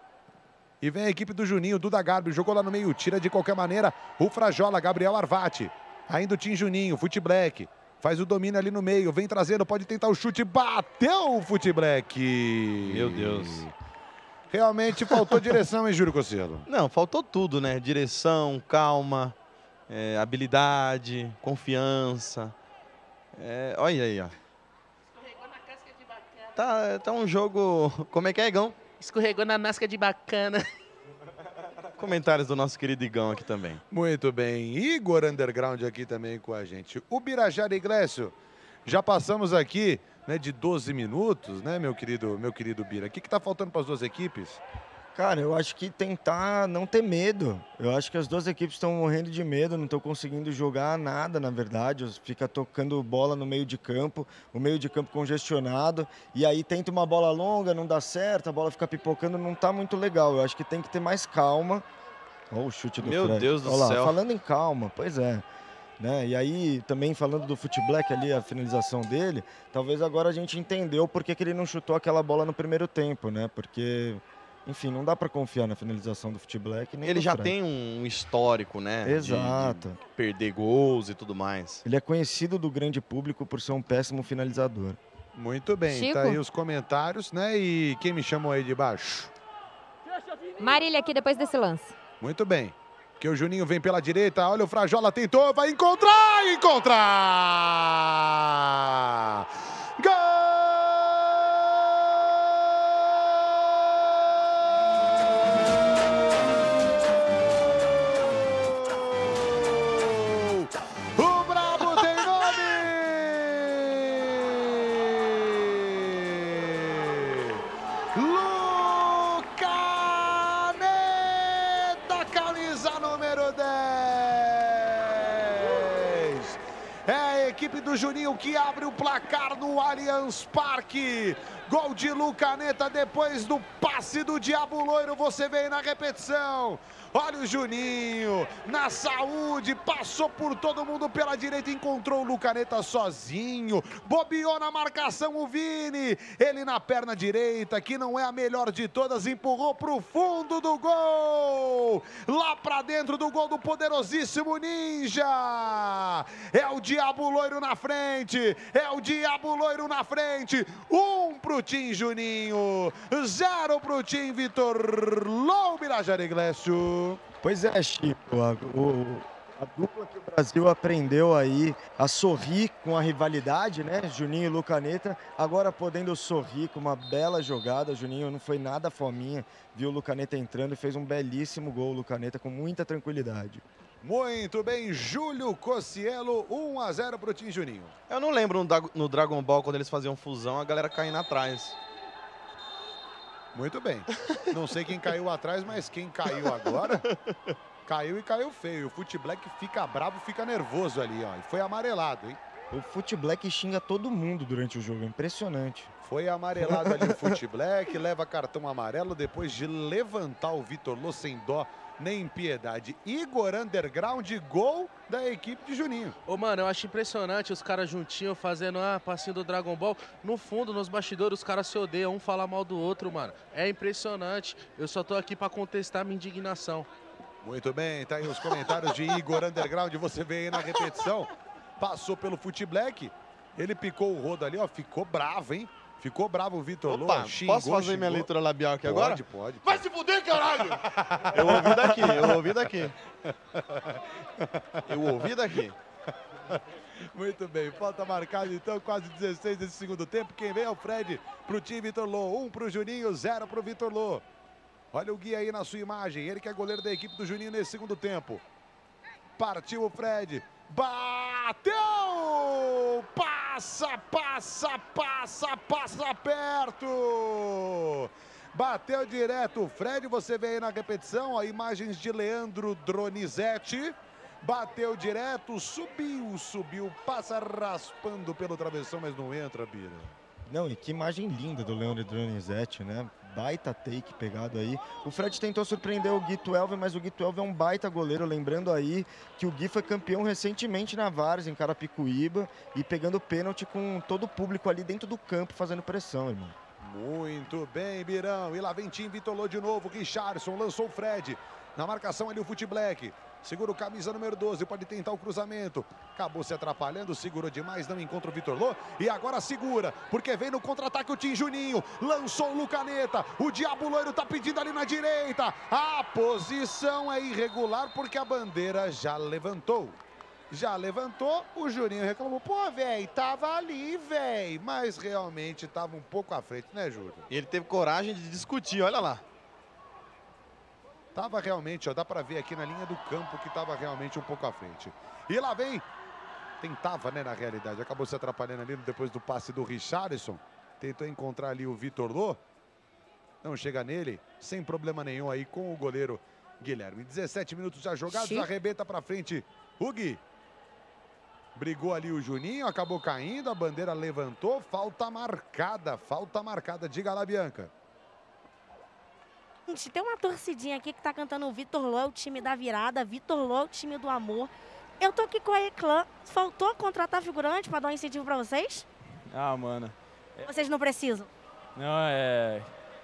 E vem a equipe do Juninho, Duda Garbi, jogou lá no meio, tira de qualquer maneira o Frajola, Gabriel Arvati. Ainda o Tim Juninho, Fute Black. Faz o domínio ali no meio, vem trazendo, pode tentar o chute, bateu o Fute Black. Meu Deus. Realmente faltou direção, hein, Júlio Cosselo? Não, faltou tudo, né? Direção, calma, é, habilidade, confiança. É, olha aí, ó. Tá, tá um jogo... Como é que é, Igão? Escorregou na nasca de bacana. Comentários do nosso querido Igão aqui também. Muito bem, Igor Underground aqui também com a gente. O Birajara Iglesias, já passamos aqui, né, de doze minutos, né, meu querido, meu querido Bira. O que está faltando para as duas equipes? Cara, eu acho que tentar não ter medo. Eu acho que as duas equipes estão morrendo de medo, não estão conseguindo jogar nada, na verdade. Fica tocando bola no meio de campo, o meio de campo congestionado. E aí tenta uma bola longa, não dá certo, a bola fica pipocando, não tá muito legal. Eu acho que tem que ter mais calma. Olha o chute do Meu Fred. Deus do Olha lá, céu. falando em calma, pois é. Né? E aí, também falando do Fute Black ali, a finalização dele, talvez agora a gente entendeu por que, que ele não chutou aquela bola no primeiro tempo, né? Porque, enfim, não dá para confiar na finalização do Fute Black. Nem Ele do já Fred. tem um histórico, né? de- Exato. de perder gols e tudo mais. Ele é conhecido do grande público por ser um péssimo finalizador. Muito bem, Chico? tá aí os comentários, né? E quem me chamou aí de baixo? Marília aqui depois desse lance. Muito bem. Que o Juninho vem pela direita, olha o Frajola, tentou, vai encontrar, encontrar! Gol! O Brabo tem nome! Lucaneta, camisa número dez. É a equipe do Juninho que abre o placar no Allianz Parque. Gol de Lucaneta depois do passe do Diabo Loiro. Você vê aí na repetição. Olha o Juninho, na saúde, passou por todo mundo pela direita, encontrou o Lucaneta sozinho, bobeou na marcação o Vini, ele na perna direita, que não é a melhor de todas, empurrou pro fundo do gol, lá pra dentro do gol do poderosíssimo Ninja, é o Diabo Loiro na frente, é o Diabo Loiro na frente, um pro Tim Juninho, zero pro Tim Vitor Loubira Iglesias. Pois é, Chico. A, o- A dupla que o Brasil aprendeu aí a sorrir com a rivalidade, né? Juninho e Lucaneta, agora podendo sorrir com uma bela jogada. Juninho não foi nada fominha, viu o Lucaneta entrando e fez um belíssimo gol, o Lucaneta, com muita tranquilidade. Muito bem, Júlio Cossielo, um a zero para o time Juninho. Eu não lembro no, Dra- no Dragon Ball, quando eles faziam fusão, a galera caindo atrás. Muito bem. Não sei quem caiu atrás, mas quem caiu agora, caiu e caiu feio. O Fute Black fica bravo, fica nervoso ali, ó. E foi amarelado, hein? O Fute Black xinga todo mundo durante o jogo, é impressionante. Foi amarelado ali o Fute Black, leva cartão amarelo depois de levantar o Vitor Lô sem dó nem piedade. Igor Underground, gol da equipe de Juninho. Ô, mano, eu acho impressionante os caras juntinhos fazendo ah, passinho do Dragon Ball. No fundo, nos bastidores, os caras se odeiam, um fala mal do outro, mano. É impressionante. Eu só tô aqui pra contestar minha indignação. Muito bem, tá aí os comentários de Igor Underground, você vê aí na repetição. Passou pelo Fute Black, ele picou o rodo ali, ó, ficou bravo, hein? Ficou bravo o Vitor Lô, Opa, xingou, posso fazer xingou. minha leitura labial aqui Pode, agora? Pode, pode. Vai se fuder, caralho! Eu ouvi daqui, eu ouvi daqui. Eu ouvi daqui. Muito bem, falta marcada então, quase dezesseis desse segundo tempo. Quem vem é o Fred pro time Vitor Lô. Um pro Juninho, zero pro Vitor Lô. Olha o Gui aí na sua imagem, ele que é goleiro da equipe do Juninho nesse segundo tempo. Partiu o Fred, bateu! Passa, passa, passa, passa perto! Bateu direto o Fred, você vê aí na repetição, ó, imagens de Leandro Dronizete. Bateu direto, subiu, subiu, passa raspando pelo travessão, mas não entra, Bira. Não, e que imagem linda do Leandro Dronizete, né? Baita take pegado aí. O Fred tentou surpreender o Gui Twelve, mas o Gui Twelve é um baita goleiro. Lembrando aí que o Gui foi campeão recentemente na Várzea, em Carapicuíba, e pegando pênalti com todo o público ali dentro do campo, fazendo pressão, irmão. Muito bem, Birão. E lá vem time Vitor Lô de novo. Richarlison lançou o Fred. Na marcação ali o Fute Black. Segura o camisa número doze, pode tentar o cruzamento. Acabou se atrapalhando, segurou demais, não encontra o Vitor Lô. E agora segura, porque vem no contra-ataque o Tim Juninho. Lançou o Lucaneta, o Diabo Loiro tá pedindo ali na direita. A posição é irregular porque a bandeira já levantou. Já levantou, o Juninho reclamou. Pô, velho, tava ali, velho. Mas realmente tava um pouco à frente, né, Júlio? E ele teve coragem de discutir, olha lá. Tava realmente, ó, dá pra ver aqui na linha do campo que tava realmente um pouco à frente. E lá vem, tentava, né, na realidade, acabou se atrapalhando ali depois do passe do Richarlison. Tentou encontrar ali o Vitor Lô. Não chega nele, sem problema nenhum aí com o goleiro Guilherme. dezessete minutos já jogados, Chico. arrebenta pra frente o Gui. Brigou ali o Juninho, acabou caindo, a bandeira levantou, falta marcada, falta marcada. Diga lá, Bianca. Gente, tem uma torcidinha aqui que tá cantando o Vitor Lô, o time da virada, Vitor Lô, o time do amor. Eu tô aqui com a Eclã. Faltou contratar figurante pra dar um incentivo pra vocês? Ah, mano. É- Vocês não precisam? Não, é...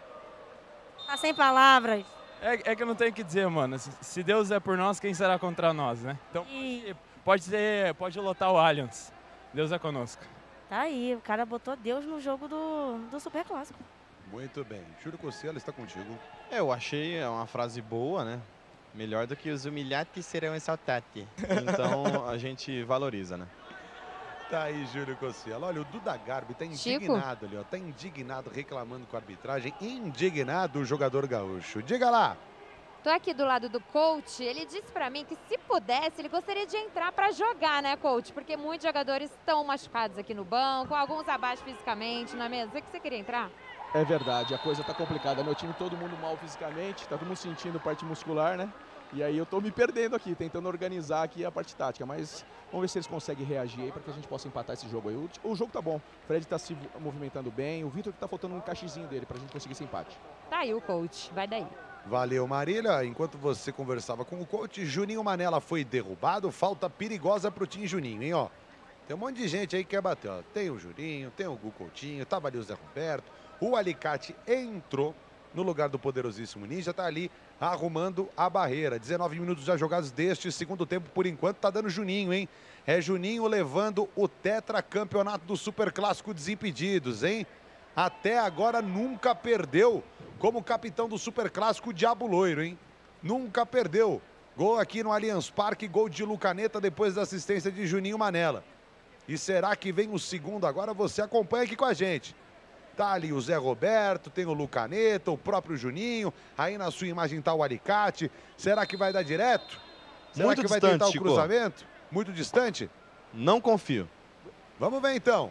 Tá sem palavras. é... É que eu não tenho o que dizer, mano. Se, se Deus é por nós, quem será contra nós, né? Então, pode ser... Pode lotar o Allianz. Deus é conosco. Tá aí, o cara botou Deus no jogo do, do Super Clássico. Muito bem, Júlio Cossielo está contigo. Eu achei uma frase boa, né? Melhor do que os humilhados serão exaltados. Então a gente valoriza, né? Tá aí, Júlio Cossielo. Olha, o Duda Garbi tá indignado ali, ó. Tá indignado, reclamando com a arbitragem. Indignado o jogador gaúcho. Diga lá. Tô aqui do lado do coach, ele disse pra mim que se pudesse, ele gostaria de entrar pra jogar, né, coach? Porque muitos jogadores estão machucados aqui no banco, alguns abaixo fisicamente, não é mesmo? Você que você queria entrar? É verdade, a coisa tá complicada. Meu time, todo mundo mal fisicamente, tá todo mundo sentindo parte muscular, né? E aí eu tô me perdendo aqui, tentando organizar aqui a parte tática, mas vamos ver se eles conseguem reagir aí para que a gente possa empatar esse jogo aí. O, o jogo tá bom, o Fred tá se movimentando bem, o Vitor que tá faltando um cachezinho dele pra gente conseguir esse empate. Tá aí o coach, vai daí. Valeu, Marília. Enquanto você conversava com o coach, Juninho Manela foi derrubado. Falta perigosa pro time Juninho, hein, ó. Tem um monte de gente aí que quer bater, ó. Tem o Juninho, tem o Gu Coutinho, tava ali o Zé Roberto. O Alicate entrou no lugar do poderosíssimo Ninja, tá ali arrumando a barreira. dezenove minutos já jogados deste segundo tempo, por enquanto tá dando Juninho, hein? É Juninho levando o tetracampeonato do Superclássico Desimpedidos, hein? Até agora nunca perdeu como capitão do Superclássico Diabo Loiro, hein? Nunca perdeu. Gol aqui no Allianz Parque, gol de Lucaneta depois da assistência de Juninho Manela. E será que vem o segundo agora? Você acompanha aqui com a gente. Tá ali o Zé Roberto, tem o Lucaneta, o próprio Juninho. Aí na sua imagem tá o Alicate. Será que vai dar direto? Será Muito que vai distante, tentar o Chico. cruzamento? Muito distante? Não confio. Vamos ver então.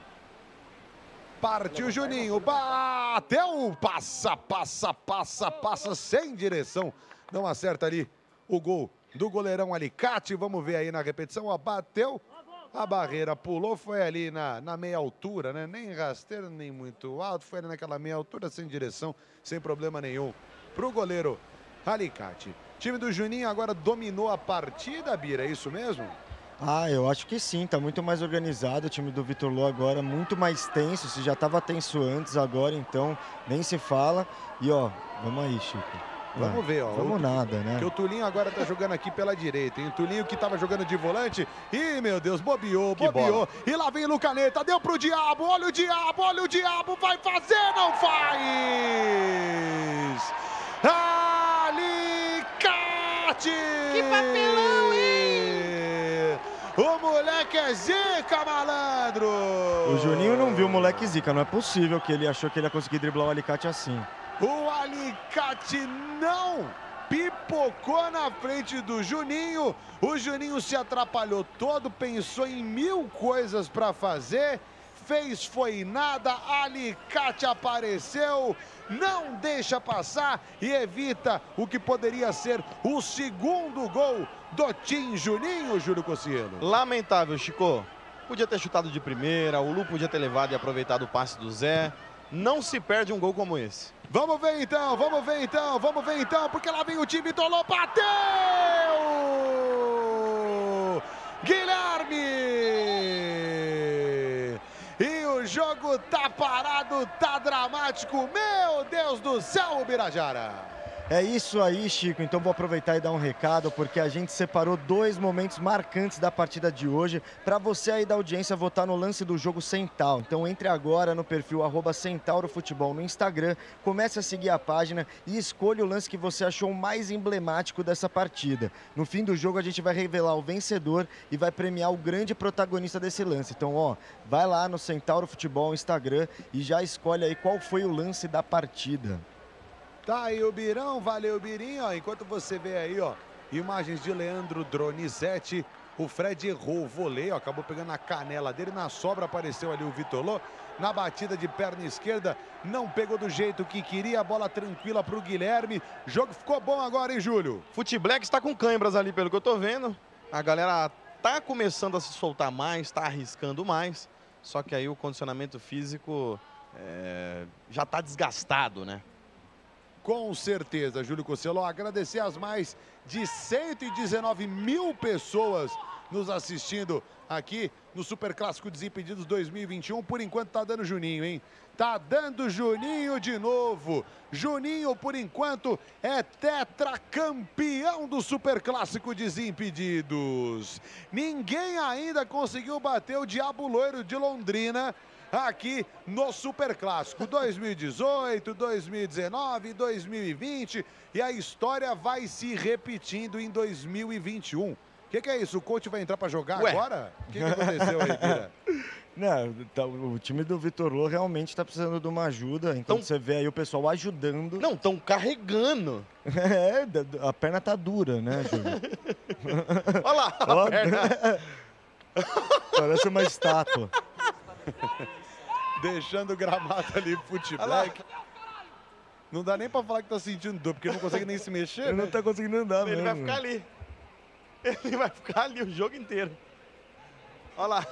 Partiu Juninho, bateu, passa, passa, passa, passa, sem direção. Não acerta ali o gol do goleirão Alicate. Vamos ver aí na repetição, ó, bateu, a barreira pulou, foi ali na, na meia altura, né? Nem rasteiro, nem muito alto, foi ali naquela meia altura, sem direção, sem problema nenhum. Pro goleiro Alicate. O time do Juninho agora dominou a partida, Bira, é isso mesmo? Ah, eu acho que sim, tá muito mais organizado. O time do Vitor Lô agora muito mais tenso. Se já estava tenso antes, agora então nem se fala. E ó, vamos aí, Chico. Vai. Vamos ver, ó. Vamos o, nada, né? Que o Tulinho agora tá jogando aqui pela direita, hein? O Tulinho que tava jogando de volante. Ih, meu Deus, bobeou, Que bobeou. bola. E lá vem o Lucaneta, deu pro diabo, olha o diabo, olha o diabo, vai fazer, não faz! Alicate! Que papelão, hein? O moleque é zica, malandro! O Juninho não viu o moleque zica. Não é possível que ele achou que ele ia conseguir driblar o Alicate assim. O Alicate não pipocou na frente do Juninho. O Juninho se atrapalhou todo, pensou em mil coisas para fazer. Fez foi nada, Alicate apareceu, não deixa passar e evita o que poderia ser o segundo gol do Tim Juninho, Júlio Cossielo. Lamentável, Chico. Podia ter chutado de primeira, o Lu podia ter levado e aproveitado o passe do Zé. Não se perde um gol como esse. Vamos ver então, vamos ver então, vamos ver então, porque lá vem o time, Tolô, bateu! Guilherme! E o jogo tá parado, tá dramático, meu Deus do céu, Birajara! É isso aí, Chico. Então vou aproveitar e dar um recado, porque a gente separou dois momentos marcantes da partida de hoje para você aí da audiência votar no lance do jogo Centauro. Então entre agora no perfil arroba Centauro Futebol no Instagram, comece a seguir a página e escolha o lance que você achou mais emblemático dessa partida. No fim do jogo a gente vai revelar o vencedor e vai premiar o grande protagonista desse lance. Então, ó, vai lá no Centauro Futebol no Instagram e já escolhe aí qual foi o lance da partida. Tá aí o Birão, valeu Birinho, ó, enquanto você vê aí, ó, imagens de Leandro Donizete, o Fred errou o voleio, ó, acabou pegando a canela dele, na sobra apareceu ali o Vitor Lô, na batida de perna esquerda, não pegou do jeito que queria, bola tranquila pro Guilherme, jogo ficou bom agora, hein, Júlio? Futeblex está com câimbras ali, pelo que eu tô vendo. A galera tá começando a se soltar mais, tá arriscando mais, só que aí o condicionamento físico é, já tá desgastado, né? Com certeza, Júlio Cossielo. Agradecer as mais de cento e dezenove mil pessoas nos assistindo aqui no Superclássico Desimpedidos dois mil e vinte e um. Por enquanto tá dando Juninho, hein? Tá dando Juninho de novo. Juninho, por enquanto, é tetracampeão do Superclássico Desimpedidos. Ninguém ainda conseguiu bater o Diabo Loiro de Londrina aqui no Superclássico dois mil e dezoito, dois mil e dezenove, dois mil e vinte e a história vai se repetindo em dois mil e vinte e um. O que, que é isso? O coach vai entrar para jogar Ué. agora? O que, que aconteceu aí, Pira? Não, tá, o time do Vitor Lô realmente está precisando de uma ajuda. Então você vê aí o pessoal ajudando. Não, estão carregando. É, a perna tá dura, né, Júlio? Olha lá, a perna. Parece uma estátua. Deixando o gramado ali, Futeblex. Não dá nem pra falar que tá sentindo dor, porque não consegue nem se mexer. Ele né? não tá conseguindo andar Ele mesmo. vai ficar ali. Ele vai ficar ali o jogo inteiro. Olha lá.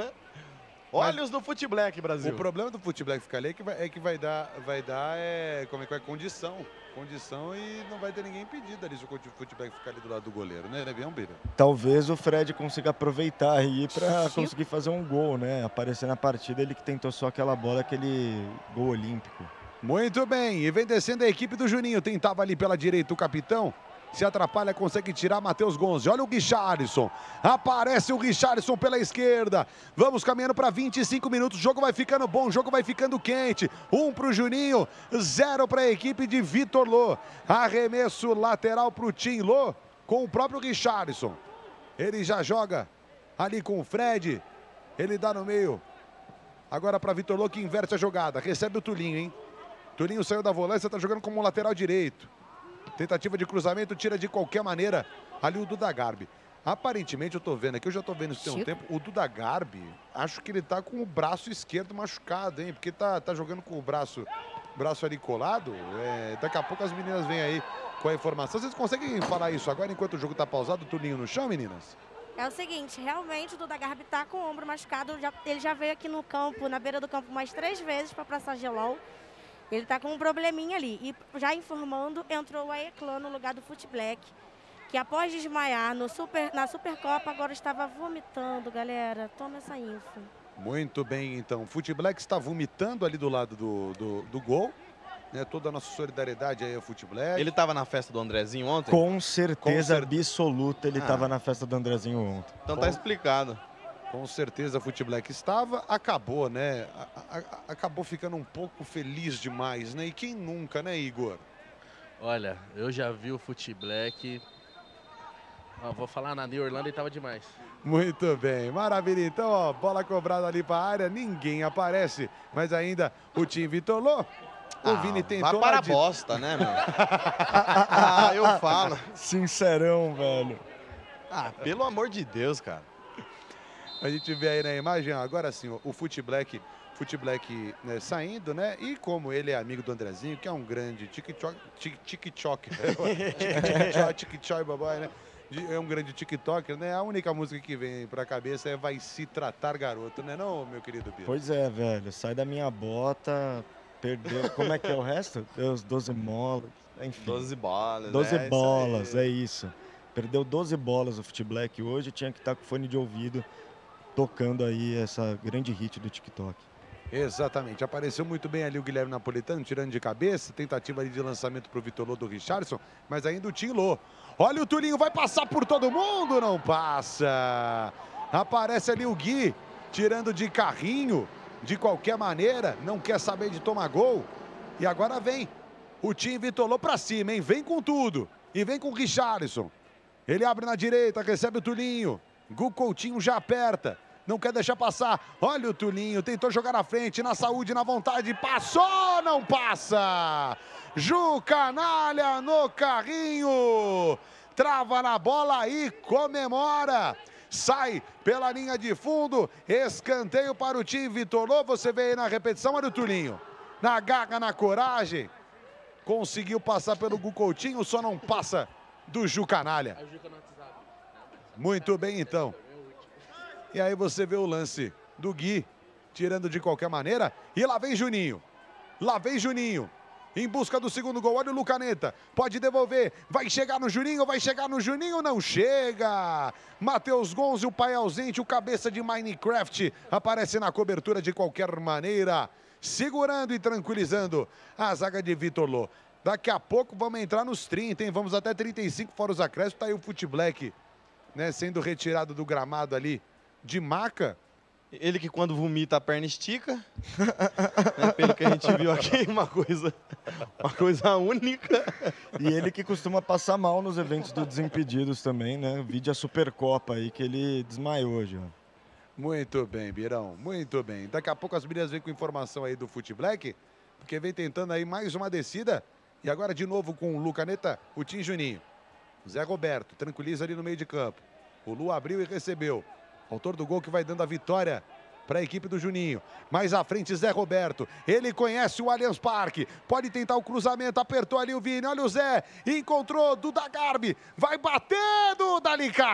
Olhos do Futeblex, Brasil. O problema do Futeblex ficar ali é que vai, é que vai dar, vai dar é, como é que vai, condição. Condição e não vai ter ninguém impedido ali se o Futeblex ficar ali do lado do goleiro, né, Nebião Bira? Talvez o Fred consiga aproveitar aí para conseguir fazer um gol, né? Aparecer na partida, ele que tentou só aquela bola, aquele gol olímpico. Muito bem, e vem descendo a equipe do Juninho, tentava ali pela direita o capitão, se atrapalha, consegue tirar Matheus Gonzi. Olha o Richarlison, aparece o Richarlison pela esquerda. Vamos caminhando para vinte e cinco minutos, o jogo vai ficando bom, o jogo vai ficando quente. Um para o Juninho, zero para a equipe de Vitor Lô. Arremesso lateral para o Tim Lô. com o próprio Richarlison. Ele já joga ali com o Fred. Ele dá no meio. Agora para Vitor Lô, que inverte a jogada. Recebe o Tulinho, hein? Tulinho saiu da volância, tá jogando como lateral direito. Tentativa de cruzamento, tira de qualquer maneira ali o Duda Garbi. Aparentemente, eu tô vendo aqui, eu já tô vendo isso tem um tempo, o Duda Garbi, acho que ele tá com o braço esquerdo machucado, hein? Porque tá, tá jogando com o braço, braço ali colado. É, daqui a pouco as meninas vêm aí com a informação. Vocês conseguem falar isso agora, enquanto o jogo tá pausado, o Tulinho no chão, meninas? É o seguinte, realmente o Duda Garbi tá com o ombro machucado. Já, ele já veio aqui no campo, na beira do campo, mais três vezes para passar gelol. Ele tá com um probleminha ali. E já informando, entrou o Aeclan no lugar do Foot Black, que após desmaiar no super, na Supercopa, agora estava vomitando, galera. Toma essa info. Muito bem, então. O Foot Black está vomitando ali do lado do, do, do gol. Né, toda a nossa solidariedade aí ao Foot Black. Ele estava na festa do Andrezinho ontem? Com certeza Com cer... absoluta ele estava ah. na festa do Andrezinho ontem. Então Com... tá explicado. Com certeza o Foot Black estava, acabou, né? A, a, acabou ficando um pouco feliz demais, né? E quem nunca, né, Igor? Olha, eu já vi o Foot Black. Ó, vou falar na New Orlando e tava demais. Muito bem, maravilha. Então, ó, bola cobrada ali para a área, ninguém aparece, mas ainda o time Vitor Lô. O ah, Vini tentou. Vai para a de... bosta, né, meu? ah, eu falo. Sincerão, velho. Ah, pelo amor de Deus, cara. A gente vê aí na imagem, ó, agora sim, ó, o Foot Black, Foot Black né, saindo, né? E como ele é amigo do Andrezinho, que é um grande TikTok, TikTok, TikTok, babai, né? É um grande TikToker, né? A única música que vem pra cabeça é Vai Se Tratar Garoto, né não, meu querido Biro? Pois é, velho. Sai da minha bota, perdeu. Como é que é o resto? Deus, doze molas, enfim. doze bolas, doze é bolas, isso aí. é isso. Perdeu doze bolas o Foot Black hoje, tinha que estar com fone de ouvido tocando aí essa grande hit do TikTok. Exatamente, apareceu muito bem ali o Guilherme Napolitano, tirando de cabeça, tentativa ali de lançamento para o Vitor Lô do Richarlison, mas ainda o Tim Lô. Olha o Tulinho, vai passar por todo mundo, não passa. Aparece ali o Gui, tirando de carrinho, de qualquer maneira, não quer saber de tomar gol. E agora vem o Tim Vitor Lô para cima, hein? Vem com tudo, e vem com o Richarlison. Ele abre na direita, recebe o Tulinho, Gu Coutinho já aperta. Não quer deixar passar. Olha o Tulinho, tentou jogar na frente, na saúde, na vontade. Passou, não passa. Ju Canalha no carrinho. Trava na bola e comemora. Sai pela linha de fundo. Escanteio para o time Vitor Lô. Você vê aí na repetição, olha o Tulinho. Na garra, na coragem. Conseguiu passar pelo Gu Coutinho, só não passa do Ju Canalha. Muito bem, então. E aí você vê o lance do Gui, tirando de qualquer maneira. E lá vem Juninho. Lá vem Juninho. Em busca do segundo gol. Olha o Lucaneta. Pode devolver. Vai chegar no Juninho. Vai chegar no Juninho. Não chega. Matheus Gonzi, o pai ausente. O cabeça de Minecraft. Aparece na cobertura de qualquer maneira. Segurando e tranquilizando a zaga de Vitor Lô. Daqui a pouco vamos entrar nos trinta, hein? Vamos até trinta e cinco fora os acréscimos. Tá aí o Foot Black, né? Sendo retirado do gramado ali. De maca. Ele que quando vomita a perna estica. Né, pelo que a gente viu aqui, uma coisa, uma coisa única. E ele que costuma passar mal nos eventos do Desimpedidos também, né? Vídeo a Supercopa aí que ele desmaiou já. Muito bem, Birão, muito bem. Daqui a pouco as meninas vêm com informação aí do Foot Black, porque vem tentando aí mais uma descida. E agora de novo com o Lucaneta, o Tim Juninho. Zé Roberto, tranquiliza ali no meio de campo. O Lu abriu e recebeu. Autor do gol que vai dando a vitória para a equipe do Juninho. Mais à frente, Zé Roberto. Ele conhece o Allianz Parque. Pode tentar o cruzamento. Apertou ali o Vini. Olha o Zé. Encontrou Duda Garbi. Vai bater Duda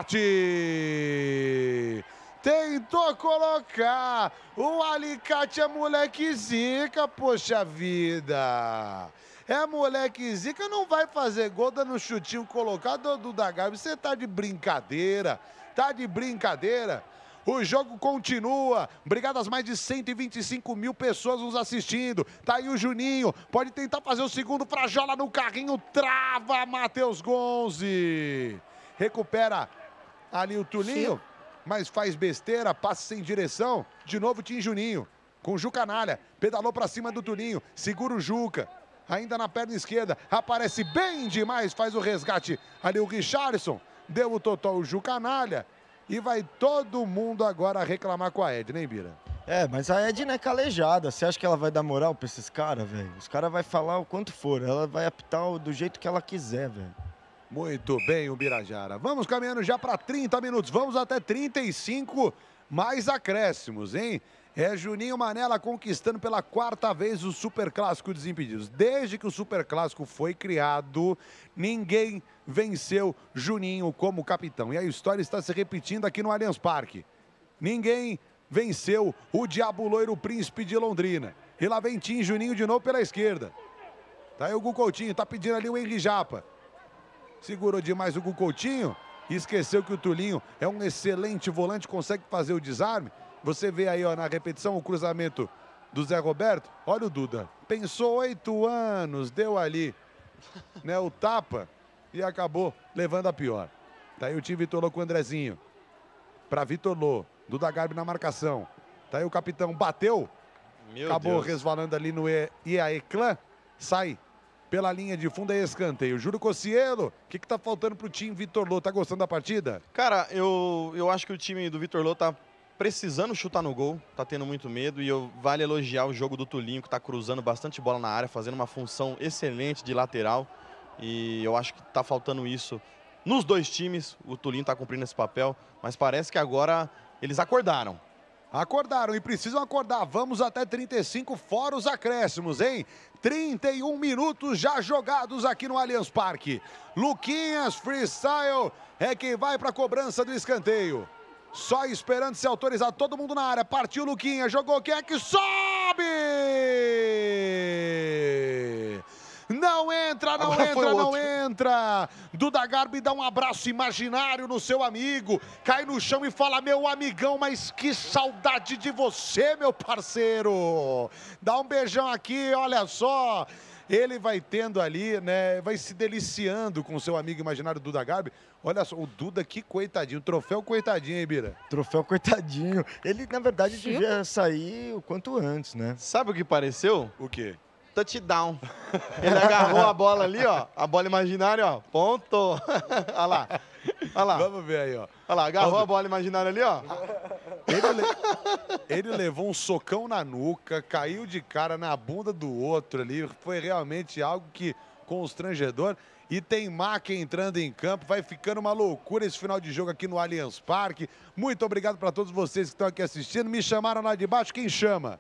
Alicate. Tentou colocar. O Alicate é moleque zica, poxa vida. É moleque zica. Não vai fazer gol dando um chutinho colocado. Duda Garbi, você tá de brincadeira. Tá de brincadeira. O jogo continua. Obrigado às mais de cento e vinte e cinco mil pessoas nos assistindo. Tá aí o Juninho. Pode tentar fazer o segundo. Frajola no carrinho. Trava Matheus Gonzi. Recupera ali o Tulinho. Sim. Mas faz besteira. Passa sem direção. De novo Tim Juninho. Com o Ju Canalha. Pedalou pra cima do Tulinho. Segura o Juca. ainda na perna esquerda, aparece bem demais, faz o resgate ali o Richarlison, deu o totó o Ju Canalha, e vai todo mundo agora reclamar com a Edna, hein, Bira? É, mas a Edna é calejada. Você acha que ela vai dar moral pra esses caras, velho? Os caras vão falar o quanto for. Ela vai apitar do jeito que ela quiser, velho. Muito bem, o Birajara. Vamos caminhando já para trinta minutos. Vamos até trinta e cinco, mais acréscimos, hein? É Juninho Manela conquistando pela quarta vez o Superclássico Desimpedidos. Desde que o Superclássico foi criado, ninguém venceu Juninho como capitão. E a história está se repetindo aqui no Allianz Parque. Ninguém venceu o Diabo Loiro Príncipe de Londrina. E lá vem Tim Juninho de novo pela esquerda. Tá aí o Gu Coutinho, tá pedindo ali o Henri Japa. Segurou demais o Gu Coutinho e esqueceu que o Tulinho é um excelente volante, consegue fazer o desarme. Você vê aí, ó, na repetição o cruzamento do Zé Roberto. Olha o Duda, pensou oito anos, deu ali, né, o tapa e acabou levando a pior. Tá aí o time Vitor Lô com o Andrezinho. Para Vitor Lô, Duda Garbi na marcação. Tá aí o capitão, bateu, Meu acabou Deus. resvalando ali no Iaeclã, sai pela linha de fundo, é escanteio. Júlio Cossielo, o que que tá faltando pro time Vitor Lô? Tá gostando da partida? Cara, eu, eu acho que o time do Vitor Lô tá precisando chutar no gol, tá tendo muito medo, e eu, vale elogiar o jogo do Tulinho, que tá cruzando bastante bola na área, fazendo uma função excelente de lateral, e eu acho que tá faltando isso nos dois times. O Tulinho tá cumprindo esse papel, mas parece que agora eles acordaram. Acordaram e precisam acordar. Vamos até trinta e cinco, fora os acréscimos, hein? trinta e um minutos já jogados aqui no Allianz Parque. Luquinhas Freestyle é quem vai para a cobrança do escanteio. Só esperando ser autorizado, todo mundo na área. Partiu Luquinhas, jogou, quem é que sobe? Não entra, não Agora foi entra, o não outro. entra. Duda Garbi dá um abraço imaginário no seu amigo. Cai no chão e fala, meu amigão, mas que saudade de você, meu parceiro. Dá um beijão aqui, olha só. Ele vai tendo ali, né, vai se deliciando com o seu amigo imaginário Duda Garbi. Olha só, o Duda, que coitadinho, troféu coitadinho, hein, Bira? Troféu coitadinho. Ele, na verdade, devia sair o quanto antes, né? Sabe o que pareceu? O quê? Touchdown. Ele agarrou a bola ali, ó, a bola imaginária, ó, ponto. Olha lá, olha lá. Vamos ver aí, ó. Olha lá, agarrou Olha. a bola imaginária ali, ó. Ele, le- ele levou um socão na nuca, caiu de cara na bunda do outro ali. Foi realmente algo que constrangedor. E tem Maca entrando em campo, vai ficando uma loucura esse final de jogo aqui no Allianz Parque. Muito obrigado para todos vocês que estão aqui assistindo. Me chamaram lá de baixo, quem chama?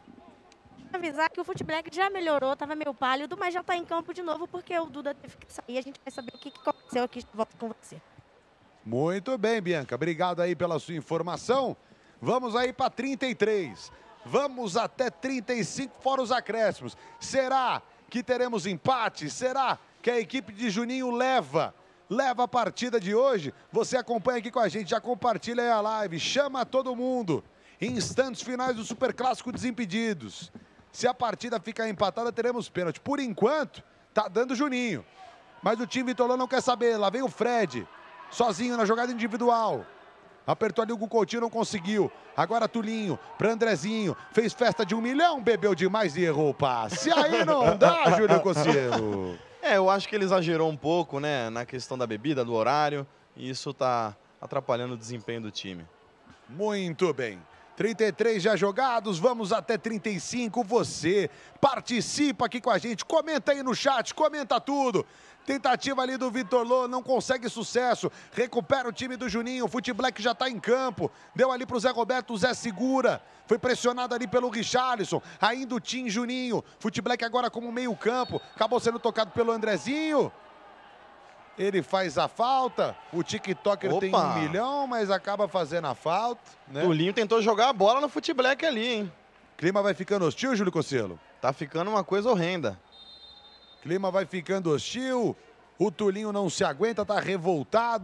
Avisar que o Futeblack já melhorou, tava meio pálido, mas já tá em campo de novo porque o Duda teve que sair. A gente vai saber o que que aconteceu aqui de volta com você. Muito bem, Bianca. Obrigado aí pela sua informação. Vamos aí para trinta e três. Vamos até trinta e cinco, fora os acréscimos. Será que teremos empate? Será que a equipe de Juninho leva? Leva a partida de hoje? Você acompanha aqui com a gente, já compartilha aí a live, chama todo mundo. Instantes finais do Superclássico Desimpedidos. Se a partida ficar empatada, teremos pênalti. Por enquanto, tá dando Juninho. Mas o time Vitor Lô não quer saber. Lá vem o Fred, sozinho na jogada individual. Apertou ali o Gu Coutinho, não conseguiu. Agora Tulinho, para Andrezinho. Fez festa de um milhão, bebeu demais e errou o passe. Aí não dá, Júlio Cossielo. É, eu acho que ele exagerou um pouco, né, na questão da bebida, do horário. E isso tá atrapalhando o desempenho do time. Muito bem. trinta e três já jogados, vamos até trinta e cinco. Você participa aqui com a gente, comenta aí no chat, comenta tudo. Tentativa ali do Vitor Lô, não consegue sucesso. Recupera o time do Juninho, o Futeblack já está em campo. Deu ali para o Zé Roberto, o Zé segura. Foi pressionado ali pelo Richarlison. Ainda o Tim Juninho. Futeblack agora como meio campo. Acabou sendo tocado pelo Andrezinho. Ele faz a falta. O TikToker tem Opa. um milhão, mas acaba fazendo a falta. Né? Tulinho tentou jogar a bola no Futeblack ali, hein? Clima vai ficando hostil, Júlio Cossielo? Tá ficando uma coisa horrenda. Clima vai ficando hostil. O Tulinho não se aguenta, tá revoltado.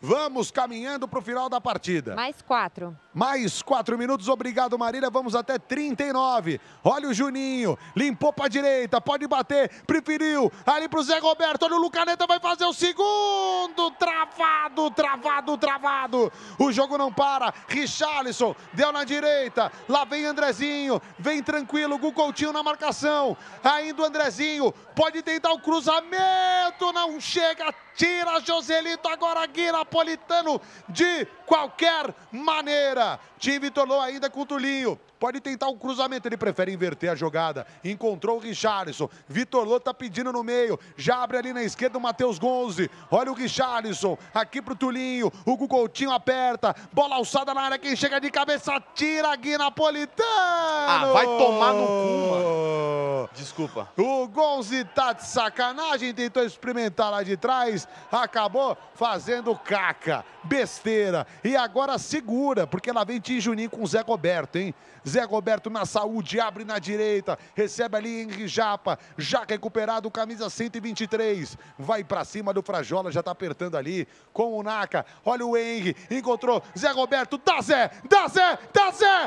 Vamos caminhando para o final da partida. Mais quatro. Mais quatro minutos, obrigado Marília, vamos até trinta e nove. Olha o Juninho, limpou para a direita, pode bater, preferiu, ali para o Zé Roberto, olha o Lucaneta, vai fazer o segundo, travado, travado, travado. O jogo não para, Richarlison, deu na direita, lá vem Andrezinho, vem tranquilo, Gu Coutinho na marcação, ainda o Andrezinho, pode tentar o cruzamento, não chega, tira Joselito, agora Gui Napolitano de qualquer maneira. Tim Vitor Lô ainda com o Tulinho. Pode tentar um cruzamento, ele prefere inverter a jogada. Encontrou o Richarlison. Vitor Lô tá pedindo no meio. Já abre ali na esquerda o Matheus Gonzi. Olha o Richarlison. Aqui pro Tulinho. O Gu Coutinho aperta. Bola alçada na área. Quem chega de cabeça tira Gui Napolitano. Ah, vai tomar no cu, mano. Desculpa. O Gonzi tá de sacanagem. Tentou experimentar lá de trás. Acabou fazendo caca. Besteira. E agora segura, porque lá vem Tim Juninho com o Zé Roberto, hein? Zé Roberto na saúde, abre na direita, recebe ali Henri Japa, já recuperado, camisa cento e vinte e três, vai pra cima do Frajola, já tá apertando ali com o Naka, olha o Henri, encontrou Zé Roberto, dá Zé, dá Zé, dá Zé,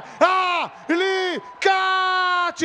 Alicate!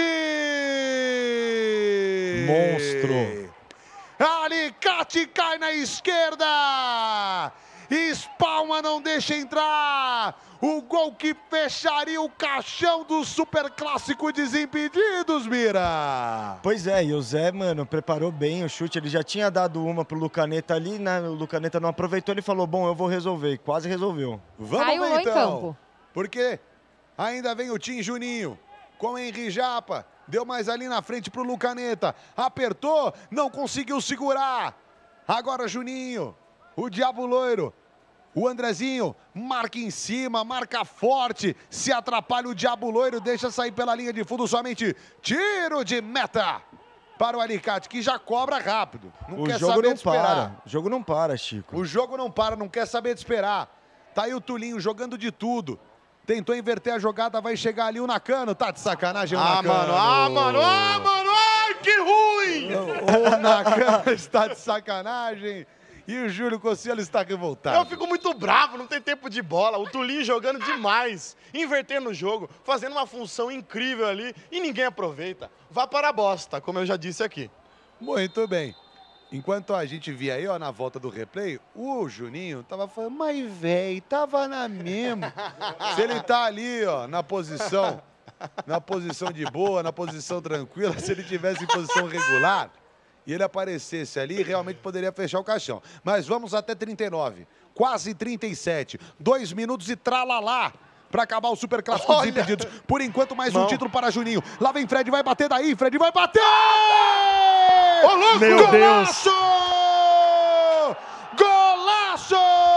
Monstro! Alicate cai na esquerda! Espalma não deixa entrar. O gol que fecharia o caixão do Superclássico Desimpedidos, Mira. Pois é, e o Zé, mano, preparou bem o chute. Ele já tinha dado uma pro Lucaneta ali, né? O Lucaneta não aproveitou, ele falou, bom, eu vou resolver. E quase resolveu. Vamos Caiu ver, em então. campo. Porque ainda vem o Tim Juninho com o Henri Japa. Deu mais ali na frente pro Lucaneta. Apertou, não conseguiu segurar. Agora Juninho, o Diabo Loiro. O Andrezinho marca em cima, marca forte, se atrapalha o Diabo Loiro, deixa sair pela linha de fundo somente tiro de meta para o Alicate, que já cobra rápido. Não o quer jogo saber não de esperar. para, o jogo não para, Chico. O jogo não para, não quer saber de esperar. Tá aí o Tulinho jogando de tudo. Tentou inverter a jogada, vai chegar ali o Nakano, tá de sacanagem o Ah, Nakano. mano, ah, mano, ah, mano, ai, que ruim! O Nakano está de sacanagem. E o Júlio Cossielo está revoltado. Eu fico muito bravo, não tem tempo de bola. O Tulinho jogando demais, invertendo o jogo, fazendo uma função incrível ali e ninguém aproveita. Vá para a bosta, como eu já disse aqui. Muito bem. Enquanto a gente via aí, ó, na volta do replay, o Juninho tava falando, mas véi, tava na mesma. Se ele tá ali, ó, na posição, na posição de boa, na posição tranquila, se ele tivesse em posição regular, e ele aparecesse ali, realmente poderia fechar o caixão. Mas vamos até trinta e nove, quase trinta e sete, dois minutos e tralalá para acabar o Superclássico Desimpedidos. Por enquanto, mais um título para Juninho. Lá vem Fred, vai bater daí, Fred vai bater! Ô, louco! Meu Golaço! Deus! Golaço!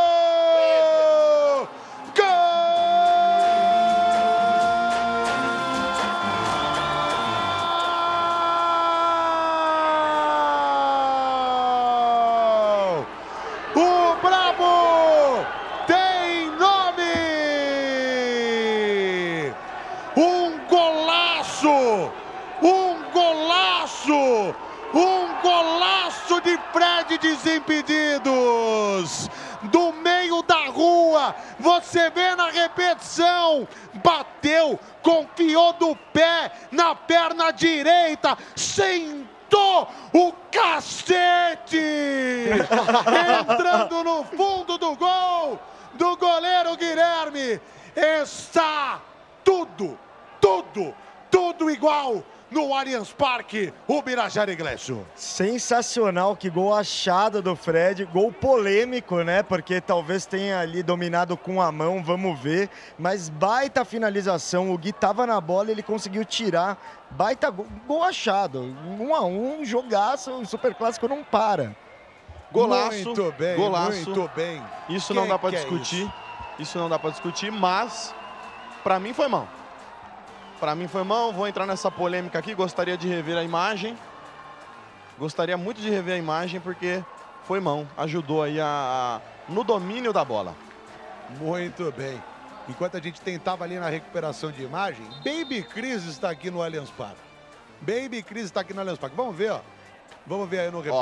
De Fred Desimpedidos, do meio da rua, você vê na repetição, bateu, confiou do pé na perna direita, sentou o cacete, entrando no fundo do gol do goleiro Guilherme, está tudo, tudo, tudo igual no Allianz Parque, o Birajara Iglesias. Sensacional, que gol achado do Fred, gol polêmico, né? Porque talvez tenha ali dominado com a mão, vamos ver. Mas baita finalização, o Gui tava na bola, ele conseguiu tirar. Baita gol, gol achado, um a um, jogaço, o Superclássico não para. Golaço, muito bem, golaço. muito bem. Isso Quem não dá para que é discutir, isso? isso não dá para discutir, mas para mim foi mão. Para mim foi mão, vou entrar nessa polêmica aqui, gostaria de rever a imagem. Gostaria muito de rever a imagem porque foi mão, ajudou aí a, a, no domínio da bola. Muito bem. Enquanto a gente tentava ali na recuperação de imagem, Baby Cris está aqui no Allianz Parque. Baby Cris está aqui no Allianz Parque. Vamos ver, ó. Vamos ver aí no replay.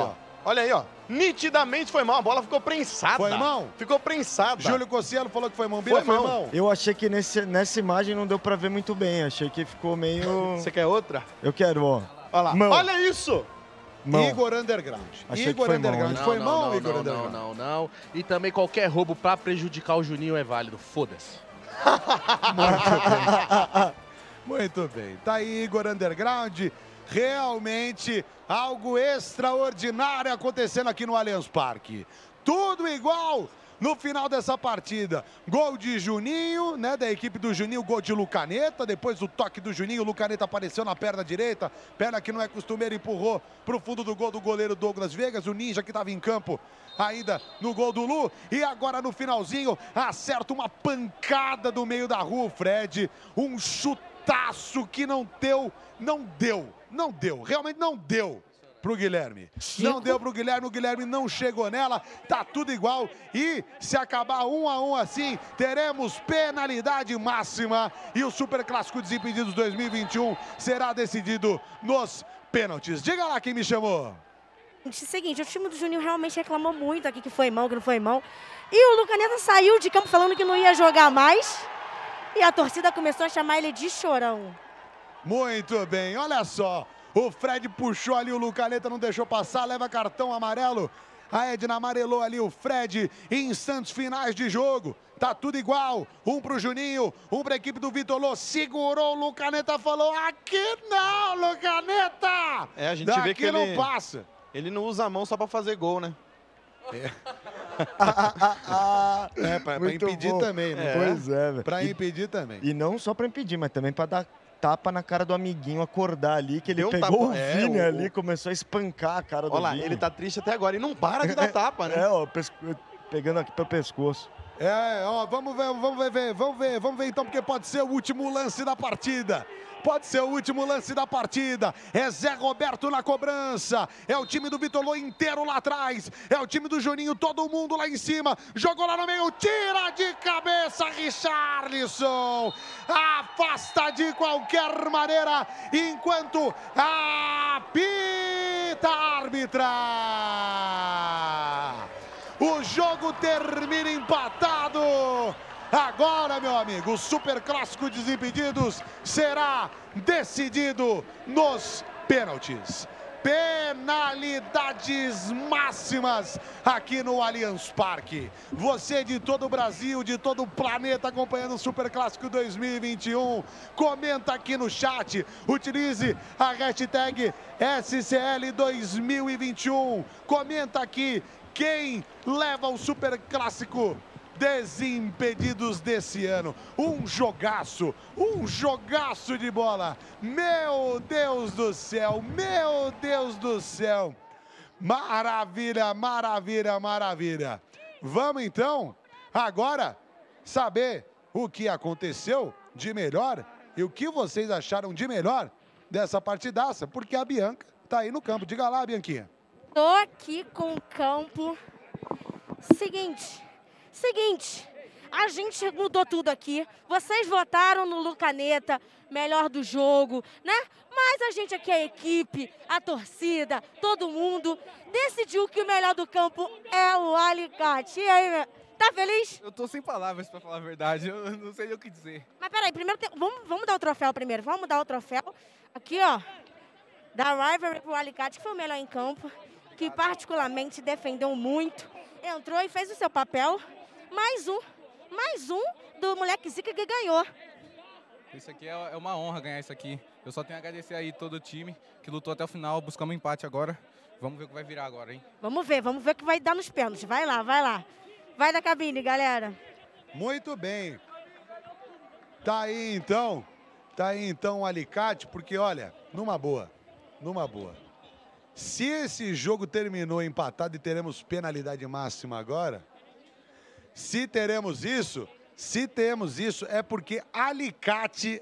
Olha aí, ó. Nitidamente foi mão. A bola ficou prensada. Foi mão? Ficou prensada. Júlio Cossielo falou que foi mão. Bira, Foi foi mão. mão. Eu achei que nesse, nessa imagem não deu pra ver muito bem. Achei que ficou meio... Você quer outra? Eu quero, ó. Olha lá. Mão. Olha isso! Mão. Igor Underground. Achei Igor que foi Underground. mão. Foi não, mão, não, Igor não, Underground? não, não, não. E também qualquer roubo pra prejudicar o Juninho é válido. Foda-se. Muito bem. Tá aí Igor Underground. Realmente algo extraordinário acontecendo aqui no Allianz Parque. Tudo igual no final dessa partida. Gol de Juninho, né, da equipe do Juninho, gol de Lucaneta. Depois do toque do Juninho, o Lucaneta apareceu na perna direita. Perna que não é costumeira, empurrou pro fundo do gol do goleiro Douglas Vegas. O Ninja que estava em campo ainda no gol do Lu. E agora no finalzinho, acerta uma pancada do meio da rua, o Fred. Um chutaço que não deu, não deu, não deu, realmente não deu pro Guilherme. Chico? Não deu pro Guilherme, o Guilherme não chegou nela, tá tudo igual. E se acabar um a um assim, teremos penalidade máxima. E o Superclássico Desimpedidos dois mil e vinte e um será decidido nos pênaltis. Diga lá quem me chamou. Seguinte, o time do Juninho realmente reclamou muito aqui que foi mão, que não foi mão. E o Lucaneta saiu de campo falando que não ia jogar mais. E a torcida começou a chamar ele de chorão. Muito bem, olha só. O Fred puxou ali o Lucaneta, não deixou passar, leva cartão amarelo. A Edna amarelou ali o Fred em instantes finais de jogo. Tá tudo igual. Um pro Juninho, um pra equipe do Vitor Lô. Segurou o Lucaneta, falou: aqui não, Lucaneta! É, a gente Daqui vê que não ele, passa. ele não usa a mão só pra fazer gol, né? É. É, pra, pra Muito impedir bom. também, né? Pois é, velho. Pra E- impedir também. E não só pra impedir, mas também pra dar tapa na cara do amiguinho, acordar ali, que ele Deu um pegou tapa. o É, Vini o- ali, começou a espancar a cara do Olha lá, Vini. ele tá triste até agora e não para de dar tapa, né? É, ó, pesco- pegando aqui pelo pescoço. É, ó, vamos ver, vamos ver, vamos ver, vamos ver então, porque pode ser o último lance da partida. Pode ser o último lance da partida. É Zé Roberto na cobrança. É o time do Vitor Lô inteiro lá atrás. É o time do Juninho, todo mundo lá em cima. Jogou lá no meio, tira de cabeça, Richarlison. Afasta de qualquer maneira, enquanto apita a árbitra. O jogo termina empatado. Agora, meu amigo, o Superclássico Desimpedidos será decidido nos pênaltis. Penalidades máximas aqui no Allianz Parque. Você de todo o Brasil, de todo o planeta acompanhando o Superclássico dois mil e vinte e um, comenta aqui no chat, utilize a hashtag S C L dois mil e vinte e um. Comenta aqui quem leva o Superclássico Desimpedidos desse ano. Um jogaço, um jogaço de bola. Meu Deus do céu, meu Deus do céu. Maravilha, maravilha, maravilha. Vamos então, agora, saber o que aconteceu de melhor e o que vocês acharam de melhor dessa partidaça, porque a Bianca tá aí no campo. Diga lá, Bianquinha. Tô aqui com o campo. Seguinte, seguinte, a gente mudou tudo aqui. Vocês votaram no Lucaneta, melhor do jogo, né? Mas a gente aqui, a equipe, a torcida, todo mundo, decidiu que o melhor do campo é o Alicate. E aí, tá feliz? Eu tô sem palavras, pra falar a verdade. Eu não sei nem o que dizer. Mas peraí, primeiro tem- vamos, vamos dar o troféu primeiro. Vamos dar o troféu. Aqui, ó, da Rivalry pro Alicate, que foi o melhor em campo, que particularmente defendeu muito, entrou e fez o seu papel. Mais um, mais um do moleque Zica que ganhou. Isso aqui é é uma honra ganhar isso aqui. Eu só tenho a agradecer aí todo o time que lutou até o final, buscamos um empate agora. Vamos ver o que vai virar agora, hein? Vamos ver, vamos ver o que vai dar nos pênaltis. Vai lá, vai lá. Vai da cabine, galera. Muito bem. Tá aí então, tá aí então o Alicate, porque olha, numa boa, numa boa. Se esse jogo terminou empatado e teremos penalidade máxima agora, se teremos isso, se temos isso, é porque Alicate,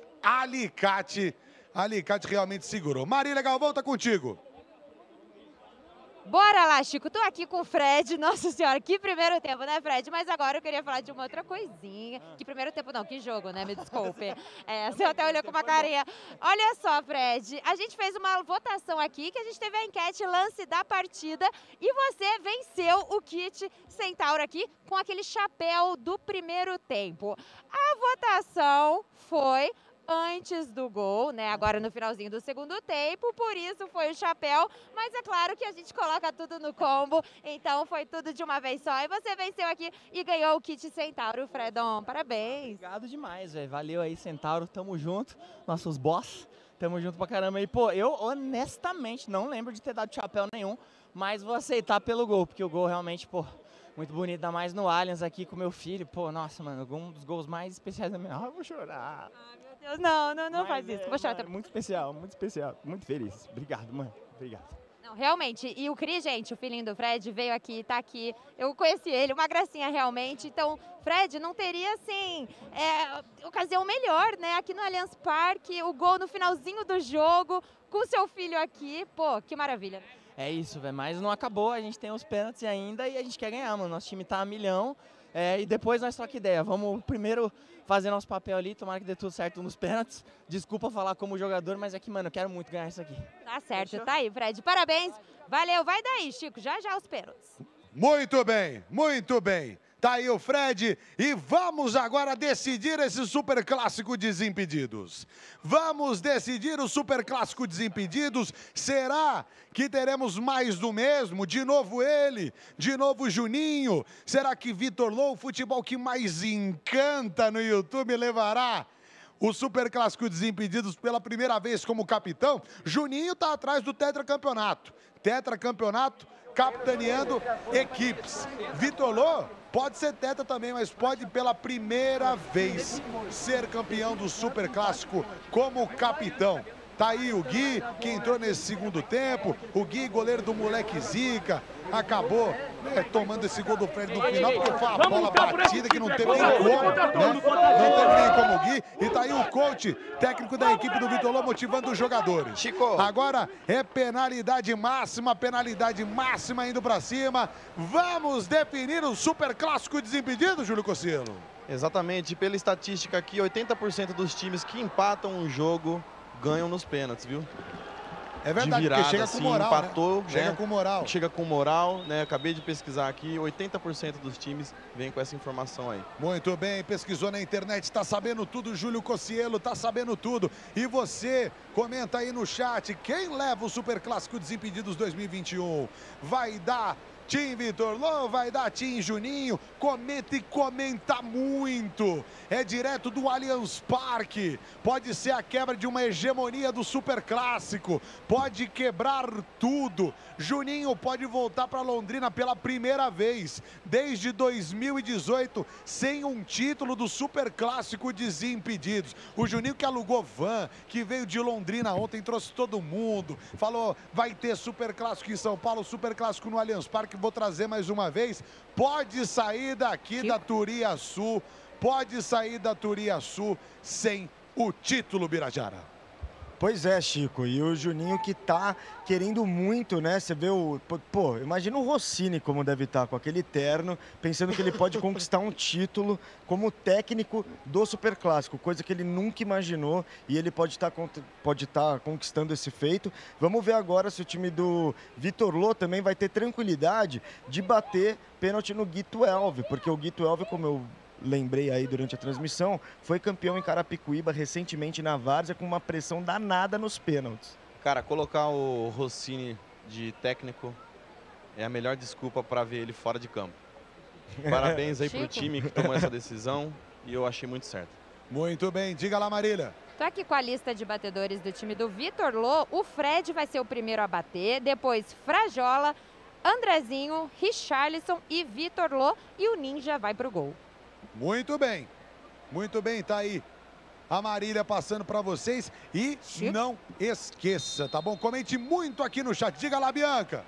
Alicate, Alicate realmente segurou. Marília Galvão, tá contigo. Bora lá, Chico. Tô aqui com o Fred. Nossa senhora, que primeiro tempo, né, Fred? Mas agora eu queria falar de uma outra coisinha. Que primeiro tempo não, que jogo, né? Me desculpe. É, você até olhou com uma carinha. Olha só, Fred, a gente fez uma votação aqui, que a gente teve a enquete lance da partida e você venceu o kit Centauro aqui com aquele chapéu do primeiro tempo. A votação foi antes do gol, né? Agora no finalzinho do segundo tempo, por isso foi o chapéu, mas é claro que a gente coloca tudo no combo, então foi tudo de uma vez só. E você venceu aqui e ganhou o kit Centauro, Fredon. Parabéns. Obrigado demais, velho. Valeu aí, Centauro. Tamo junto. Nossos boss. Tamo junto pra caramba. E, pô, eu honestamente não lembro de ter dado chapéu nenhum, mas vou aceitar pelo gol, porque o gol realmente, pô, muito bonito, ainda mais no Allianz aqui com meu filho. Pô, nossa, mano, um dos gols mais especiais da minha... Ah, eu vou chorar. Deus, não, não, não Mas faz isso. é, Vou chorar mano, também. muito especial, muito especial. Muito feliz. Obrigado, mãe. Obrigado. Não, realmente. E o Cris, gente, o filhinho do Fred, veio aqui, tá aqui. Eu conheci ele, uma gracinha realmente. Então, Fred, não teria, assim, é, ocasião melhor, né? Aqui no Allianz Parque, o gol no finalzinho do jogo, com seu filho aqui. Pô, que maravilha. É isso, velho. Mas não acabou, a gente tem os pênaltis ainda e a gente quer ganhar, mano. Nosso time tá a milhão. É, e depois nós troca ideia. Vamos primeiro fazer nosso papel ali, tomara que dê tudo certo nos pênaltis. Desculpa falar como jogador, mas é que, mano, eu quero muito ganhar isso aqui. Tá certo, tá aí, Fred. Parabéns. Valeu, vai daí, Chico. Já já os pênaltis. Muito bem, muito bem. Tá aí o Fred e vamos agora decidir esse Super Clássico Desimpedidos. Vamos decidir o Super Clássico Desimpedidos. Será que teremos mais do mesmo? De novo ele, de novo Juninho. Será que Vitor Lô, o futebol que mais encanta no YouTube, levará o Super Clássico Desimpedidos pela primeira vez como capitão? Juninho tá atrás do tetracampeonato. Tetracampeonato capitaneando equipes. Vitor Lô pode ser tetra também, mas pode pela primeira vez ser campeão do Super Clássico como capitão. Tá aí o Gui, que entrou nesse segundo tempo. O Gui, goleiro do moleque Zica, acabou, né, tomando esse gol do Fred no final, porque foi uma bola batida que não teve nem como, né? Não teve nem como o Gui. E tá aí o coach, técnico da equipe do Vitor Lô, motivando os jogadores. Chico. Agora é penalidade máxima, penalidade máxima indo pra cima. Vamos definir o Super Clássico Desimpedido, Júlio Cossielo. Exatamente, pela estatística aqui, oitenta por cento dos times que empatam um jogo ganham nos pênaltis, viu? É verdade, de virada, porque chega assim, com moral, empatou, né? Chega né? com moral. Chega com moral, né? Acabei de pesquisar aqui, oitenta por cento dos times vêm com essa informação aí. Muito bem, pesquisou na internet, tá sabendo tudo, Júlio Cossielo, tá sabendo tudo. E você, comenta aí no chat, quem leva o Super Clássico Desimpedidos dois mil e vinte e um? Vai dar Tim Vitor Lô, vai dar Tim Juninho? Comenta e comenta muito. É direto do Allianz Parque. Pode ser a quebra de uma hegemonia do Super Clássico. Pode quebrar tudo. Juninho pode voltar para Londrina pela primeira vez desde dois mil e dezoito sem um título do Super Clássico Desimpedidos. O Juninho que alugou van, que veio de Londrina ontem, trouxe todo mundo. Falou, vai ter Super Clássico em São Paulo, Super Clássico no Allianz Parque. Vou trazer mais uma vez. Pode sair daqui da Turiaçu, pode sair da Turiaçu sem o título, Birajara. Pois é, Chico, e o Juninho que tá querendo muito, né? Você vê o... Pô, imagina o Rossini como deve estar, com aquele terno, pensando que ele pode conquistar um título como técnico do Superclássico, coisa que ele nunca imaginou, e ele pode estar pode estar conquistando esse feito. Vamos ver agora se o time do Vitor Lô também vai ter tranquilidade de bater pênalti no Gui doze, porque o Gui doze, como eu lembrei aí durante a transmissão, foi campeão em Carapicuíba recentemente na várzea com uma pressão danada nos pênaltis. Cara, colocar o Rossini de técnico é a melhor desculpa para ver ele fora de campo. Parabéns aí pro time que tomou essa decisão e eu achei muito certo. Muito bem, diga lá, Marília. Tô aqui com a lista de batedores do time do Vitor Lô. O Fred vai ser o primeiro a bater, depois Frajola, Andrezinho, Richarlison e Vitor Lô, e o Ninja vai pro gol. Muito bem, muito bem, tá aí a Marília passando para vocês e Chico. Não esqueça, tá bom? Comente muito aqui no chat, diga lá, Bianca.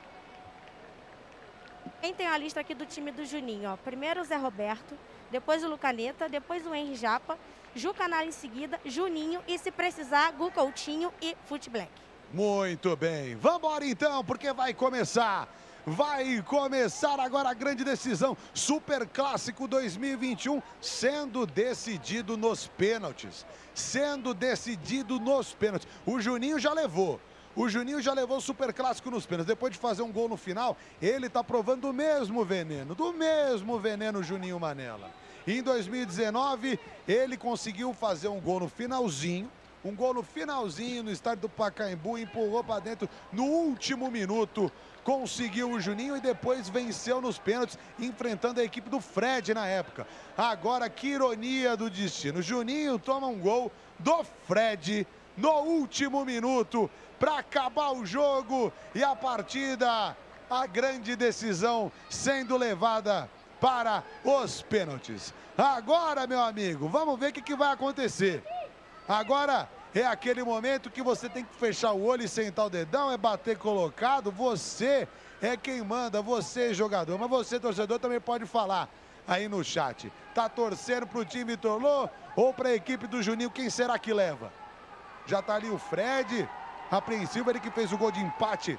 Quem tem a lista aqui do time do Juninho, ó, primeiro o Zé Roberto, depois o Lucaneta, depois o Henry Japa, Ju Canal em seguida, Juninho e se precisar, Gu Coutinho e Fute Black. Muito bem, vamos embora então, porque vai começar Vai começar agora a grande decisão. Super Clássico dois mil e vinte e um sendo decidido nos pênaltis. Sendo decidido nos pênaltis. O Juninho já levou. O Juninho já levou o Super Clássico nos pênaltis. Depois de fazer um gol no final, ele tá provando do mesmo veneno. Do mesmo veneno, Juninho Manela. Em dois mil e dezenove, ele conseguiu fazer um gol no finalzinho. Um gol no finalzinho no estádio do Pacaembu, empurrou para dentro no último minuto. Conseguiu o Juninho e depois venceu nos pênaltis, enfrentando a equipe do Fred na época. Agora, que ironia do destino. Juninho toma um gol do Fred no último minuto para acabar o jogo e a partida, a grande decisão sendo levada para os pênaltis. Agora, meu amigo, vamos ver o que, que vai acontecer. Agora é aquele momento que você tem que fechar o olho e sentar o dedão, é bater colocado. Você é quem manda, você é jogador, mas você, torcedor, também pode falar aí no chat. Tá torcendo pro time Vitor Lô ou pra equipe do Juninho? Quem será que leva? Já tá ali o Fred, apreensivo, ele que fez o gol de empate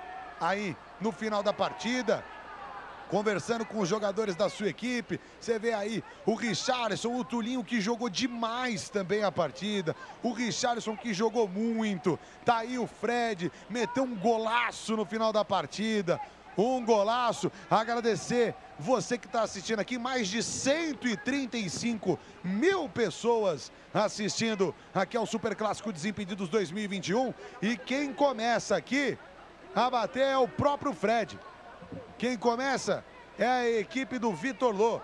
aí no final da partida. Conversando com os jogadores da sua equipe, você vê aí o Richarlison, o Tulinho que jogou demais também a partida, o Richarlison que jogou muito, tá aí o Fred, meteu um golaço no final da partida, um golaço. Agradecer você que está assistindo aqui, mais de cento e trinta e cinco mil pessoas assistindo aqui ao Super Clássico Desimpedidos dois mil e vinte e um, e quem começa aqui a bater é o próprio Fred. Quem começa é a equipe do Vitor Lô.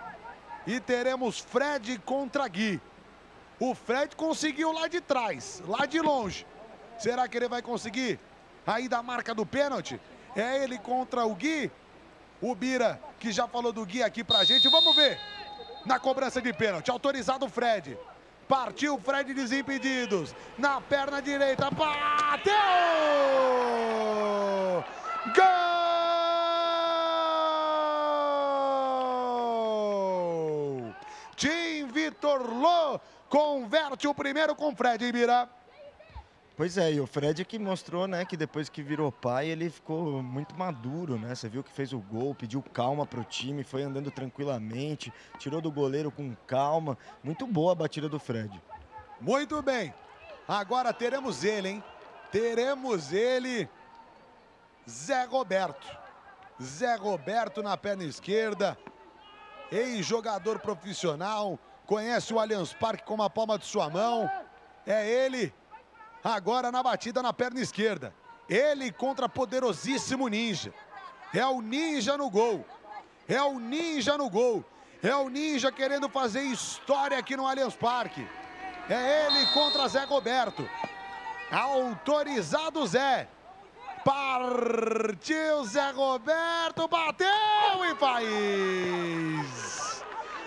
E teremos Fred contra Gui. O Fred conseguiu lá de trás, lá de longe. Será que ele vai conseguir aí da marca do pênalti? É ele contra o Gui. O Bira, que já falou do Gui aqui pra gente. Vamos ver. Na cobrança de pênalti, autorizado o Fred. Partiu o Fred Desimpedidos. Na perna direita, bateu! Gol! Tim Vitor Lô converte o primeiro com Fred, Ibira. Pois é, e o Fred que mostrou, né, que depois que virou pai, ele ficou muito maduro, né? Você viu que fez o gol, pediu calma pro time, foi andando tranquilamente, tirou do goleiro com calma. Muito boa a batida do Fred. Muito bem. Agora teremos ele, hein? Teremos ele, Zé Roberto. Zé Roberto na perna esquerda. Ex-jogador profissional, conhece o Allianz Parque como a palma de sua mão. É ele, agora na batida na perna esquerda. Ele contra poderosíssimo Ninja. É o Ninja no gol. É o Ninja no gol. É o Ninja querendo fazer história aqui no Allianz Parque. É ele contra Zé Roberto. Autorizado Zé. Partiu Zé Roberto, bateu e faz!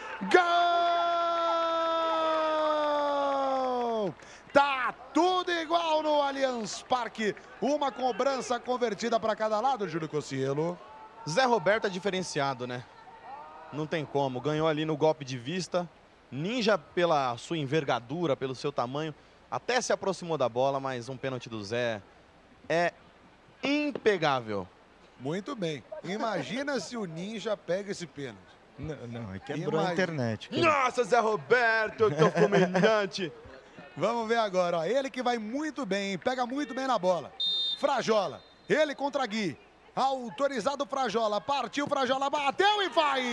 Gol! Tá tudo igual no Allianz Parque. Uma cobrança convertida para cada lado, Júlio Cossielo. Zé Roberto é diferenciado, né? Não tem como. Ganhou ali no golpe de vista. Ninja, pela sua envergadura, pelo seu tamanho, até se aproximou da bola, mas um pênalti do Zé é impegável. Muito bem. Imagina se o Ninja pega esse pênalti. Não, não, é quebrou a internet. Cara. Nossa, Zé Roberto, teu comandante. Vamos ver agora, ó. Ele que vai muito bem, pega muito bem na bola. Frajola, ele contra Gui. Autorizado Frajola, partiu Frajola, bateu e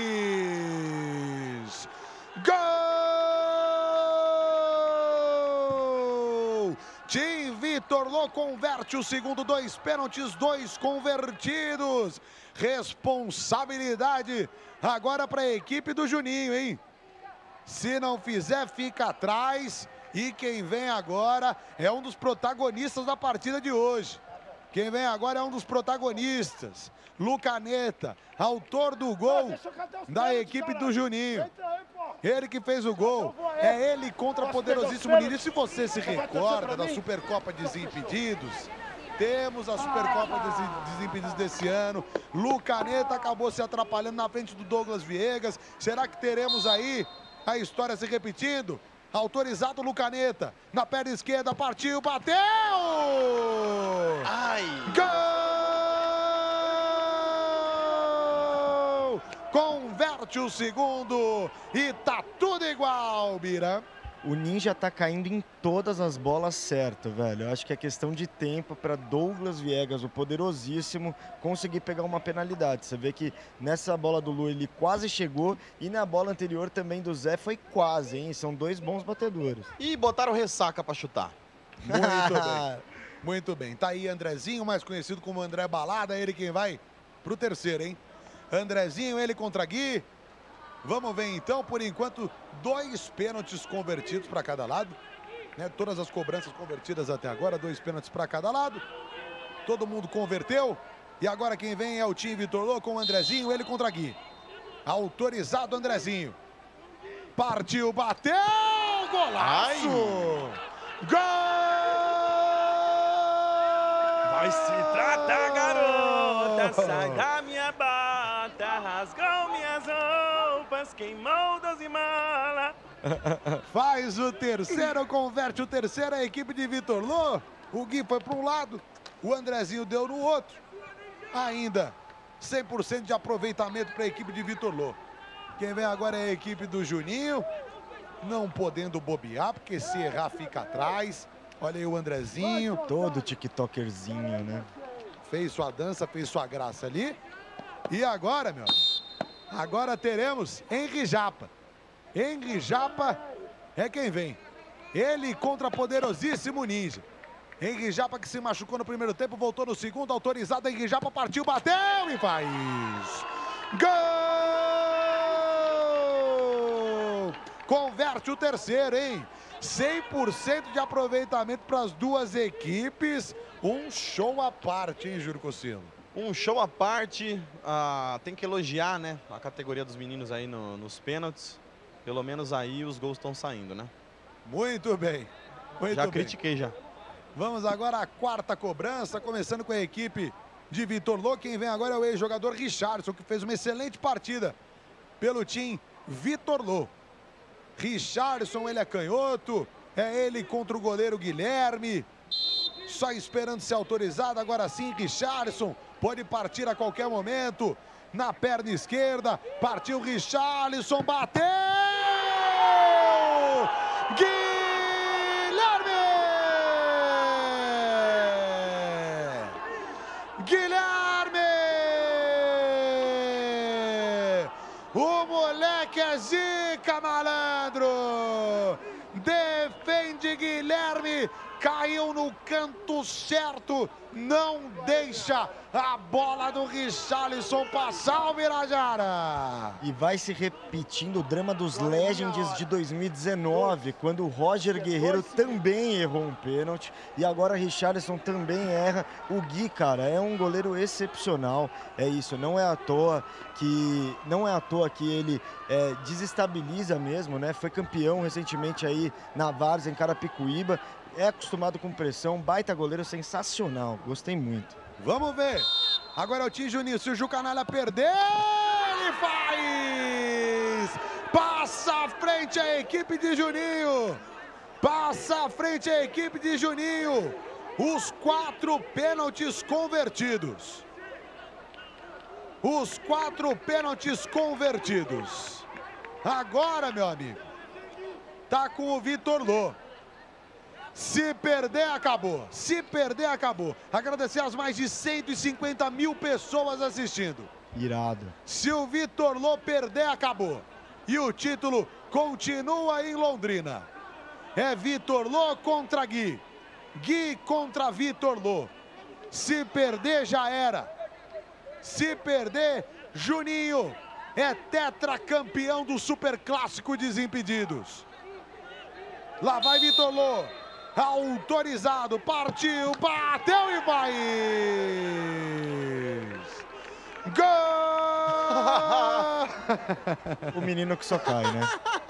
faz! Gol! Tim Vitor Lô converte o segundo, dois pênaltis, dois convertidos. Responsabilidade agora para a equipe do Juninho, hein? Se não fizer, fica atrás. E quem vem agora é um dos protagonistas da partida de hoje. Quem vem agora é um dos protagonistas. Lucaneta, autor do gol da equipe do Juninho. Ele que fez o gol. É ele contra o poderosíssimo Ninja. E se você se recorda da Supercopa Desimpedidos, temos a Supercopa Desimpedidos desse ano. Lucaneta acabou se atrapalhando na frente do Douglas Viegas. Será que teremos aí a história se repetindo? Autorizado Lucaneta, na perna esquerda, partiu, bateu! Ai! Gol! converte o segundo e tá tudo igual, Bira. O Ninja tá caindo em todas as bolas certas, velho. Eu acho que é questão de tempo para Douglas Viegas, o poderosíssimo, conseguir pegar uma penalidade. Você vê que nessa bola do Lu ele quase chegou e na bola anterior também do Zé foi quase, hein? São dois bons batedores. E botaram ressaca para chutar. Muito bem. Muito bem. Tá aí Andrezinho, mais conhecido como André Balada, ele quem vai pro terceiro, hein? Andrezinho, ele contra Gui. Vamos ver então, por enquanto, dois pênaltis convertidos para cada lado. Né? Todas as cobranças convertidas até agora, dois pênaltis para cada lado. Todo mundo converteu. E agora quem vem é o time Vitor Lô com o Andrezinho, ele contra Gui. Autorizado Andrezinho. Partiu, bateu, golaço! Gol! Vai se tratar, garota, sai da minha bata, rasgou minhas roupas, queimou doze malas. Faz o terceiro, converte o terceiro, a equipe de Vitor Lô. O Gui foi para um lado, o Andrezinho deu no outro. Ainda cem por cento de aproveitamento para a equipe de Vitor Lô. Quem vem agora é a equipe do Juninho, não podendo bobear, porque se errar fica atrás. Olha aí o Andrezinho. Todo tiktokerzinho, né? Fez sua dança, fez sua graça ali. E agora, meu amigo, agora teremos Henry Japa. Henry Japa é quem vem. Ele contra poderosíssimo Ninja. Henry Japa que se machucou no primeiro tempo, voltou no segundo, autorizado. Henry Japa partiu, bateu e faz. Gol! Converte o terceiro, hein? cem por cento de aproveitamento para as duas equipes. Um show à parte, hein, Júlio Cossilo? Um show à parte. Ah, tem que elogiar, né, a categoria dos meninos aí no, nos pênaltis. Pelo menos aí os gols estão saindo, né? Muito bem. Muito já bem. critiquei, já. Vamos agora à quarta cobrança, começando com a equipe de Vitor Lô. Quem vem agora é o ex-jogador Richardson, que fez uma excelente partida pelo time Vitor Lô. Richardson, ele é canhoto, é ele contra o goleiro Guilherme, só esperando ser autorizado. Agora sim, Richardson pode partir a qualquer momento, na perna esquerda, partiu Richardson, bateu! Guilherme! Guilherme! O moleque é zica, malandro! Defende Guilherme, caiu no canto certo, não deixa a bola do Richarlison passar, o Birajara. E vai se repetindo o drama dos Legends de dois mil e dezenove, quando o Roger Guerreiro também errou um pênalti e agora Richarlison também erra. O Gui, cara, é um goleiro excepcional, é isso, não é à toa que não é à toa que ele é, desestabiliza mesmo, né? Foi campeão recentemente aí na Várzea, em Carapicuíba. É acostumado com pressão, baita goleiro, sensacional, gostei muito. Vamos ver, agora é o time Juninho, se o Ju Canalha perder, ele faz! Passa à frente a equipe de Juninho, passa à frente a equipe de Juninho, os quatro pênaltis convertidos. Os quatro pênaltis convertidos. Agora, meu amigo, tá com o Vitor Lô. Se perder, acabou. Se perder, acabou. Agradecer às mais de cento e cinquenta mil pessoas assistindo. Irado. Se o Vitor Lô perder, acabou. E o título continua em Londrina. É Vitor Lô contra Gui. Gui contra Vitor Lô. Se perder, já era. Se perder, Juninho é tetracampeão do Superclássico Desimpedidos. Lá vai Vitor Lô. Autorizado, partiu, bateu e vai! Gol! O menino que só cai, né?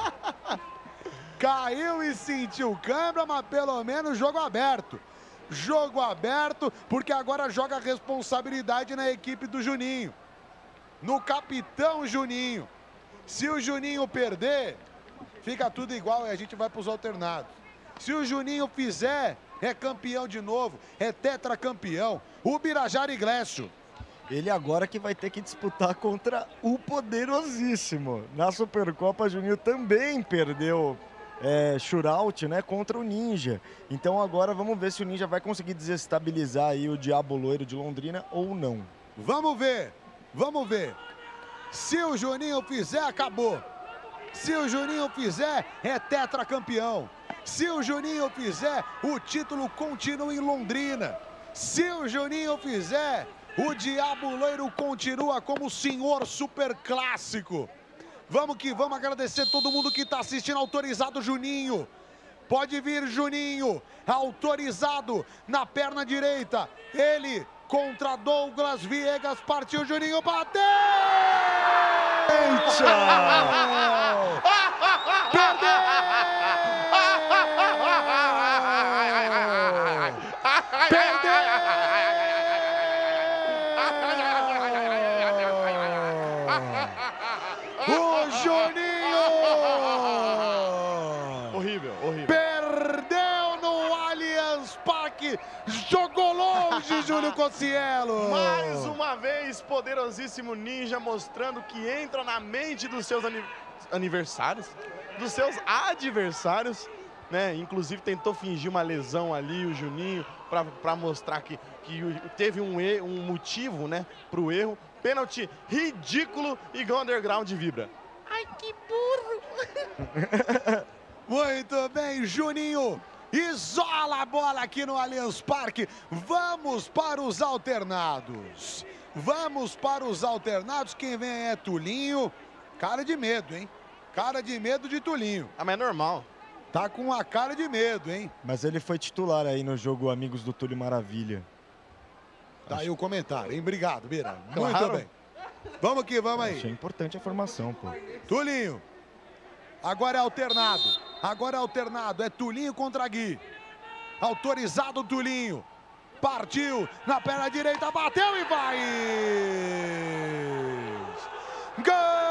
Caiu e sentiu câimbra, mas pelo menos jogo aberto. Jogo aberto, porque agora joga a responsabilidade na equipe do Juninho. No capitão Juninho. Se o Juninho perder, fica tudo igual e a gente vai para os alternados. Se o Juninho fizer, é campeão de novo, é tetracampeão. O Birajara Iglesias. Ele agora que vai ter que disputar contra o poderosíssimo. Na Supercopa, Juninho também perdeu é, shootout, né, contra o Ninja. Então agora vamos ver se o Ninja vai conseguir desestabilizar aí o Diabo Loiro de Londrina ou não. Vamos ver, vamos ver. Se o Juninho fizer, acabou. Se o Juninho fizer, é tetracampeão. Se o Juninho fizer, o título continua em Londrina. Se o Juninho fizer, o Diabo Loiro continua como o senhor super clássico. Vamos que vamos, agradecer todo mundo que está assistindo. Autorizado Juninho. Pode vir Juninho. Autorizado na perna direita. Ele contra Douglas Viegas. Partiu Juninho, bateu! Perdeu! O Juninho! Horrível, horrível. Perdeu no Allianz Parque. Jogou longe, Júlio Cossielo. Mais uma vez, poderosíssimo Ninja mostrando que entra na mente dos seus ani aniversários, dos seus adversários, né? Inclusive tentou fingir uma lesão ali, o Juninho, para mostrar que, que teve um, e um motivo, né, para o erro. Pênalti ridículo e o Underground vibra. Ai, que burro! Muito bem, Juninho. Isola a bola aqui no Allianz Parque. Vamos para os alternados. Vamos para os alternados. Quem vem é Tulinho. Cara de medo, hein? Cara de medo de Tulinho. Ah, mas é normal. Tá com uma cara de medo, hein? Mas ele foi titular aí no jogo Amigos do Túlio Maravilha. Tá aí o comentário, hein? Obrigado, Bira. Claro. Muito bem. Vamos que vamos aí. Achei importante a formação, pô. Tulinho. Agora é alternado. Agora é alternado. É Tulinho contra Gui. Autorizado Tulinho. Partiu na perna direita. Bateu e vai. Gol!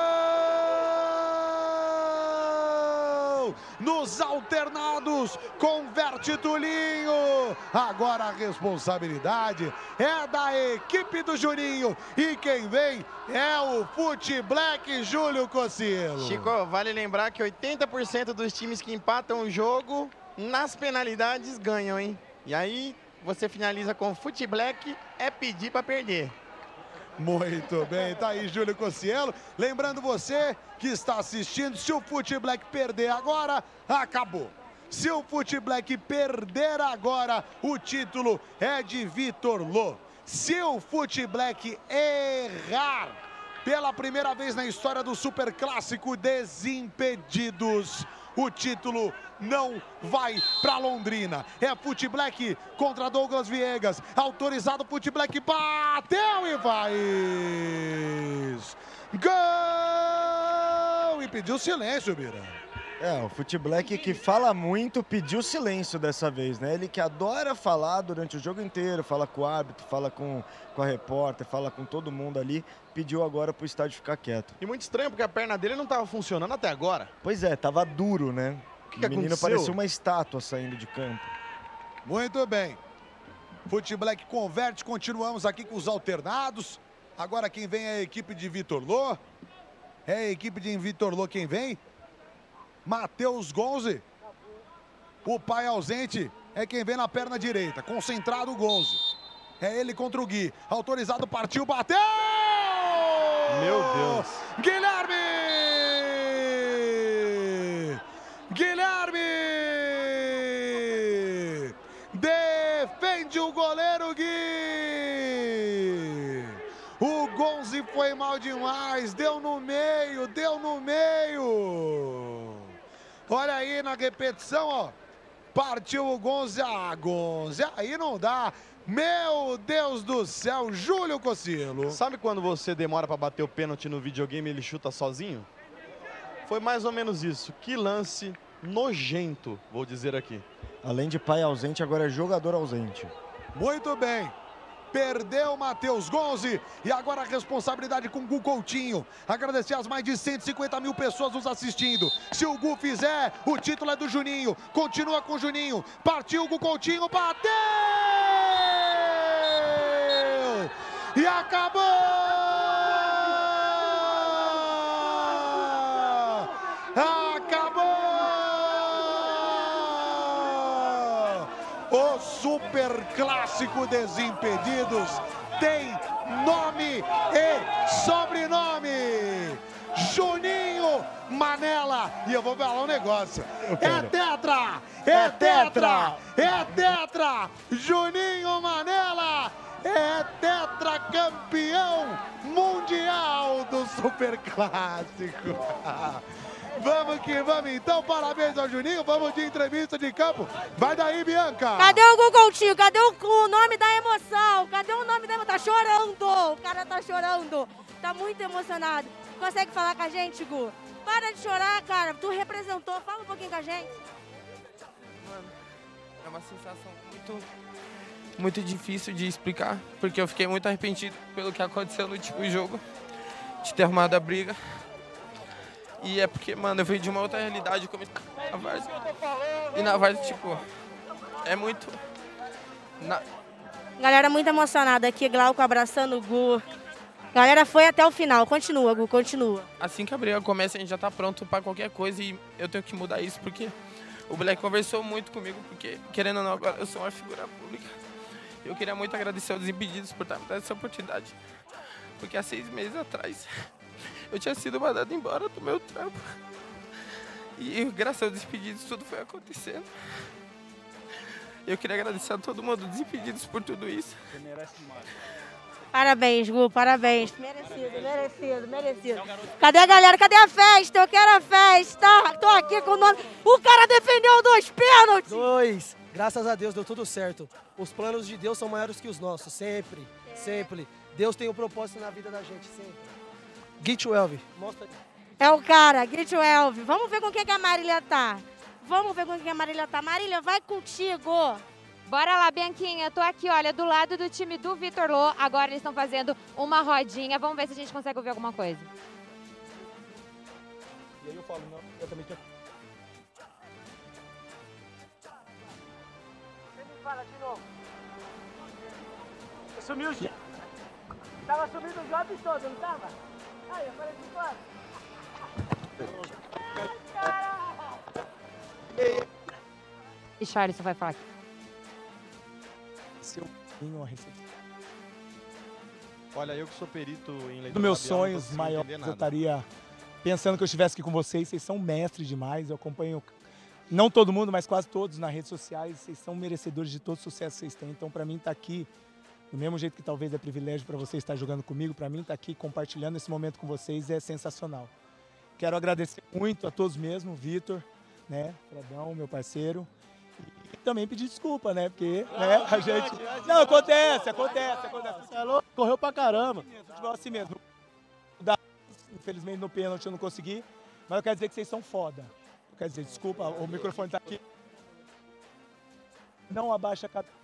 Nos alternados. Converte Tulinho. Agora a responsabilidade é da equipe do Juninho. E quem vem é o Fute Black Júlio Cossielo. Chico, vale lembrar que oitenta por cento dos times que empatam o jogo, nas penalidades, ganham, hein? E aí, você finaliza com Fute Black, é pedir para perder. Muito bem, tá aí Júlio Cossielo. Lembrando você que está assistindo, se o Fute Black perder agora, acabou. Se o Fute Black perder agora, o título é de Vitor Lô. Se o Fute Black errar pela primeira vez na história do Super Clássico Desimpedidos, o título não vai para Londrina. É Fute Black contra Douglas Viegas. Autorizado, Fute Black bateu e vai. Gol! E pediu silêncio, Bira. É, o Fute Black que fala muito, pediu silêncio dessa vez, né? Ele que adora falar durante o jogo inteiro, fala com o árbitro, fala com, com a repórter, fala com todo mundo ali, pediu agora pro estádio ficar quieto. E muito estranho, porque a perna dele não estava funcionando até agora. Pois é, tava duro, né? O que que o menino aconteceu? parecia uma estátua saindo de campo. Muito bem. Fute Black converte, continuamos aqui com os alternados. Agora quem vem é a equipe de Vitor Lô. É a equipe de Vitor Lô quem vem. Matheus Gonze. O pai ausente é quem vem na perna direita. Concentrado o Gonze. É ele contra o Gui. Autorizado, partiu, bateu! Meu Deus. Guilherme! Guilherme! Defende o goleiro Gui! O Gonze foi mal demais. Deu no meio, deu no meio. Olha aí na repetição, ó. Partiu o Gonze. Ah, Gonze, aí não dá. Meu Deus do céu, Júlio Cossielo. Sabe quando você demora para bater o pênalti no videogame e ele chuta sozinho? Foi mais ou menos isso. Que lance nojento, vou dizer aqui. Além de pai ausente, agora é jogador ausente. Muito bem. Perdeu o Matheus Gonze e agora a responsabilidade com o Gu Coutinho. Agradecer as mais de cento e cinquenta mil pessoas nos assistindo. Se o Gu fizer, o título é do Juninho. Continua com o Juninho. Partiu o Gu Coutinho, bateu! E acabou! Acabou! O Super Clássico Desimpedidos tem nome e sobrenome. Juninho Manela. E eu vou falar um negócio. É tetra! É tetra! É tetra! Juninho Manela é tetracampeão mundial do Super Clássico. Vamos que vamos então, parabéns ao Juninho, vamos de entrevista de campo. Vai daí, Bianca. Cadê o Gu Coutinho? Cadê o, o nome da emoção? Cadê o nome da emoção? Tá chorando, o cara tá chorando. Tá muito emocionado. Consegue falar com a gente, Gu? Para de chorar, cara, tu representou, fala um pouquinho com a gente. Mano, é uma sensação muito, muito difícil de explicar, porque eu fiquei muito arrependido pelo que aconteceu no último jogo, de ter arrumado a briga. E é porque, mano, eu venho de uma outra realidade como na Várzea. E na Várzea, tipo, é muito... Na... Galera muito emocionada aqui, Glauco abraçando o Gu. Galera foi até o final, continua, Gu, continua. Assim que a briga começa, a gente já tá pronto pra qualquer coisa e eu tenho que mudar isso, porque o Black conversou muito comigo, porque, querendo ou não, agora eu sou uma figura pública. Eu queria muito agradecer aos Desimpedidos por estar me dando essa oportunidade, porque há seis meses atrás... eu tinha sido mandado embora do meu trampo. E graças aos Desimpedidos tudo foi acontecendo. Eu queria agradecer a todo mundo dos Desimpedidos por tudo isso. Você merece mais. Parabéns, Gu, parabéns. Merecido, merecido, merecido. Cadê a galera? Cadê a festa? Eu quero a festa. Tô aqui com o nome. O cara defendeu dois pênaltis. Dois. Graças a Deus deu tudo certo. Os planos de Deus são maiores que os nossos, sempre, é. sempre. Deus tem um propósito na vida da gente, sempre. Git Welve, mostra. É o cara, Git Welve. Vamos ver com quem que a Marília tá. Vamos ver com quem a Marília tá. Marília, vai contigo. Bora lá, Bianquinha. Tô aqui, olha, do lado do time do Vitor Lô. Agora eles estão fazendo uma rodinha. Vamos ver se a gente consegue ouvir alguma coisa. E aí eu falo, não, eu também quero. Você me fala de novo. Sumiu já. Tava sumindo o job todo, não tava? Aí, apareci claro. E Charles vai falar aqui. Seu a receita. Olha, eu que sou perito em lei Dos meus sonhos maiores, eu estaria pensando que eu estivesse aqui com vocês. Vocês são mestres demais. Eu acompanho, não todo mundo, mas quase todos nas redes sociais. Vocês são merecedores de todo o sucesso que vocês têm. Então, para mim, estar aqui, do mesmo jeito que talvez é privilégio para você estar jogando comigo, para mim, estar aqui compartilhando esse momento com vocês é sensacional. Quero agradecer muito a todos mesmo, Vitor, né, Fredão, meu parceiro. E também pedir desculpa, né? Porque né, a gente. Não, acontece, acontece, acontece. Você é louco, correu pra caramba. Futebol assim mesmo. Infelizmente no pênalti eu não consegui. Mas eu quero dizer que vocês são foda. Eu quero dizer, desculpa, o microfone tá aqui. Não abaixa a cabeça.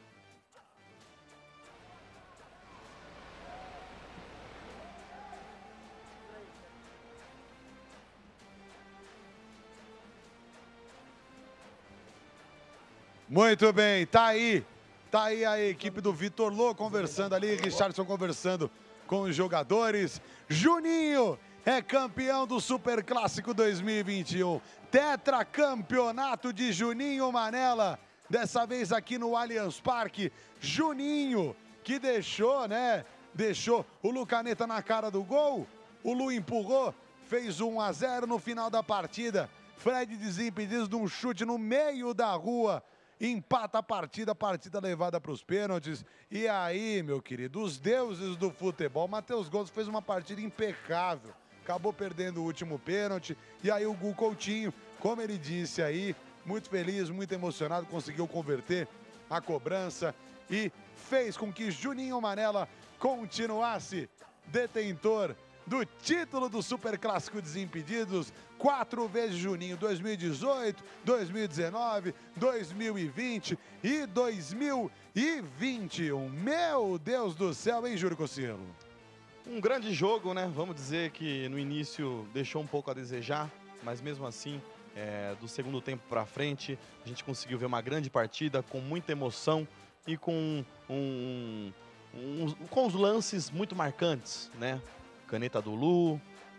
Muito bem, tá aí, tá aí a equipe do Vitor Lô conversando ali, Richardson conversando com os jogadores. Juninho é campeão do Super Clássico dois mil e vinte e um, tetracampeonato de Juninho Manela, dessa vez aqui no Allianz Parque. Juninho, que deixou, né, deixou o Lu Caneta na cara do gol, o Lu empurrou, fez um a zero no final da partida. Fred Desimpedidos de um chute no meio da rua, empata a partida, a partida levada para os pênaltis. E aí, meu querido, os deuses do futebol, Matheus Gomes fez uma partida impecável, acabou perdendo o último pênalti. E aí o Gu Coutinho, como ele disse aí, muito feliz, muito emocionado, conseguiu converter a cobrança e fez com que Juninho Manela continuasse detentor do título do Super Clássico Desimpedidos, quatro vezes Juninho, dois mil e dezoito, dois mil e dezenove, dois mil e vinte e dois mil e vinte e um. Meu Deus do céu, hein, Júlio Cossielo? Um grande jogo, né? Vamos dizer que no início deixou um pouco a desejar, mas mesmo assim, é, do segundo tempo para frente, a gente conseguiu ver uma grande partida com muita emoção e com um, um uns, com os lances muito marcantes, né? Caneta do Lu,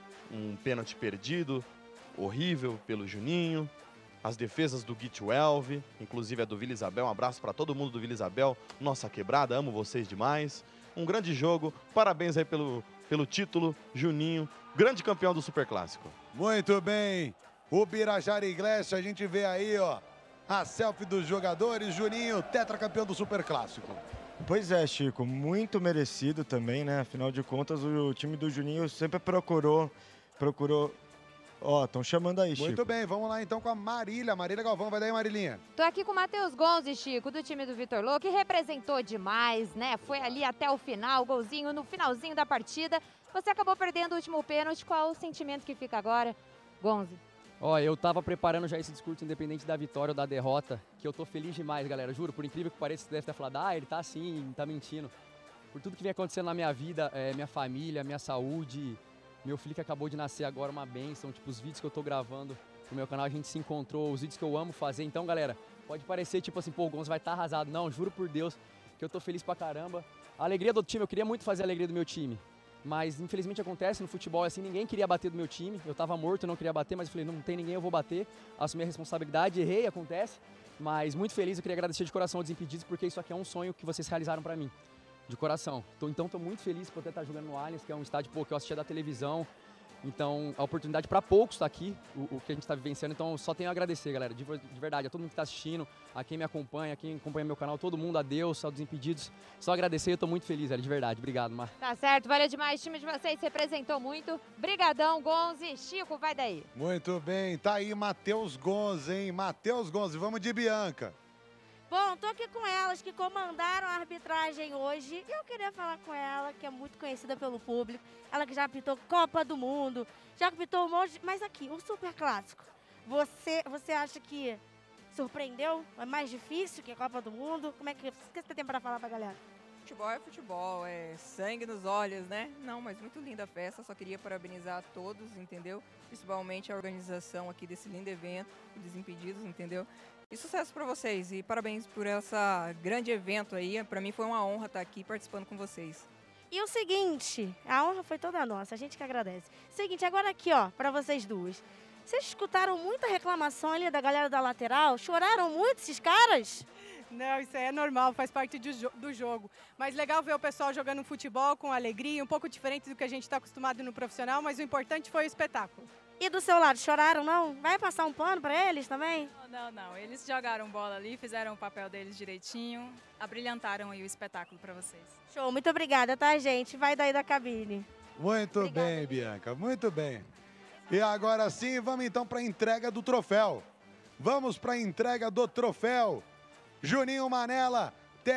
um pênalti perdido, horrível pelo Juninho. As defesas do Gui Twelve, inclusive a do Vila Isabel. Um abraço para todo mundo do Vila Isabel. Nossa quebrada, amo vocês demais. Um grande jogo, parabéns aí pelo, pelo título, Juninho, grande campeão do Superclássico. Muito bem, o Birajara Iglesias, a gente vê aí, ó, a selfie dos jogadores, Juninho, tetracampeão do Superclássico. Pois é, Chico, muito merecido também, né? Afinal de contas, o time do Juninho sempre procurou, procurou... Ó, oh, estão chamando aí, Chico. Muito bem, vamos lá então com a Marília. Marília Galvão, vai daí, Marilinha. Tô aqui com o Matheus Gonzi, Chico, do time do Vitor Lô, que representou demais, né? Foi ali até o final, golzinho no finalzinho da partida. Você acabou perdendo o último pênalti. Qual o sentimento que fica agora, Gonzi? Ó, eu tava preparando já esse discurso independente da vitória ou da derrota, que eu tô feliz demais, galera. Juro, por incrível que pareça, você deve ter falado, ah, ele tá assim, tá mentindo. Por tudo que vem acontecendo na minha vida, é, minha família, minha saúde... Meu filho que acabou de nascer agora, uma bênção, tipo, os vídeos que eu tô gravando pro meu canal, a gente se encontrou, os vídeos que eu amo fazer. Então, galera, pode parecer, tipo assim, pô, o Gonzo vai estar arrasado. Não, juro por Deus que eu tô feliz pra caramba. A alegria do time, eu queria muito fazer a alegria do meu time. Mas, infelizmente, acontece no futebol, assim, ninguém queria bater do meu time. Eu tava morto, eu não queria bater, mas eu falei, não tem ninguém, eu vou bater. Assumi a responsabilidade, errei, acontece. Mas, muito feliz, eu queria agradecer de coração aos Desimpedidos, porque isso aqui é um sonho que vocês realizaram pra mim. De coração. Tô, então, tô muito feliz por poder estar jogando no Allianz, que é um estádio, pô, que eu assistia da televisão. Então, a oportunidade para poucos está aqui, o, o que a gente está vivenciando. Então, só tenho a agradecer, galera, de, de verdade, a todo mundo que está assistindo, a quem me acompanha, a quem acompanha meu canal, todo mundo, a Deus, aos Desimpedidos. Só agradecer, eu estou muito feliz, velho, de verdade. Obrigado, Mar. Tá certo, valeu demais, o time de vocês representou muito. Brigadão, Gonzi. Chico, vai daí. Muito bem, tá aí Matheus Gonzi, hein? Matheus Gonzi, vamos de Bianca. Bom, tô aqui com elas que comandaram a arbitragem hoje. E eu queria falar com ela, que é muito conhecida pelo público. Ela que já apitou Copa do Mundo, já apitou um monte de... Mas aqui, o Superclássico. Você, você acha que surpreendeu? É mais difícil que a Copa do Mundo? Como é que, o que você tem para falar pra galera? Futebol é futebol, é sangue nos olhos, né? Não, mas muito linda a festa. Só queria parabenizar a todos, entendeu? Principalmente a organização aqui desse lindo evento, o Desimpedidos, entendeu? E sucesso para vocês e parabéns por esse grande evento aí. Para mim foi uma honra estar aqui participando com vocês. E o seguinte, a honra foi toda nossa, a gente que agradece. Seguinte, agora aqui, ó, para vocês duas. Vocês escutaram muita reclamação ali da galera da lateral? Choraram muito esses caras? Não, isso aí é normal, faz parte do jogo. Mas legal ver o pessoal jogando futebol com alegria, um pouco diferente do que a gente está acostumado no profissional, mas o importante foi o espetáculo. E do seu lado, choraram, não? Vai passar um pano para eles também? Não, não, não. Eles jogaram bola ali, fizeram o papel deles direitinho, abrilhantaram aí o espetáculo para vocês. Show, muito obrigada, tá, gente? Vai daí da cabine. Muito obrigada, bem, Bianca, muito bem. E agora sim, vamos então para a entrega do troféu. Vamos para a entrega do troféu. Juninho Manela,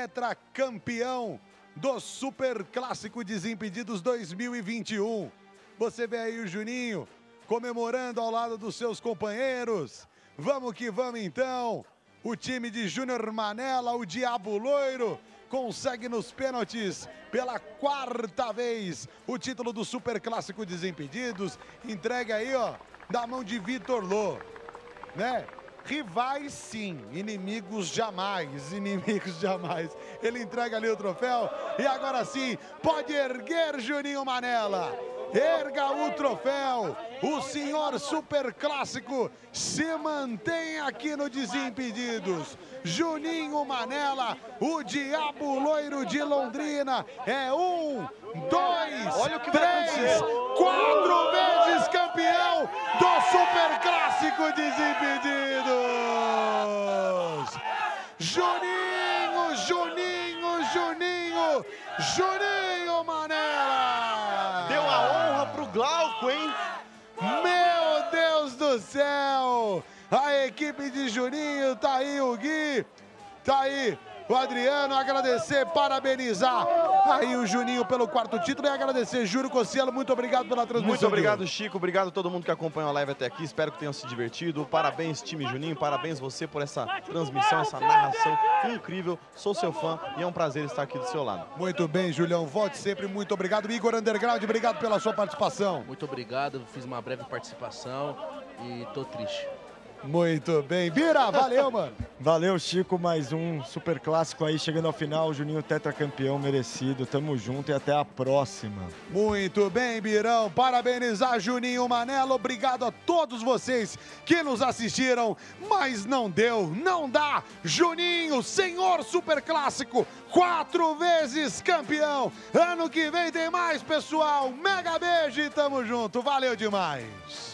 tetracampeão do Superclássico Desimpedidos dois mil e vinte e um. Você vê aí o Juninho comemorando ao lado dos seus companheiros. Vamos que vamos então. O time de Júnior Manela, o Diabo Loiro, consegue nos pênaltis pela quarta vez o título do Superclássico Desimpedidos. Entrega aí, ó, da mão de Vitor Lô, né? Rivais sim, inimigos jamais, inimigos jamais. Ele entrega ali o troféu e agora sim, pode erguer Juninho Manela. Erga o troféu, o senhor Superclássico se mantém aqui no Desimpedidos. Juninho Manela, o Diabo Loiro de Londrina, é um, dois, Olha o que três, quatro vezes campeão do Superclássico Desimpedidos. Juninho, Juninho, Juninho, Juninho Manela. Deu a honra pro Glauco, hein? Meu Deus do céu! A equipe de Juninho, tá aí o Gui, tá aí o Adriano, agradecer, parabenizar aí o Juninho pelo quarto título e agradecer, Júlio Cossielo, muito obrigado pela transmissão. Muito obrigado, Chico, obrigado a todo mundo que acompanhou a live até aqui, espero que tenham se divertido, parabéns time Juninho, parabéns você por essa transmissão, essa narração incrível, sou seu fã e é um prazer estar aqui do seu lado. Muito bem, Julião, volte sempre, muito obrigado. Igor Underground, obrigado pela sua participação. Muito obrigado, fiz uma breve participação e tô triste. Muito bem, Bira, valeu, mano. Valeu, Chico, mais um super clássico aí, chegando ao final, Juninho tetracampeão merecido, tamo junto e até a próxima. Muito bem, Birão, parabenizar Juninho Manelo, obrigado a todos vocês que nos assistiram, mas não deu, não dá, Juninho, senhor super clássico, quatro vezes campeão, ano que vem tem mais, pessoal, mega beijo e tamo junto, valeu demais.